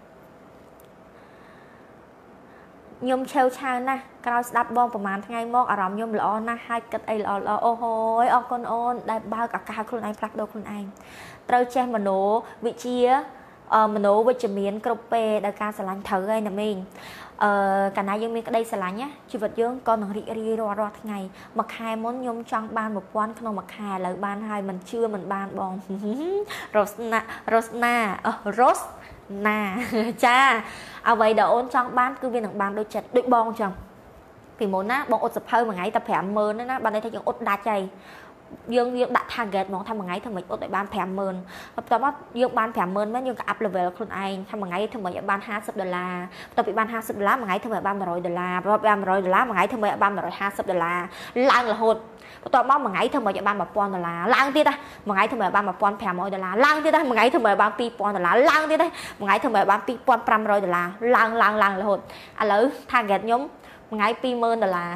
ខ្ញុំឆេវឆាវណាស់ក្រោយស្ដាប់បងប្រហែលថ្ងៃមកអារម្មណ៍ខ្ញុំល្អណាស់ហើយគិតអីល្អល្អអូហូយអរគុណអូនដែលបើកឱកាសខ្លួនឯងផ្លាស់ប្ដូរខ្លួនឯងត្រូវចេះមโนវិជ្ជាមโนវិជ្ជមានគ្រប់ពេលដល់ការស្រឡាញ់ត្រូវហើយណាមីងអឺកាលណាយើងមានក្តីស្រឡាញ់ណាជីវិតយើងក៏នឹងរីករាយរាល់រាល់ថ្ងៃមួយខែមុនខ្ញុំចង់បានmộtពាន់ក្នុងមួយខែឥឡូវបានហើយមិនជឿមិនបានបងរ៉ូសណារ៉ូសណាអឺរ៉ូសណាចាអ្វីដែលអូនចង់បានគឺវានឹងបានដូចចិត្តដូចបងចឹងពីមុនណាបងអត់សភៅមួយថ្ងៃតែប្រាំម៉ឺនណាបានន័យថាយើងអត់ដាច់ហើយយើងយើងដាក់ target ហ្មងថាមួយថ្ងៃធ្វើម៉េចអត់ឲ្យបានប្រាំម៉ឺនបន្ទាប់មកយើងបានប្រាំម៉ឺនមែនយើងក៏ up level ខ្លួនឯងថាមួយថ្ងៃធ្វើម៉េចឲ្យបានห้าสิบដុល្លារបន្ទាប់ពីបានห้าสิบដុល្លារមួយថ្ងៃធ្វើម៉េចឲ្យបានmột trămដុល្លារបន្ទាប់ពីបានmột trămដុល្លារមួយថ្ងៃធ្វើម៉េចឲ្យបានmột trămห้าสิบដុល្លារឡើងរហូតបន្ទាប់មកមួយថ្ងៃធ្វើម៉េចឲ្យបានmột nghìnដុល្លារឡើងទៀតណាមួយថ្ងៃធ្វើម៉េចឲ្យបានmột nghìn năm trămដុល្លារឡើងទៀតណាមួយថ្ងៃធ្វើម៉េចឲ្យបានtwo nghìnដុល្លារឡើងទៀតណាមួយថ្ងៃធ្វើម៉េចឲ្យបានtwo nghìn năm trămដុល្លារឡើងឡើងឡើងរហូតឥឡូវ target ខ្ញុំមួយថ្ងៃtwo nghìnដុល្លារ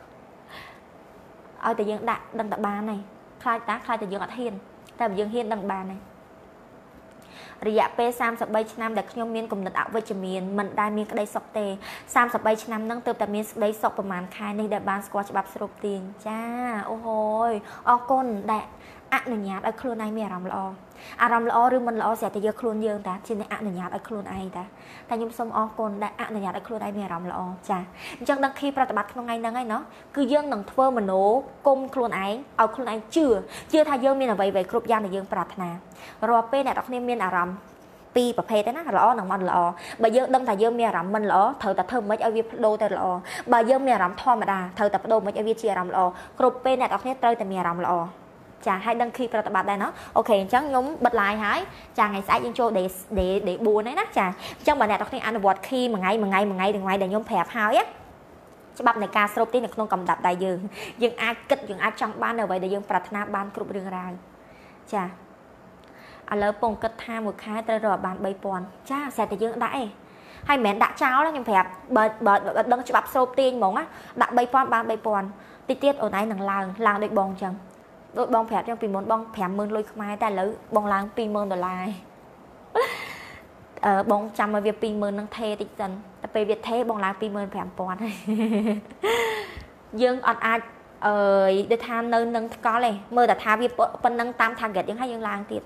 ឲ្យតែយើងដាក់ដឹងតែបានហើយខ្លាចតាខ្លាចតែយើងអត់ហ៊ានតែបើយើងហ៊ានដឹងបានហើយរយៈពេលสามสิบ三ឆ្នាំដែលខ្ញុំមានគំនិតអវិជ្ជមានមិនដែលមានក្តីសុខទេสามสิบ三ឆ្នាំហ្នឹងទើបតែមានក្តីសុខប្រហែលខែនេះដែលបានស្គាល់ច្បាប់ស្រូបទាញចាអូហូយអរគុណដែលអនុញ្ញាតឲ្យខ្លួនឯងមានអារម្មណ៍ល្អអារម្មណ៍ល្អឬមិនល្អស្រាប់តែយកខ្លួនយើងតាជាអ្នកអនុញ្ញាតឲ្យខ្លួនឯងតាតែខ្ញុំសូមអរគុណដែលអនុញ្ញាតឲ្យខ្លួនឯងមានអារម្មណ៍ល្អចាអញ្ចឹងដឹងគីប្រតិបត្តិក្នុងថ្ងៃហ្នឹងហើយណោះគឺយើងនឹងធ្វើមโนគុំខ្លួនឯងឲ្យខ្លួនឯងជឿជឿថាយើងមានអ្វីៗគ្រប់យ៉ាងដែលយើងប្រាថ្នារាល់ពេលអ្នកនរគ្នាមានអារម្មណ៍ពីរប្រភេទទេណាល្អនិងមិនល្អបើយើងដឹងថាយើងមានអារម្មណ៍មិនល្អត្រូវតែធ្វើមិនឲ្យវាបដូរទៅល្អបើយើងមានអារម្មណ៍ធម្មតាត្រូវតែបដូរមិនឲ្យវាជាអារម្មណ៍ល្អគ្រប់ពេលអ្នកនរគ្នាត្រូវតែមានអារម្មណ៍ល្អចាឲ្យដឹងគីប្រតិបត្តិដែរណោះអូខេអញ្ចឹងខ្ញុំបិទ live ហើយចាថ្ងៃស្អែកយើងចូល day day day fourហ្នឹងណាចាអញ្ចឹងបើអ្នកនរគ្នាអនុវត្តគីមួយថ្ងៃមួយថ្ងៃមួយថ្ងៃទាំងថ្ងៃដែលខ្ញុំប្រាប់ហើយច្បាប់នៃការស្រូបទាញនៅក្នុងកំដាប់ដៃយើងយើងអាចគិតយើងអាចចង់បាននៅអ្វីដែលយើងប្រាថ្នាបានគ្រប់រឿងរ៉ាវចាឥឡូវពងគិតថាមួយខែត្រូវរកបានthree thousandចាស្រាប់តែយើងដាក់ឯងហើយមិនមែនដាក់ចោលខ្ញុំប្រាប់បើបើដឹងច្បាប់ស្រូបទាញហ្មងណាដាក់three thousandបានthree thousandតិចទៀតអូនឯងនឹងឡើងឡើងដូចបងអញ្ចឹងដូចបងប្រាប់ចឹងពីមុនបងfive thousandលុយខ្មែរតែឥឡូវបងឡើងtwo thousandដុល្លារអឺបងចាំឲ្យវាtwo thousandនឹងថេតិចសិនតែពេលវាថេបងឡើងtwo thousand five hundredហើយយើងអត់អាចអើយដូចថានៅនឹងថ្កល់ទេមើលតែថាវាប៉ុណ្ណឹងតាម target យើងហើយយើងឡើងទៀត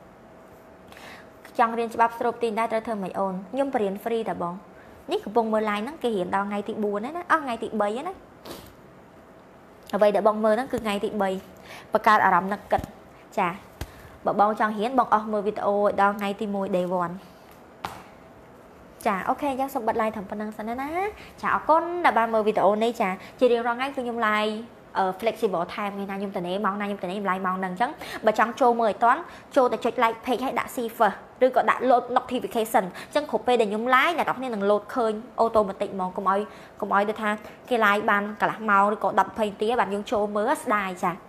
ចង់រៀនច្បាប់ស្រូបទាញដែរត្រូវធ្វើម៉េចអូនខ្ញុំបរៀន free តែបងនេះកំពុងមើល live ហ្នឹងគេរៀនដល់ថ្ងៃទីfourហ្នឹងណាអស់ថ្ងៃទីthreeហ្នឹងណាអ្វីដែលបងមើលហ្នឹងគឺថ្ងៃទីthreeបង្កើតអារម្មណ៍នឹកគិតចាបើបងចង់រៀនបងអស់មើលវីដេអូដល់ថ្ងៃទីone day one ចាអូខេអញ្ចឹងសូមបិទ live ត្រឹមប៉ុណ្្នឹងសិនណាចាអរគុណដែលបានមើលវីដេអូនេះចាជារៀងរាល់ថ្ងៃគឺខ្ញុំ live flexible time ថ្ងៃណាខ្ញុំទៅម៉ោងណាខ្ញុំទៅ live ម៉ោងហ្នឹងអញ្ចឹងបើចង់ចូលមើលឲ្យតាន់ចូលទៅចុច like page ហើយដាក់ see first ឬក៏ដាក់ load notification អញ្ចឹងគ្រប់ពេលដែលខ្ញុំ live អ្នកនរគ្នានឹង load ឃើញ automatic ហ្មងកុំឲ្យកុំឲ្យទៅថាគេ live បានកន្លះម៉ោងឬក៏ten to twentyនាទីបានយើងចូលមើលស្ដាយចា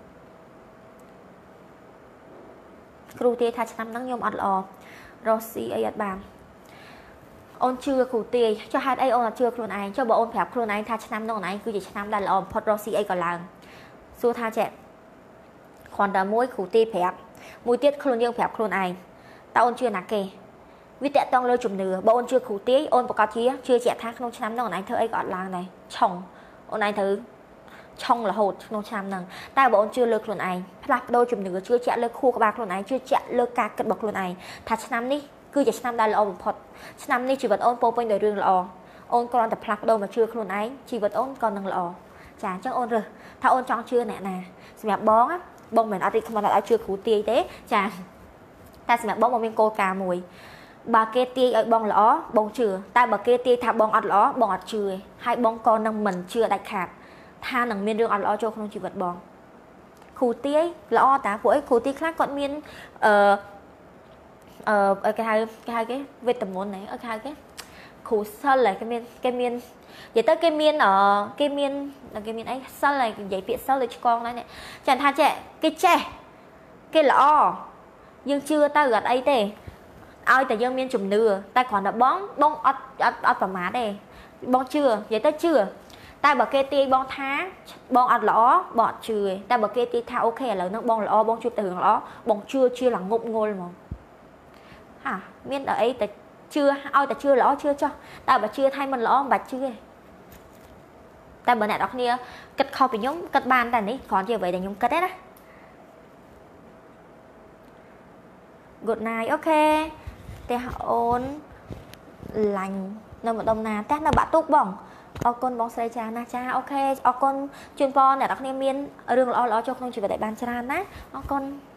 គ្រូទាយថាឆ្នាំហ្នឹងខ្ញុំអត់ល្អរស់ស៊ីអីអត់បានអូនជឿគ្រូទាយចុះហេតុអីអូនអត់ជឿខ្លួនឯងចុះបើអូនប្រាប់ខ្លួនឯងថាឆ្នាំនោះអូនឯងគឺជាឆ្នាំដែលល្អបំផុតរស់ស៊ីអីក៏ឡើងសួរថាចេះគ្រាន់តែមួយគ្រូទាយប្រាប់មួយទៀតខ្លួនយើងប្រាប់ខ្លួនឯងតើអូនជឿណាគេវាតកតងលើជំនឿបើអូនជឿគ្រូទាយអូនប្រកាសជាជឿជាក់ថាក្នុងឆ្នាំនោះអូនឯងធ្វើអីក៏អត់ឡើងដែរឆុងអូនឯងត្រូវឆុងរហូតក្នុងឆ្នាំហ្នឹងតែបើអូនជឿលើខ្លួនឯងផ្លាស់ប្ដូរជំនឿជឿជាក់លើខួរក្បាលខ្លួនឯងជឿជាក់លើការគិតរបស់ខ្លួនឯងថាឆ្នាំនេះគឺជាឆ្នាំដែលល្អបំផុតឆ្នាំនេះជីវិតអូនពោពេញដោយរឿងល្អអូនគ្រាន់តែផ្លាស់ប្ដូរមកជឿខ្លួនឯងជីវិតអូនក៏នឹងល្អចាអញ្ចឹងអូនរើសថាអូនចង់ជឿអ្នកណាសម្រាប់បងបងមិនអត់រីកខ្មាស់អត់ឲ្យជឿគ្រូទាយទេចាតែសម្រាប់បងបងមានគោលការណ៍មួយបើគេទាយឲ្យបងល្អបងជឿតែបើគេទាយថាបងអត់ល្អបងអត់ជឿហើយបងក៏នឹងមិនជឿដាច់ខាតថានឹងមានរឿងអត់ល្អចូលក្នុងជីវិតបងគ្រូទាយល្អតាពួកអីគ្រូទាយខ្លះគាត់មានអឺអឺគេហៅគេហៅគេវេទមន្តហ្នឹងគេហៅគេគ្រូសិលគេមានគេមាននិយាយទៅគេមានអឺគេមានគេមានអីសិលនិយាយពាក្យសិលដូចឆ្កងហ្នឹងចាថាចេះគេចេះគេល្អយើងជឿទៅអត់អីទេឲ្យតែយើងមានជំនឿតែគ្រាន់តែបងបងអត់អត់អត់ប្រមាទទេបងជឿនិយាយទៅជឿតែបើគេទាយបងថាបងអត់ល្អបងអត់ជឿតែបើគេទាយថាអូខេឥឡូវហ្នឹងបងល្អបងជួបតែរឿងល្អបងជឿជឿឡើងងប់ងល់ហ្មងហាមានតែអីតែជឿឲ្យតែជឿល្អជឿចុះតែបើជឿថាមិនល្អមិនបាច់ជឿទេតែបើអ្នកនរគ្នាគិតខុសពីខ្ញុំគិតបានតែនេះគ្រាន់ជាអ្វីដែលខ្ញុំគិតទេណា Good night អូខេតែអូនឡាញ់នៅម្ដុំណាតែនៅបាក់ទុកបងអរគុណបងស្រីចាណាចាអូខេអរគុណជូនពរអ្នកនរគ្នាមានរឿងល្អៗចូលក្នុងជីវិតឲ្យបានច្រើនណាអរគុណ